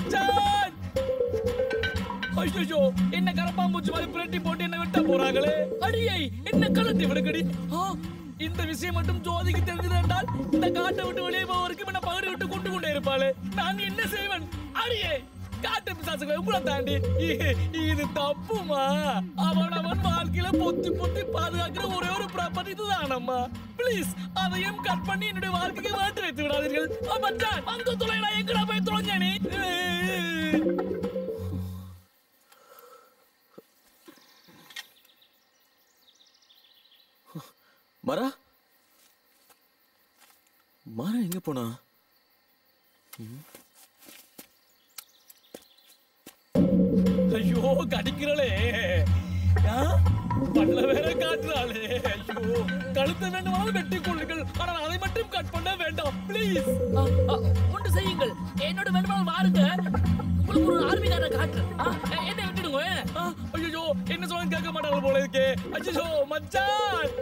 ஐயோ, என்ன கரப்பாம்பூச்சி மாதிரி புரட்டி போட்டு என்ன விட்ட போறாங்களே. அடியை என்ன கலட்டி விடுங்கடி. இந்த விஷயம் மட்டும் ஜோதிக்கு தெரிஞ்சதென்றால் இந்த காட்டை விட்டு வெளியே போவதற்கு என்ன பகுதி விட்டு கொண்டே இருப்பாளே. நான் என்ன செய்வேன்? அடியே, காட்டு பிசாசுகளை உங்களை தாண்டி இது தப்புமா? அவன் வாழ்க்கையில பொத்தி பாதுகாக்கிற ஒரே ஒரு ப்ராப்பர்ட்டி இதுதானம்மா. பிளீஸ் அதையும் கட் பண்ணி என்னுடைய வாழ்க்கைக்கு மாற்றி வைத்து விடாதீர்கள். மச்சான், அந்த துளையில எங்கடா போய் தொலைஞ்சானே? மாறா எங்க போனா? ஐயோ, கடிக்கிறளே. பல்ல வேற காட்டுறாளே. ஐயோ, கழுத்தை வேண்டுமானாலும் வெட்டி கொள்ளுங்கள், ஆனால் அதை மட்டும் கட் பண்ண வேண்டாம் பிளீஸ். ஒன்று செய்யுங்கள், என்னோட வேண்டுமானாலும் வாருங்க. உங்களுக்கு ஒரு ஆர்மிக்கார காட்டு. என்ன விட்டுடுங்க. ஐயோ, என்ன சொல்ல கேட்க மாட்டாங்க போல இருக்கே. ஐயோ மச்சான்.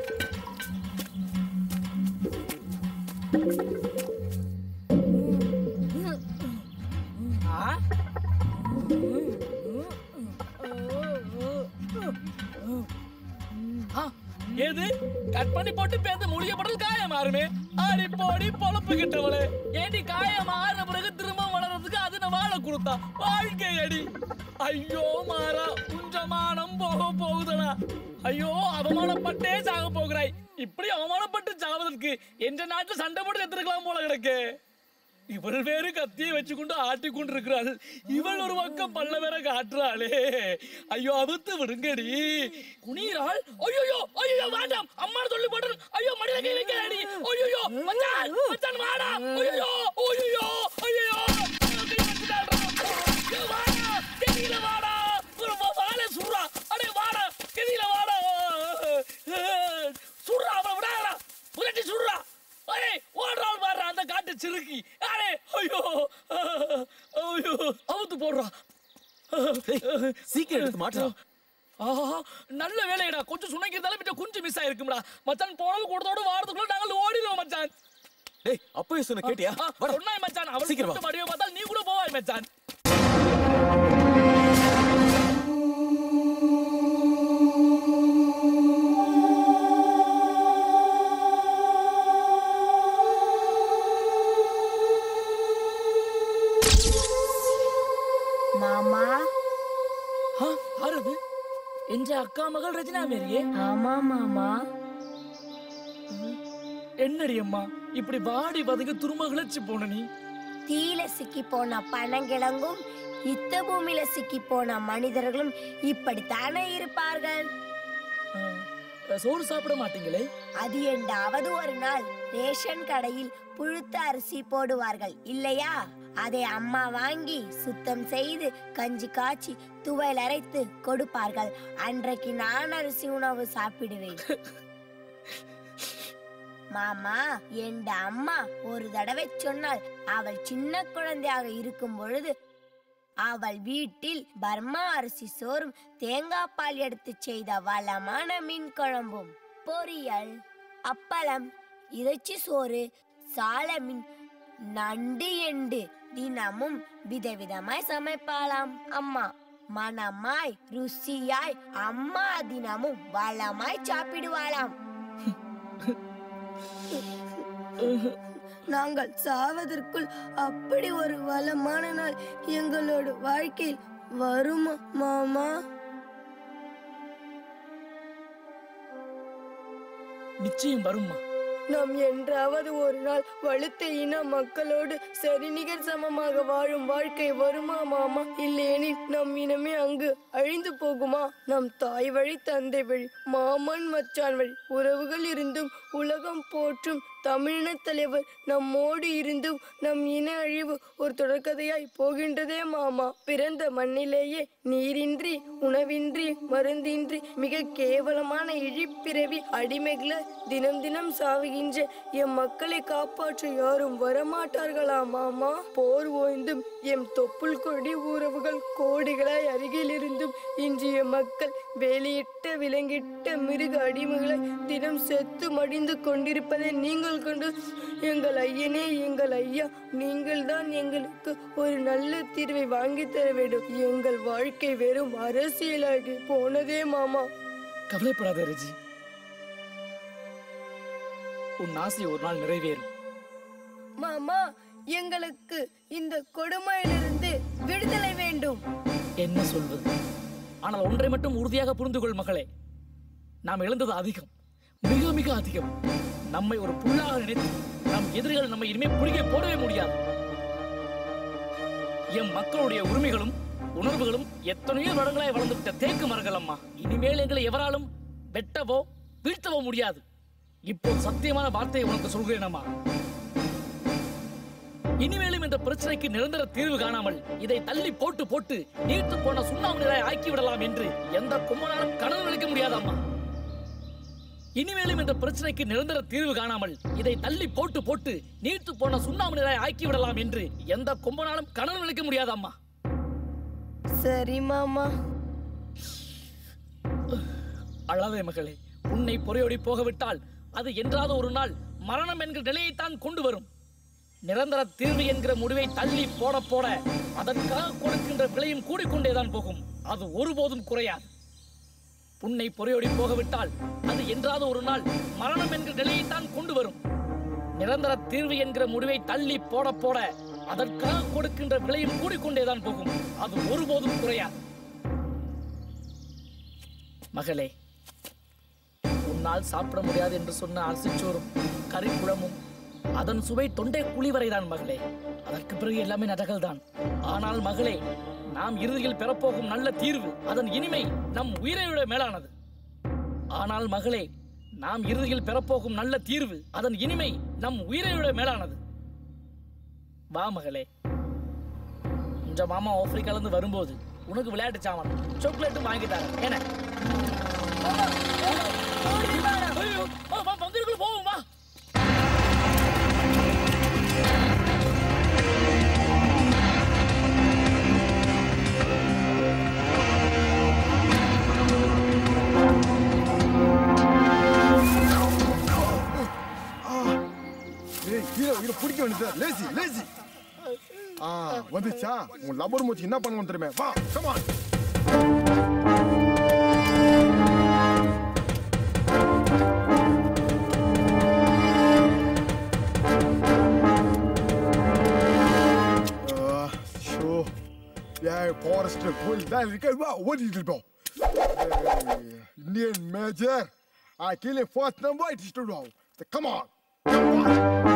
ஏது கட் பண்ணி போட்டு பேந்த மூலிகை படல் காயம் மாறுமே. ஆடி போடி பொழப்பு கிட்டவளே. ஏடி காயம் மாறின பிறகு திரும்ப வளர்றதுக்கு அது நான் வாழ கொடுத்தா வாழ்க்கை அடி. ஐயோ மாறா, உஞ்சமானம் போகுதடா. ஐயோ, அவமானப்பட்டே சாக போகிறாய். இப்படி அவமானப்பட்டு சாவதற்கு என்ற நாட்டில் சண்டை போட்டு எடுத்துக்கலாம் போல கிடக்கு. இவள் வேறு கத்தியை வச்சு கொண்டு ஆட்டி கொண்டிருக்கிறாள். இவள் ஒரு பக்கம் பல்ல வேற காட்டுறாளே. ஐயோ, அவுத்து விடுங்கடி. குனிறாள். ஐயோ வேண்டாம், அம்மா சொல்லி போட்டு. ஐயோ, மடியில கை வைக்கிறாடி. ஐயோ மச்சான் வாடா. ஐயோ வாடா, தெரியல வாடா. விளையாட்டு சிறுக்கி. அடே ஐயோ ஐயோ அவுத்து போடுறா. சீக்கிரம் எடுத்து மாட்டா. ஆஹா நல்ல வேலையடா. கொஞ்சம் சுணங்கிருந்தாலும் மிச்சம் குஞ்சு மிஸ் ஆயிருக்கும்டா மச்சான். போனது கூடத்தோட வாரத்துக்குள்ள நாங்கள் ஓடிடுவோம் மச்சான். டேய் அப்பவே சொன்ன கேட்டியா? சொன்னாய் மச்சான். அவள் சீக்கிரம் வடிவ பார்த்தா நீ கூட போவாய் மச்சான். மாமா ஆறுது என்ற அக்கா மகள் ரஜினா மேரியே. ஆமா மாமா. என்னடி அம்மா இப்படி வாடி வதங்க துரும்ப கிளச்சு போன நீ? தீல சிக்கி போன பனங்கிழங்கும் யுத்த பூமியில சிக்கி போன மனிதர்களும் இப்படித்தானே இருப்பார்கள். சோறு சாப்பிட மாட்டீங்களே? அது என்றாவது ஒரு நாள் ரேஷன் கடையில் புழுத்த அரிசி போடுவார்கள் இல்லையா? அதை அம்மா வாங்கி சுத்தம் செய்து கஞ்சி காய்ச்சி துவையல் அரைத்து கொடுப்பார்கள். அன்றைக்கு நான் அரிசி உணவு சாப்பிடுவேன். மாமா என் அம்மா ஒரு தடவை சொன்னால், அவள் சின்ன குழந்தையாக இருக்கும் பொழுது அவள் வீட்டில் பர்மா அரிசி சோறும் தேங்காய் பால் எடுத்து செய்த வளமான மீன் குழம்பும் பொரியல் அப்பளம் இறைச்சி சோறு சாலமீன் நண்டு எண்டு தினமும் விதவிதமாய் சமைப்பாளாம் அம்மா. மனமாய் ருசியாய் அம்மா தினமும் வளமாய் சாப்பிடுவாளாம். நாங்கள் சாவதற்குள் அப்படி ஒரு வளமான நாள் எங்களோட வாழ்க்கையில் வருமா மாமா? நிச்சயம் வருமா. நாம் என்றாவது ஒரு நாள் வலுத்த இன மக்களோடு சரிநிகர் சமமாக வாழும் வாழ்க்கை வருமா மாமா? இல்லையெனில் நம் இனமே அங்கு அழிந்து போகுமா? நம் தாய் வழி தந்தை வழி மாமன் மச்சான் வழி உறவுகள் இருந்தும் உலகம் போற்றும் தமிழின தலைவர் நம்மோடு இருந்தும் நம் இன அழிவு ஒரு தொடர்கதையாய் போகின்றதே மாமா. பிறந்த மண்ணிலேயே நீரின்றி உணவின்றி மருந்தின்றி மிக கேவலமான இழிப்பிறவி அடிமைகளை தினம் தினம் சாவுகின்ற எம் மக்களை காப்பாற்ற யாரும் வரமாட்டார்களா மாமா? போர் ஓய்ந்தும் எம் தொப்புள் கொடி உறவுகள் கோடிகளாய் அருகில் இருந்தும் இன்றைய மக்கள் வேலியிட்ட விலங்கிட்ட மிருக அடிமைகளை தினம் செத்து மடிந்து கொண்டிருப்பதை நீங்கள் கொண்டு எங்கள் ஐயனே எங்கள் ஐயா, நீங்கள் தான் எங்களுக்கு ஒரு நல்ல தீர்வை வாங்கி தர வேண்டும். எங்கள் வாழ்க்கை வெறும் அரசியலாகி போனதே மாமா. கவலைப்படாத ரஜி, உன் ஆசை ஒரு நாள் நிறைவேறும். மாமா எங்களுக்கு இந்த கொடுமையிலிருந்து விடுதலை வேண்டும். என்ன சொல்வது? ஆனால் ஒன்றை மட்டும் உறுதியாக புரிந்து கொள் மகளே, நாம் இழந்தது அதிகம், மிக மிக அதிகம். நம்மை ஒரு புல்லாக நினைத்து நம் எதிரிகள் நம்மை இனிமே புளிய போடவே முடியாது. எம் மக்களுடைய உரிமைகளும் உணர்வுகளும் எத்தனையோ வருடங்களாய் வளர்ந்துவிட்ட தேக்கு மரங்கள் அம்மா. இனிமேல் எங்களை எவராலும் வெட்டவோ வீழ்த்தவோ முடியாது. இப்போ சத்தியமான வார்த்தையை உனக்கு சொல்கிறேன் அம்மா. இனிமேலும் இந்த பிரச்சனைக்கு நிரந்தர தீர்வு காணாமல் இதை தள்ளி போட்டு போட்டு நீர்த்து போன சுண்ணாம்பு நீரை ஆக்கி விடலாம் என்று எந்த கும்பனாலும் கனவு நினைக்க முடியாது அம்மா. இனிமேலும் இந்த பிரச்சனைக்கு நிரந்தர தீர்வு காணாமல் இதை தள்ளி போட்டு போட்டு நீர்த்து போன சுண்ணாம்பு நீரை ஆக்கி விடலாம் என்று எந்த கும்பனாலும் கனவு நினைக்க முடியாது அம்மா. சரி மாமா. அழாதே மகளே, உன்னை பொறையோடி போகவிட்டால் அது என்றாவது ஒரு நாள் மரணம் என்கிற நிலையைத்தான் கொண்டு வரும். நிரந்தர தீர்வு என்கிற முடிவை தள்ளி போட போட அதற்காக கொடுக்கின்ற விலையும் கூடிக்கொண்டேதான் போகும். அது ஒருபோதும் குறையாது. உன்னை பொறையோடி போகவிட்டால் அது என்றாவது ஒரு நாள் மரணம் என்கிற நிலையைத்தான் கொண்டு வரும். நிரந்தர தீர்வு என்கிற முடிவை தள்ளி போட போட அதற்காக கொடுக்கின்ற விலையும் கூடிக்கொண்டேதான் போகும். அது ஒருபோதும் குறையாது. மகளே, உன்னால் சாப்பிட முடியாது என்று சொன்ன அரிசிச்சோறும் கறிக்குழம்பும் அதன் சுவை தொண்டை குழி வரைதான் மகளே. அதற்கு பிறகு எல்லாமே நடகள் தான். ஆனால் மகளே, நாம் இறுதியில் பெறப்போகும் நல்ல தீர்வு அதன் இனிமை நம் உயிரை விட மேலானது. ஆனால் மகளே, நாம் இறுதியில் பெறப்போகும் நல்ல தீர்வு அதன் இனிமை நம் உயிரை விட மேலானது. வா மகளே, உங்க மாமா ஆப்பிரிக்கால இருந்து வரும்போது உனக்கு விளையாட்டு சாமான் சாக்லேட்டும் வாங்கிட்டாங்க. என்ன பங்குக்குள்ள போவோமா? இத பிடிக்க வேண்டியது லேசி லேசி. வந்துச்சா உன் லப்பர் மூச்சு என்ன பண்ணுவோம் தெரியுமே. வா come on. Forest full what is it about? Indian Major, I kill a first number. It is to know. Come on, come on.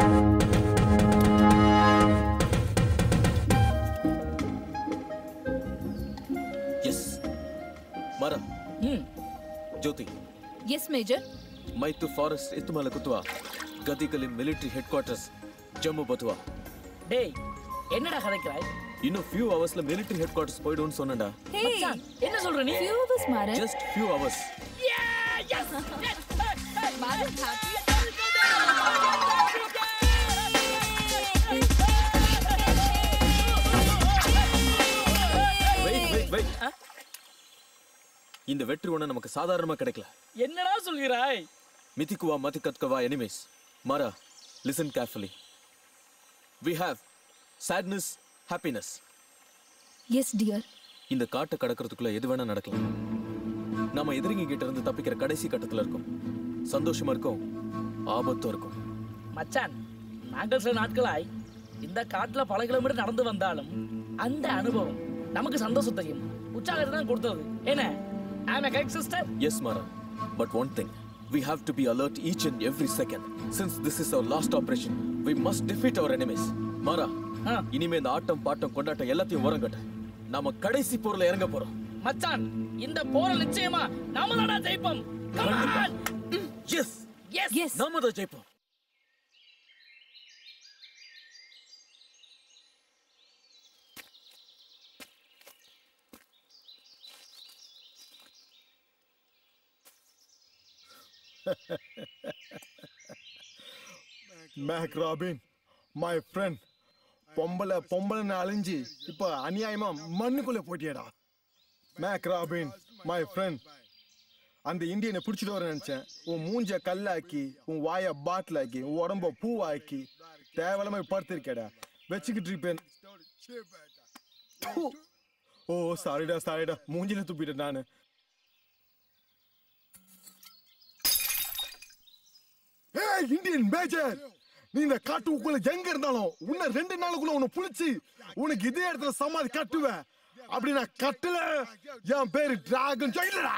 Yes, Mara. Jyoti. Yes, Major. Maitu Forest Itumala Kutwa, Gadikali Military Headquarters, Jammu Batua. டேய் என்னடா கதைக்கிறாய்? இன்னும் few hoursல military headquarters போய்டும்னு சொன்னடா. Hey, என்ன சொல்ற நீ? few hours Maran. Just few hours. Yes. Maran happy. Wait. இந்த வெற்றி ஒண்ணு நமக்கு சாதாரணமா கிடைக்கல. என்னடா சொல்கிறாய்? மிதிக்குவா மதிக்கத்கவா enemies. Mara, listen carefully. We have sadness, happiness. Yes, dear. இந்த காட்டை கடக்கிறதுக்குள்ள எது வேணா நடக்கலாம். நாம எதிரிங்க கிட்ட இருந்து தப்பிக்கிற கடைசி கட்டத்துல இருக்கோம். சந்தோஷமா இருக்கும், ஆபத்தும் இருக்கும். மச்சான், நாங்கள் சில நாட்களாய் இந்த காட்டுல பல கிலோமீட்டர் நடந்து வந்தாலும் அந்த அனுபவம் நமக்கு சந்தோஷத்தையும் உற்சாகத்தை தான் கொடுத்தது. என்ன? Am I correct, sister? Yes, Mara. But one thing, we have to be alert each and every second. Since this is our last operation, we must defeat our enemies. Mara, இனிமே இந்த ஆட்டம் பாட்டம் கொண்டாட்டம் எல்லாத்தையும் ஓரங்கட்ட. நாம கடைசி போர்ல இறங்க போறோம். மச்சான், இந்த போரில் நிச்சயமா நாம தான் ஜெயிப்போம். Come on. Yes. Yes. நாம தான் ஜெயிப்போம். Mac Robin, my friend. பொம்பளை அழிஞ்சு இப்ப அநியாயமா மண்ணுக்குள்ள போட்டியடா. Mac Robin, my friend. அந்த இந்தியனை பிடிச்சிட்டு வர நினைச்சேன். உன் மூஞ்ச கல்லாக்கி, உன் வாய பாட்டிலாக்கி, உன் உடம்ப பூவாக்கி தேவலமா படுத்திருக்கேடா. வச்சுக்கிட்டு இருப்பேன். ஓ சாரிடா மூஞ்சில துப்பிட்டேன் நானு. இந்தியன் மேஜர், நீ இந்த காட்டுக்குள்ள எங்க இருந்தாலும் உன்னை 2 நாளுக்குள்ள உன்னை புடிச்சு உனக்கு இதே இடத்துல சமாதி கட்டுவேன். அப்படி நான் கட்டல, என் பேரு டிராகன் ஜெயிலரா.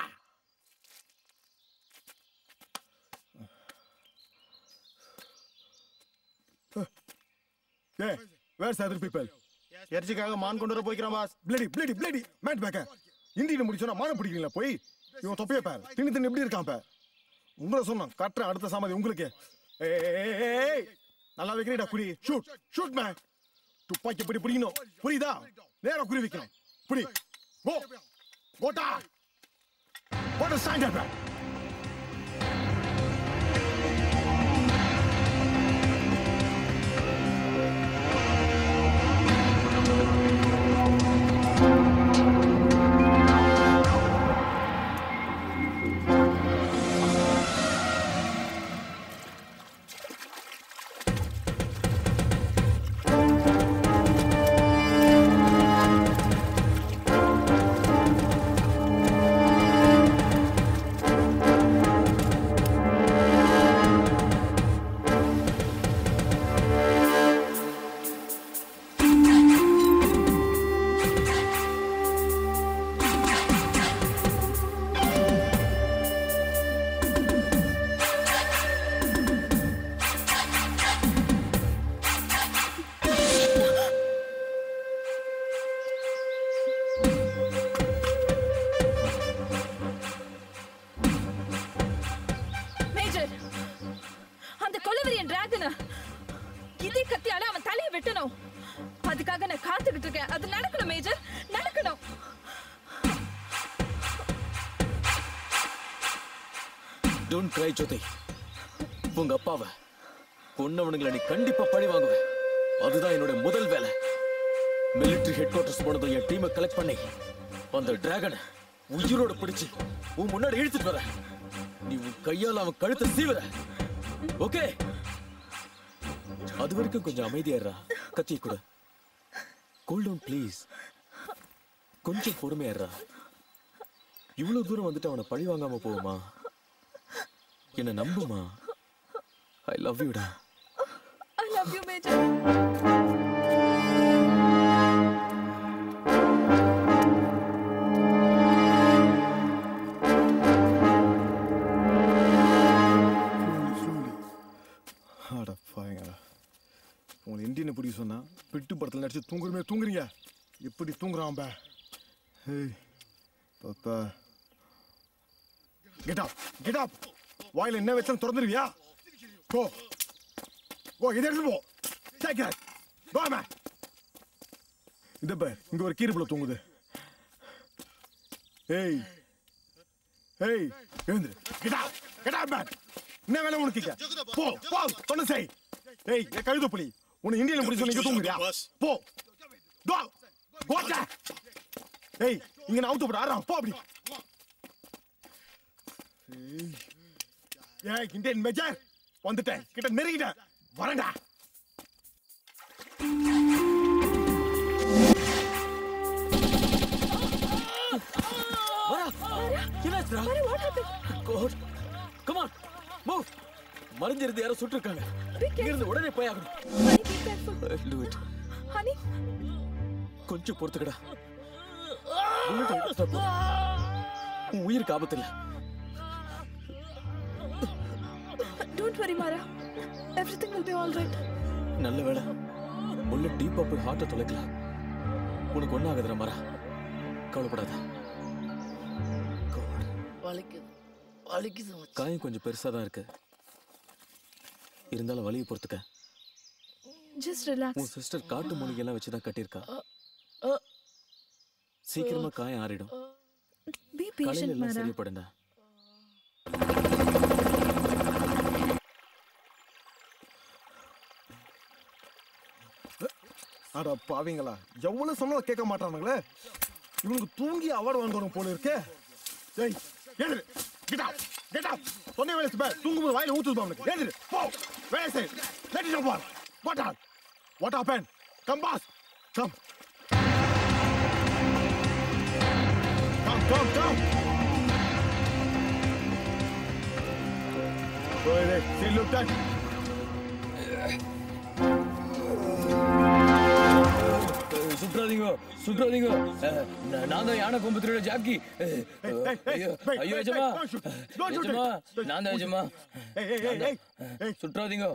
Where's other people? எரிச்சிக்காக மான் கொண்டு வர போய்க்கிறான் பாஸ். பிளடி மேட் பேக்க இந்தியன் முடிச்சோன்னா மானம் பிடிக்கிறீங்களா போய்? இவன் தொப்பைய பார், தின்னு எப்படி இருக்கான் பார். உங்களை சொன்னான் கட்டுற அடுத்த சமாதி உங்களுக்கு. நல்லா வைக்கிறீடா குறி. Shoot man. துப்பாக்கி எப்படி பிடிக்கணும் புரியுதா? நேரா குறி வைக்கணும். புடி. கோட்டா போட்ட ஸ்டாண்டர்ட் மேன். இதே கத்தியால அவன் தலையை வெட்டணும். அதுக்காக நான் காத்துக்கிட்டு இருக்கேன். அது நடக்கணும் மேஜர், நடக்கணும். Don't cry, ஜோதி. உங்க அப்பாவை கொன்னவனுங்களை நீ கண்டிப்பா பழி வாங்குவ. அதுதான் என்னோட முதல் வேலை. மிலிட்டரி ஹெட் குவார்டர்ஸ் போனதும் என் டீமை கலெக்ட் பண்ணி அந்த டிராகனை உயிரோட பிடிச்சு உன் முன்னாடி இழுத்துட்டு வர. நீ உன் கையால அவன் கழுத்தை சீவுற. ஓகே? அது வரைக்கும் கொஞ்சம் அமைதியாடுறா. கத்தி கூட. Cool down please. கொஞ்சம் பொறுமையாடுறா. இவ்வளவு தூரம் வந்துட்டு அவனை பழி வாங்காம போகுமா? என்ன நம்புமா? ஐ லவ் யூடா. I love you, Major. உங்களை இந்தியனை பிடிக்க சொன்னா பிட்டு படத்தில் நடிச்சு தூங்குறீங்க. எப்படி தூங்குறான் பே? ஹேய் பாப்பா, கெட் அப். வாயில என்ன வச்சாலும் திறந்துருவியா? போ இதை எடுத்து போ. இந்த பே, இங்க ஒரு கீரிப்புல தூங்குது. ஏய் எழுந்துரு. Get up man. என்ன வேலை உனக்கு? போ சொன்ன செய். ஏய் கழுது புலி, உன்னை இந்தியன் பிடிச்ச சொல்லி தூங்குறியா? போ ஏய் இங்க நான் அவுத்து போட ஆறா. போ அப்படி. ஏய் இந்தியன் மேஜர் வந்துட்டேன், கிட்ட நெருங்கிட்டேன், வரேன்டா. மறைஞ்சிருந்து யாரோ சுட்டிருக்காங்க. இங்கிருந்து உடனே போய் ஆகணும். கொஞ்சம் பொறுத்துக்கடா. உன் உயிருக்கு ஆபத்து இல்ல. Don't worry, Mara. Everything will be all right. நல்ல வேளை புல்லட் டீப்பா போய் ஹார்ட்டை தொலைக்கல. உனக்கு ஒன்னும் ஆகுதுடா மரா, கவலைப்படாத. காயம் கொஞ்சம் பெருசா தான் இருக்கு, இருந்தாலும் வலியை பொறுத்துக்க. Just relax. உன் சிஸ்டர் காட்டு மூலிகை எல்லாம் வச்சுதான் கட்டியிருக்கா. சீக்கிரமா காயம் ஆறிடும். Be patient, எல்லாம் Mara. சரிப்படுண்டா. அட பாவீங்களா, எவ்வளவு சொன்னாலும் கேட்க மாட்டானுங்களே. இவனுக்கு தூங்கி அவார்டு வாங்கணும் போல இருக்கே. ஏய் எழுது, கெட் அப். சொன்ன வேலை செய்ய தூங்கும்போது வாயில ஊத்துது அவனுக்கு. எழுது, போ வேலை செய். Let it over. What happened? Come boss. Come. Go ahead. See, look that. சுற்றாதீங்க. நான் தான் யானை கொம்பு திருட ஜாக்கி. ஐயோ எஜமா, நான் தான் எஜமா. சுற்றாதீங்க.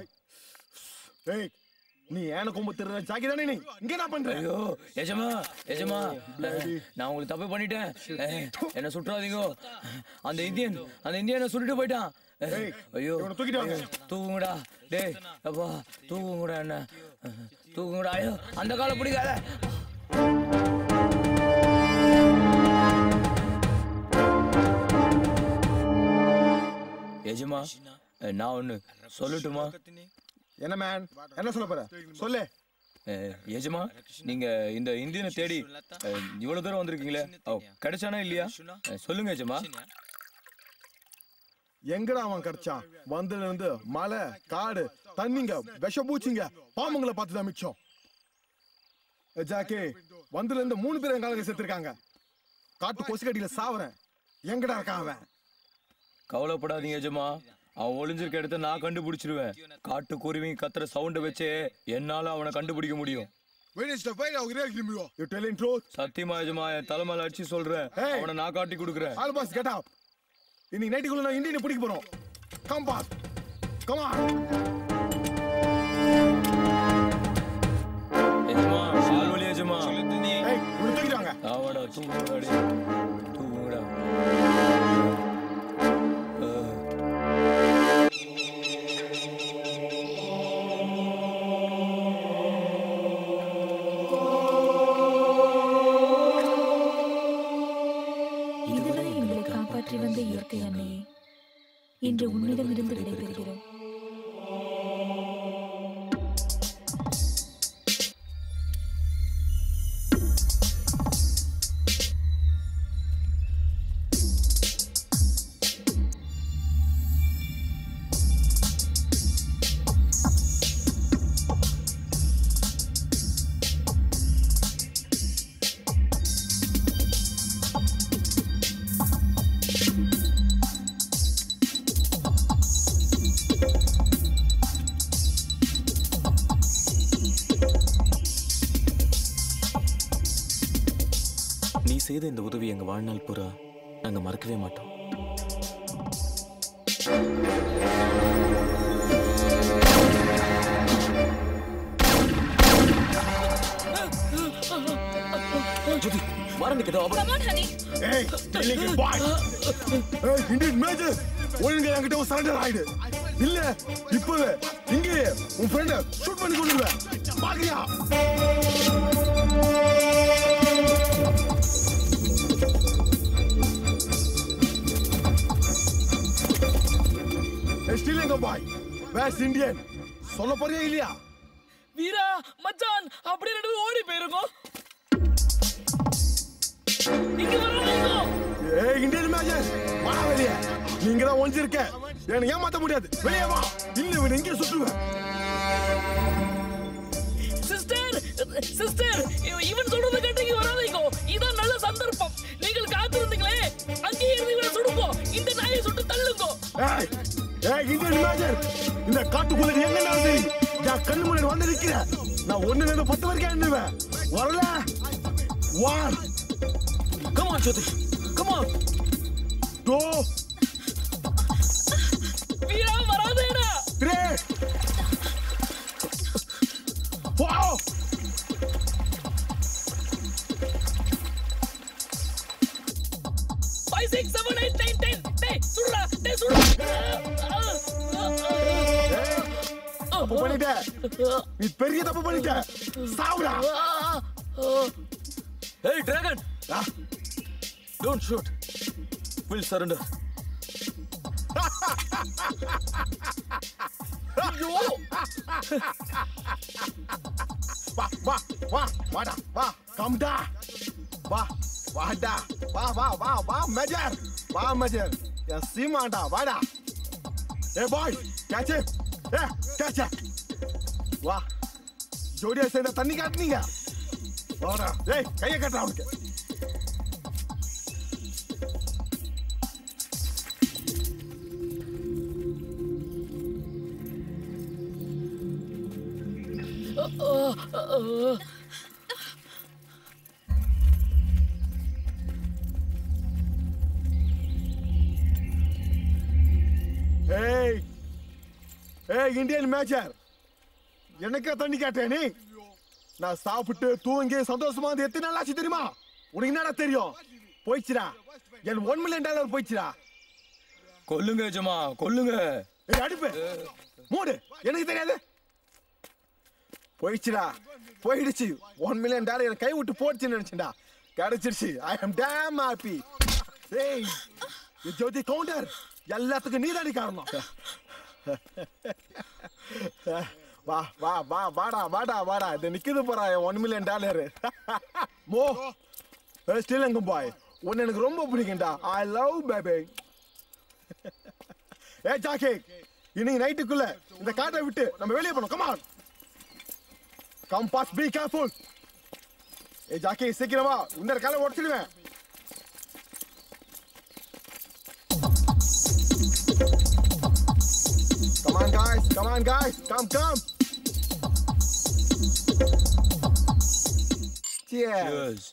நீ யானை கொம்பு திருட ஜாக்கி தானே? நீ இங்க என்ன பண்ற? ஐயோ எஜமா, நான் உங்களுக்கு தப்பு பண்ணிட்டேன். என்ன சுற்றாதீங்க. அந்த இந்தியனை சுட்டுட்டு போயிட்டான். ஐயோ தூங்குடா. டேய் அப்பா தூங்குடா, என்ன தூங்குடா. ஐயோ அந்த காலை பிடிக்காத. எஜமா, நான் ஒண்ணு சொல்லட்டுமா? என்ன மேன், என்ன சொல்ல போற? சொல்லு. எஜமா, நீங்க இந்த இந்தியனை தேடி இவ்வளவு தூரம் வந்திருக்கீங்களே, கிடைச்சானா இல்லையா? சொல்லுங்க எஜமா. எங்கடா அவன் கிடைச்சான்? வந்ததுல இருந்து மலை, காடு, தண்ணிங்க, விஷ பூச்சிங்க, பாம்புங்களை பார்த்துதான் மிச்சம். ஜாக்கி, வந்ததுல இருந்து 3 பேர் எங்க காலத்துல செத்துருக்காங்க. காட்டு கொசுக்கடியில சாவறேன். எங்கடா இருக்கான் அவன்? கவலைப்படாதீங்க எஜமா, அவன் ஒளிஞ்சிருக்க இடத்த நான் கண்டுபிடிச்சிருவேன். காட்டு குருவி கத்துற சவுண்ட வச்சு என்னால அவனை கண்டுபிடிக்க முடியும். சத்தியமா எஜமா, என் தலைமையில அடிச்சு சொல்றேன், அவனை நான் காட்டி கொடுக்குறேன். இன்னைக்கு நைட்டுக்குள்ள நான் இந்தியனை பிடிக்க போறோம். Come boss, come on. எஜமா, கால் வலி எஜமா. ஏய், உள்ள தூக்கிடுவாங்க. ஆவடா, தூங்குடா. இதுவரை எங்களை காப்பாற்றி வந்த இயற்கை அன்னையே, இன்று உன்னிடமிருந்து விடைபெறுகிறோம். செய்த இந்த உதவி எங்க வாழ்நாள் பூரா நாங்க மறக்கவே மாட்டோம். ஜோதி மரணிக்கு ஏதோ Come on, honey. ஏய் டெல்லிக்கு பாய். ஏய் இந்தியன் மேஜர் ஒழுங்கா என்கிட்ட சரண்டர் ஆயிடு. இல்ல இப்பவே இங்கே உன் ஃப்ரெண்ட ஷூட் பண்ணி கொண்டுடுவேன். பாக்கியா? ஸ்ரீலங்கா பாய் வேஸ் இந்தியன் சொல்ல போறியா இல்லையா? வீரா மச்சான் அப்படியே ரெண்டு பேரும் ஓடி போயிருங்க. இங்க வராதீங்க. ஏய் இந்தியன் மேஜர் வா வெளியே. நீங்க தான் ஒளிஞ்சிருக்க. என்ன ஏமாத்த முடியாது. வெளியே வா. இல்ல இவன் எங்கே சுற்றுவேன். சிஸ்டர் இவன் சொல்றத கேட்டு இங்க வராதீங்க. இதான் நல்ல சந்தர்ப்பம். நீங்கள் காத்திருந்தீங்களே அங்கேயே இருந்து இவனை சுடுங்க. இந்த நாயை சுட்டு தள்ளுங்க. ஏய் இந்தியன் மேஜர் இந்த காட்டுக்குள்ள எங்க நடந்து நான் கண்ணு முன்னாடி வந்து நிக்கிறேன். நான் 1 2 10 வரைக்கும் எண்ணுவேன். வரல 1. Come on Jothi. Come on. 2. வீரா வராதேடா. 3. 4. 5 6 7 8 9 10. டேய் சுடுடா. டேய் சுடு. தப்பு பண்ணிட்ட. நீ பெரிய தப்பு பண்ணிட்ட. சாவுடா. Hey dragon. Don't shoot. We'll surrender. வாடா வா கம்டா வா வாடா வா மேஜர் வா மேஜர் என் சீமாண்டா வாடா. ஏ பாய் கேட்ச் ஏ கேட்ச் வா ஜோடியா சேர்ந்த தண்ணி காட்டுனீங்க. வாடா ஏய் கையை கட்டுறா அவனுக்கு. ஏய் ஏய் இந்தியன் மேஜர் எனக்கு தண்ணி காட்டே நீ. நான் சாப்பிட்டு தூங்கி சந்தோஷமா வந்து எத்தனை நாள் ஆச்சு தெரியுமா? உனக்கு என்னடா தெரியும்? போயிடுச்சுடா. என் $1 million போயிடுச்சுடா. கொல்லுங்க ஜமா கொல்லுங்க. ஏய் அடிப்பு மூடு. எனக்கு தெரியாது. போயிடுச்சுடா. போயிடுச்சு. $1 million எனக்கு கை விட்டு போடுச்சுன்னு நினைச்சேன்டா. கிடைச்சிருச்சு. I am damn happy. ஏய் ஜோதி கவுண்டர் எல்லாத்துக்கும் நீதாடி காரணம். வா வா வா வாடா இது நிக்குது போறா $1 million. மோ ஸ்ரீலங்கன் பாய் உன்னை எனக்கு ரொம்ப பிடிக்கும்டா. I love baby. ஏ ஜாக்கி இன்னைக்கு நைட்டுக்குள்ள இந்த காட்டை விட்டு நம்ம வெளியே போனோம். Come on come boss be careful. ஏ ஜாக்கி சீக்கிரமா உன்ன காலை உடைச்சிடுவேன். Come on guys, come. Cheers.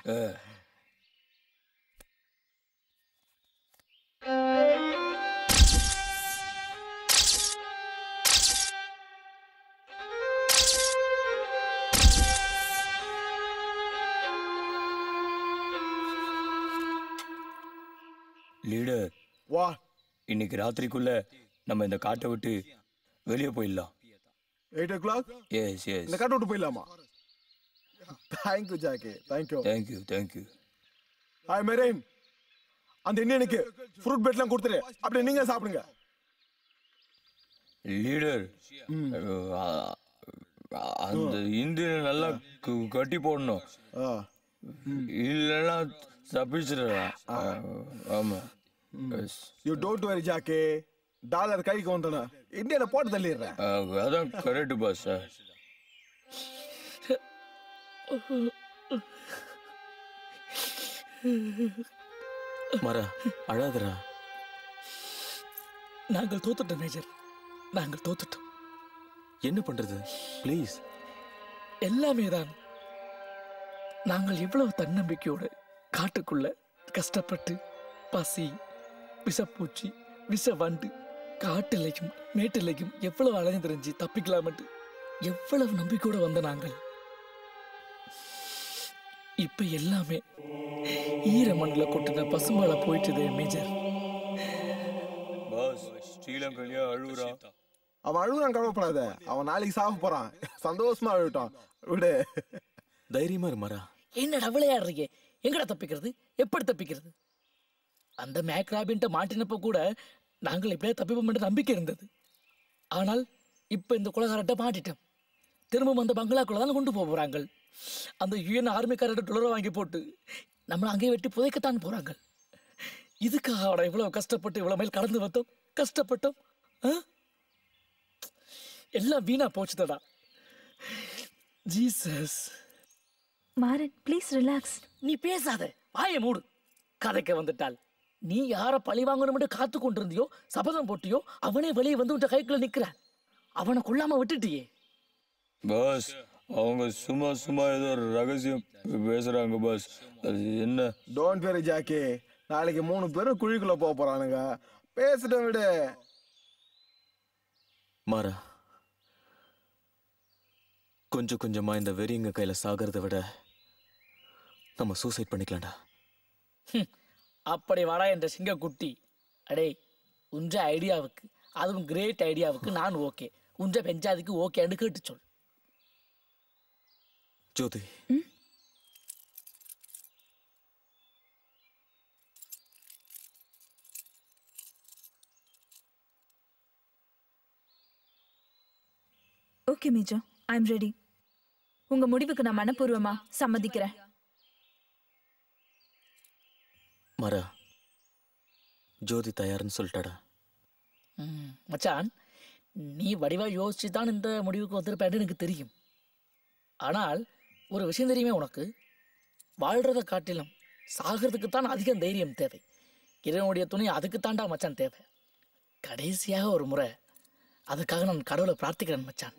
Leader வா இன்னைக்கு ராத்திரிக்குள்ள நம்ம இந்த காட்டை விட்டு வெளியே போயிடலாம். 8 o'clock? எஸ் இந்த காட்டை விட்டு போயிடலாமா? Thank you Jackie thank you. Hi Marin அந்த இந்தியனுக்கு ஃப்ரூட் பெட்லாம் கொடுத்துரு. அப்படியே நீங்க சாப்பிடுங்க. லீடர் அந்த இந்தியனை நல்லா கட்டி போடணும். இல்லைன்னா தப்பிச்சிடா. ஆமா you don't worry Jackie. Dollar கைக்கு வந்தனா இந்தியனை போட்டு தள்ளிடுறேன். அதான் கரெக்ட் பாஸ். மரா அழாதரா. நாங்கள் தோத்துட்டோம் மேஜர். நாங்கள் தோத்துட்டோம். என்ன பண்றது? ப்ளீஸ். எல்லாமே தான். நாங்கள் எவ்வளவு தன்னம்பிக்கையோடு காட்டுக்குள்ள கஷ்டப்பட்டு பசி, விஷப்பூச்சி, விஷ வண்டு, காட்டிலையும் மேட்டிலையும் எவ்வளவு அலைஞ்சு தெரிஞ்சு தப்பிக்கலாமட்டு எவ்வளவு நம்பிக்கையோட வந்த நாங்கள் இப்ப எல்லாமே ஈர மண்ணுல கொட்டின பசுமலை போயிட்டுது மேஜர். ஸ்ரீலங்கா அழுகுறான். அவன் அழுகுறான், கவலைப்படாத. அவன் நாளைக்கு சாக போறான். சந்தோஷமா அழுவிட்டான். விடு, தைரியமா இருமாரா. என்னடா விளையாடுறீங்க? எங்கடா தப்பிக்கிறது? எப்படி தப்பிக்கிறது? அந்த மேக்ராபின்ட்ட மாட்டினப்ப கூட நாங்கள் இப்படியே தப்பிப்போம் நம்பிக்கை இருந்தது. ஆனால் இப்ப இந்த குலகாரட்ட மாட்டிட்டோம். திரும்பவும் அந்த பங்களாக்குள்ள தான் கொண்டு போறாங்க. அந்த யுஎன் ஆர்மிக்காரர்கிட்ட டொலரை வாங்கி போட்டு நம்மளை அங்கேயே வெட்டி புதைக்கத்தான் போறாங்க. இதுக்காக அவட இவ்வளவு கஷ்டப்பட்டு இவ்வளவு மேல் கடந்து வந்தோம், கஷ்டப்பட்டோம். எல்லாம் வீணா போச்சுதடா. ஜீசஸ். Maran, please relax. நீ பேசாத, வாயை மூடு. கதைக்க வந்துட்டால் நீ யார பழி வாங்கணும் காத்து கொண்டிருந்தியோ, சபதம் போட்டியோ, அவனே வெளியே வந்து உன் கைக்குள்ள நிக்கிறான். அவனை கொல்லாம விட்டுட்டியே. பாஸ், அவங்க சும்மா சும்மா ஏதோ ரகசியம் பேசுறாங்க பாஸ். அது என்ன? Don't worry Jackie. நாளைக்கு 3 பேரும் குழிக்குள்ள போக போறானுங்க. பேசிட்ட விடு. மாறா, கொஞ்சம் கொஞ்சமா இந்த வெறியங்க கையில சாகிறத விட நம்ம சூசைட் பண்ணிக்கலாம்டா. அப்படி வாடா என்ற சிங்க குட்டி. அடே, உஞ்ச ஐடியாவுக்கு, அதுவும் கிரேட் ஐடியாவுக்கு நான் ஓகே. உஞ்ச பெஞ்சாதிக்கு ஓகேன்னு கேட்டு சொல். Jothi, okay major, I am ready. உங்க முடிவுக்கு நான் மனப்பூர்வமா சம்மதிக்கிறேன். மாறா, ஜோதி தயார்னு சொல்லிட்டாடா. மச்சான், நீ வடிவா யோசிச்சு தான் இந்த முடிவுக்கு வந்திருப்பேன்னு எனக்கு தெரியும். ஆனால் ஒரு விஷயம் தெரியுமே உனக்கு, வாழ்றதை காட்டிலும் சாகிறதுக்கு தான் அதிகம் தைரியம் தேவை. இறைவனுடைய துணை அதுக்கு தாண்டா மச்சான் தேவை. கடைசியாக ஒரு முறை அதுக்காக நான் கடவுளை பிரார்த்திக்கிறேன் மச்சான்.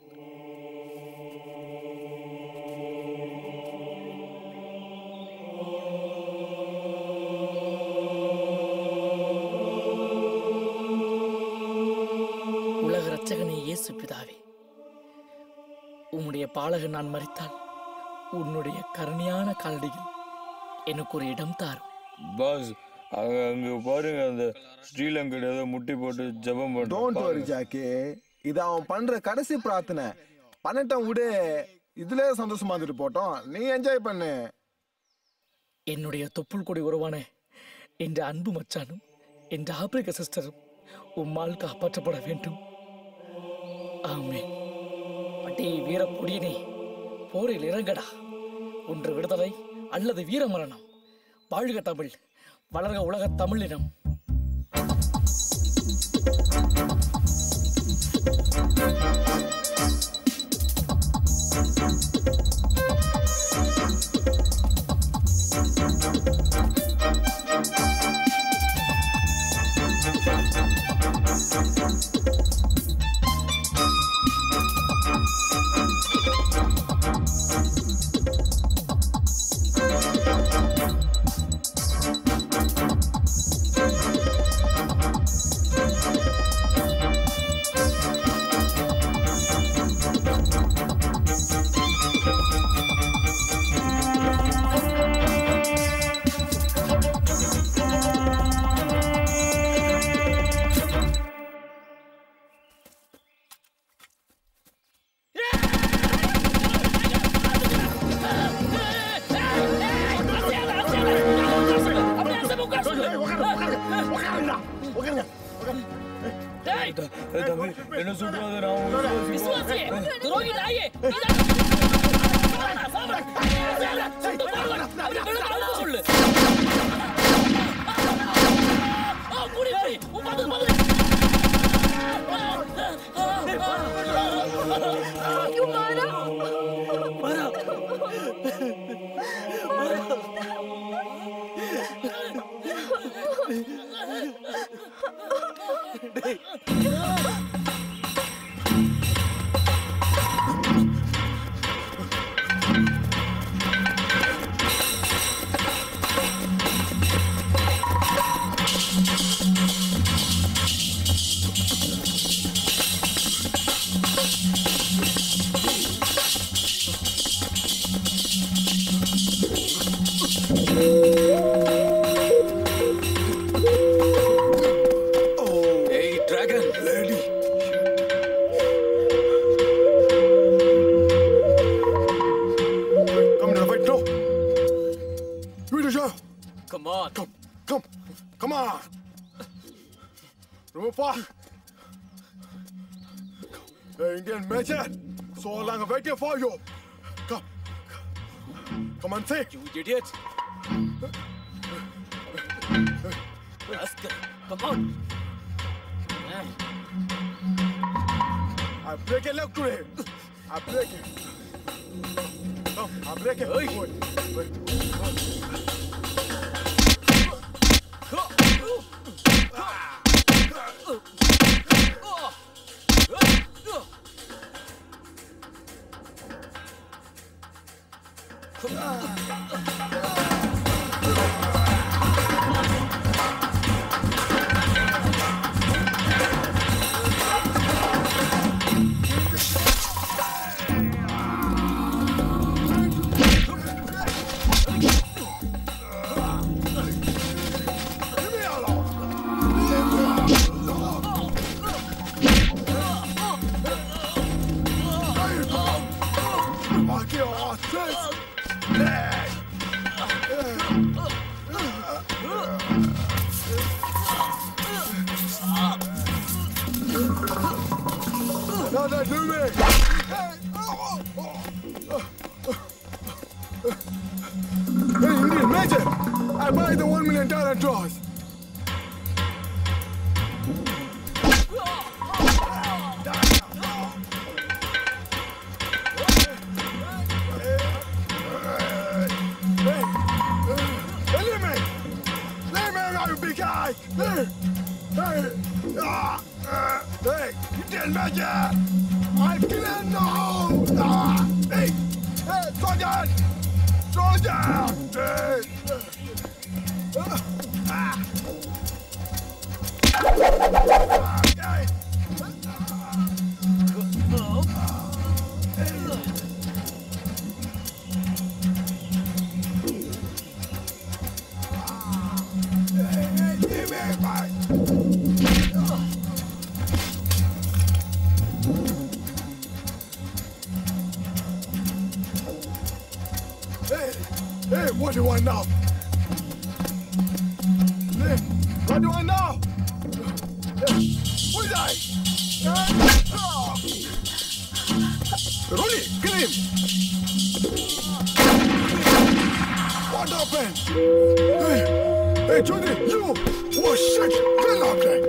உலக ரட்சகனே இயேசு பிதாவே, உம்முடைய பாலகன் நான் மரித்தால் உன்னுடைய கருணையான காலடியில் எனக்கு ஒரு இடம் தாரும். பாஸ், அங்க பாருங்க, அந்த ஸ்ரீலங்கா ஏதோ முட்டி போட்டு ஜெபம் பண்றான். Don't worry Jackie. இது அவன் பண்ற கடைசி பிரார்த்தனை. பண்ணட்டும், விடு. இதுல சந்தோஷமா இருந்துட்டு போட்டோம். நீ என்ஜாய் பண்ணு. என்னுடைய தொப்புள் கொடி உறவான என்ற அன்பு மச்சானும் என்ற ஆப்பிரிக்க சிஸ்டரும் உம்மால் காப்பாற்றப்பட வேண்டும். ஆமென். அடே வீரப்பொடியனே, போரில் இறங்கடா. ஒன்று விடுதலை அல்லது வீரமரணம். வாழ்க தமிழ், வளர்க உலக தமிழினம். என்ன சொல்றாது? நான் on. Come on. Rupa. The Indian Major. So long waiting for you. Come on, say. You idiot. Come on. I break a leg today. I break it. Come, I break it. Wait. What do you want now? What do you want now? Who is I? Rolly, kill him! What happened? Hey, Jody, you! Oh shit! Kill up there!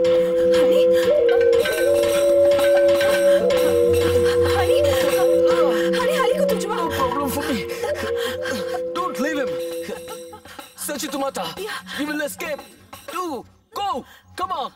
Honey, ko tujhwa. No problem for me. Don't leave him. Sachitumata, we will escape. Go! Come on!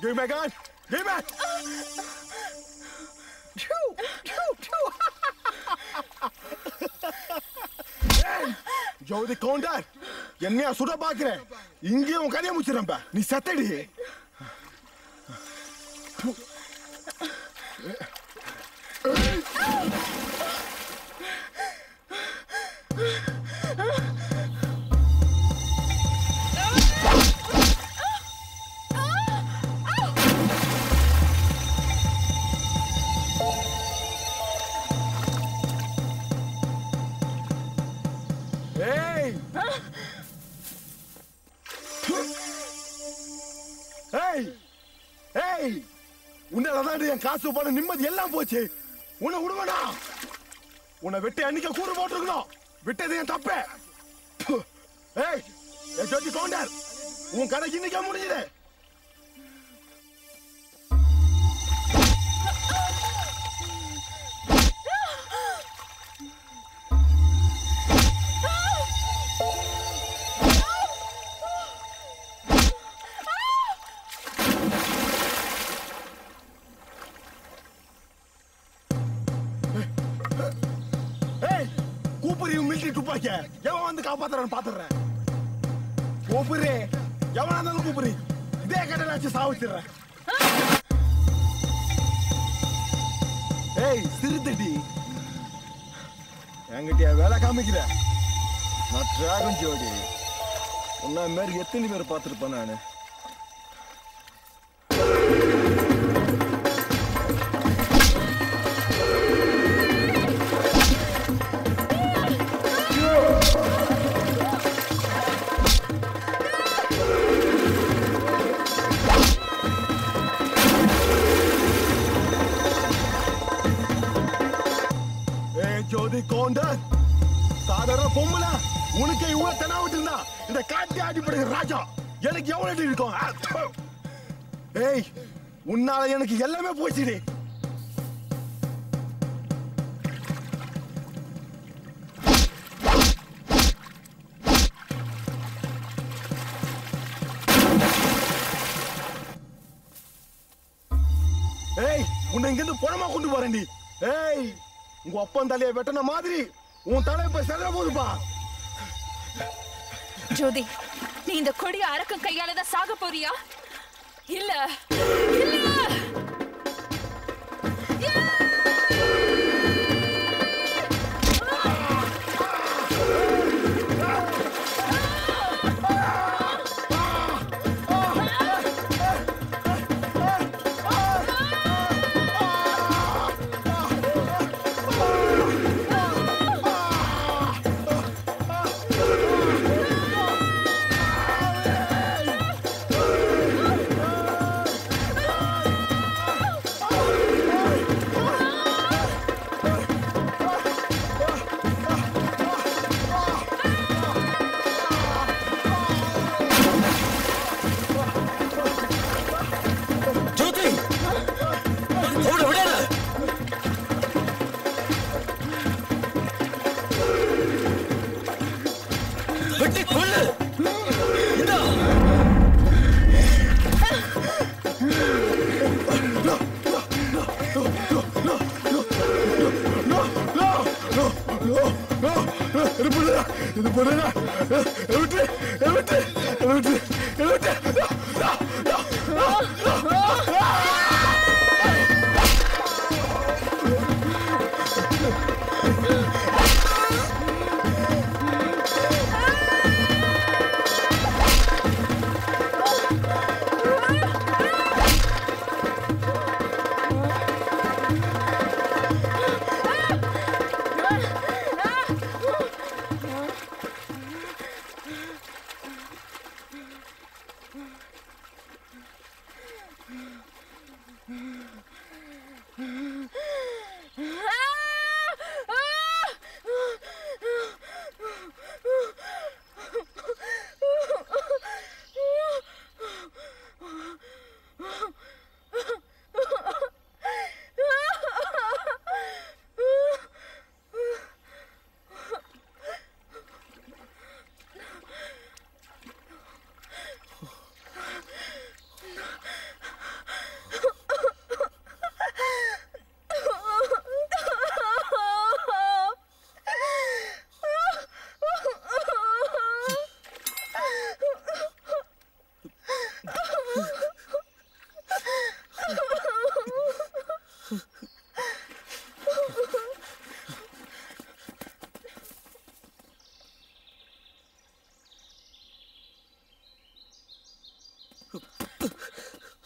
Give me a gun. Give me. Jothi Gounder என்னையா சுட பாக்குறேன் இங்கேயும் உன் கதையை முடிச்சிடறேன் நீ செத்தடி உன்னாலதான் என் காசு பணம் நிம்மதி எல்லாம் போச்சு உன்னை விடுவனா உன்னை வெட்டி அன்னைக்கு கூறு போட்டுருக்கணும் விட்டது என் தப்பே ஏய் ஜோதி கவுண்டர் உன் கடை இன்னைக்கே முடிஞ்சது எவன் வந்து காப்பாத்துறான்னு பாத்துறேன் கூப்பிடு எவனா இருந்தாலும் கூப்பிடு இதே கடையில வச்சு சாவிச்சிடுறேன் ஏய் சிறுத்தடி என்கிட்ட வேலை காமிக்கிற நான் டிராகன் ஜோடி உன்ன மாதிரி எத்தனை பேர் பார்த்துருப்பேன் நானு சாதாரண பொம்பளை உனக்கு இவ்வளவு தெனாவிட்டு இருந்தா இந்த காட்டி ஆடிப்படுகிற ராஜா எனக்கு எவ்வளவு இருக்கும் ஏய் உன்னால எனக்கு எல்லாமே போச்சுடி ஏய் உன்னை இங்கிருந்து பணமா கொண்டு போறேன்டி ஏய் உங்க அப்பன் தலையை வெட்டின மாதிரி உன் தலை போய் செதற போதுப்பா ஜோதி நீ இந்த கொடிய அரக்கம் கையால தான் சாக போறியா இல்ல இல்ல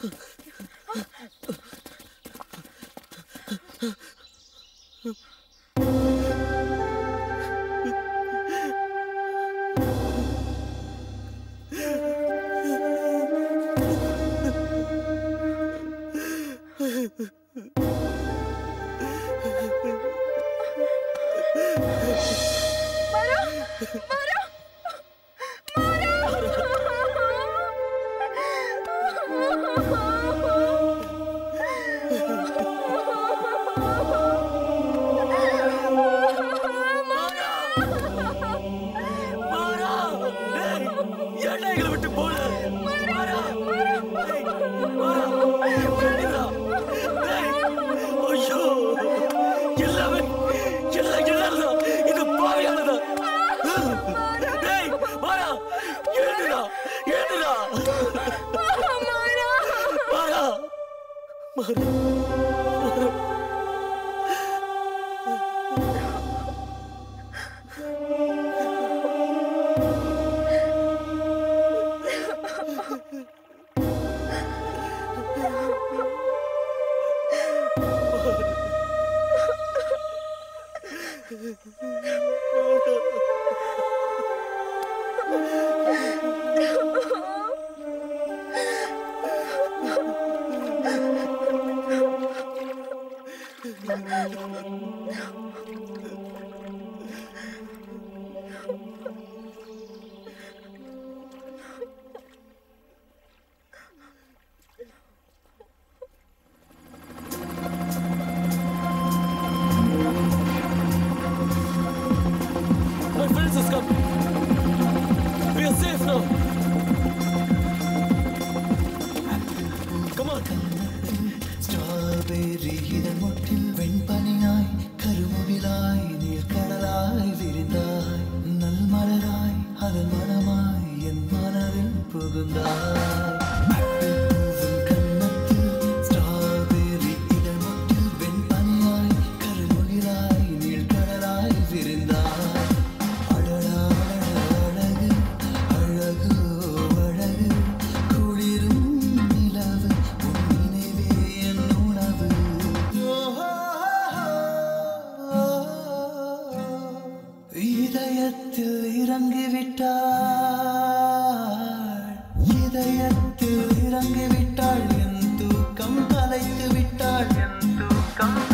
இதயத்தில் இறங்கி விட்டாள் என் தூக்கம் கலைத்து விட்டாள் என் தூக்கம்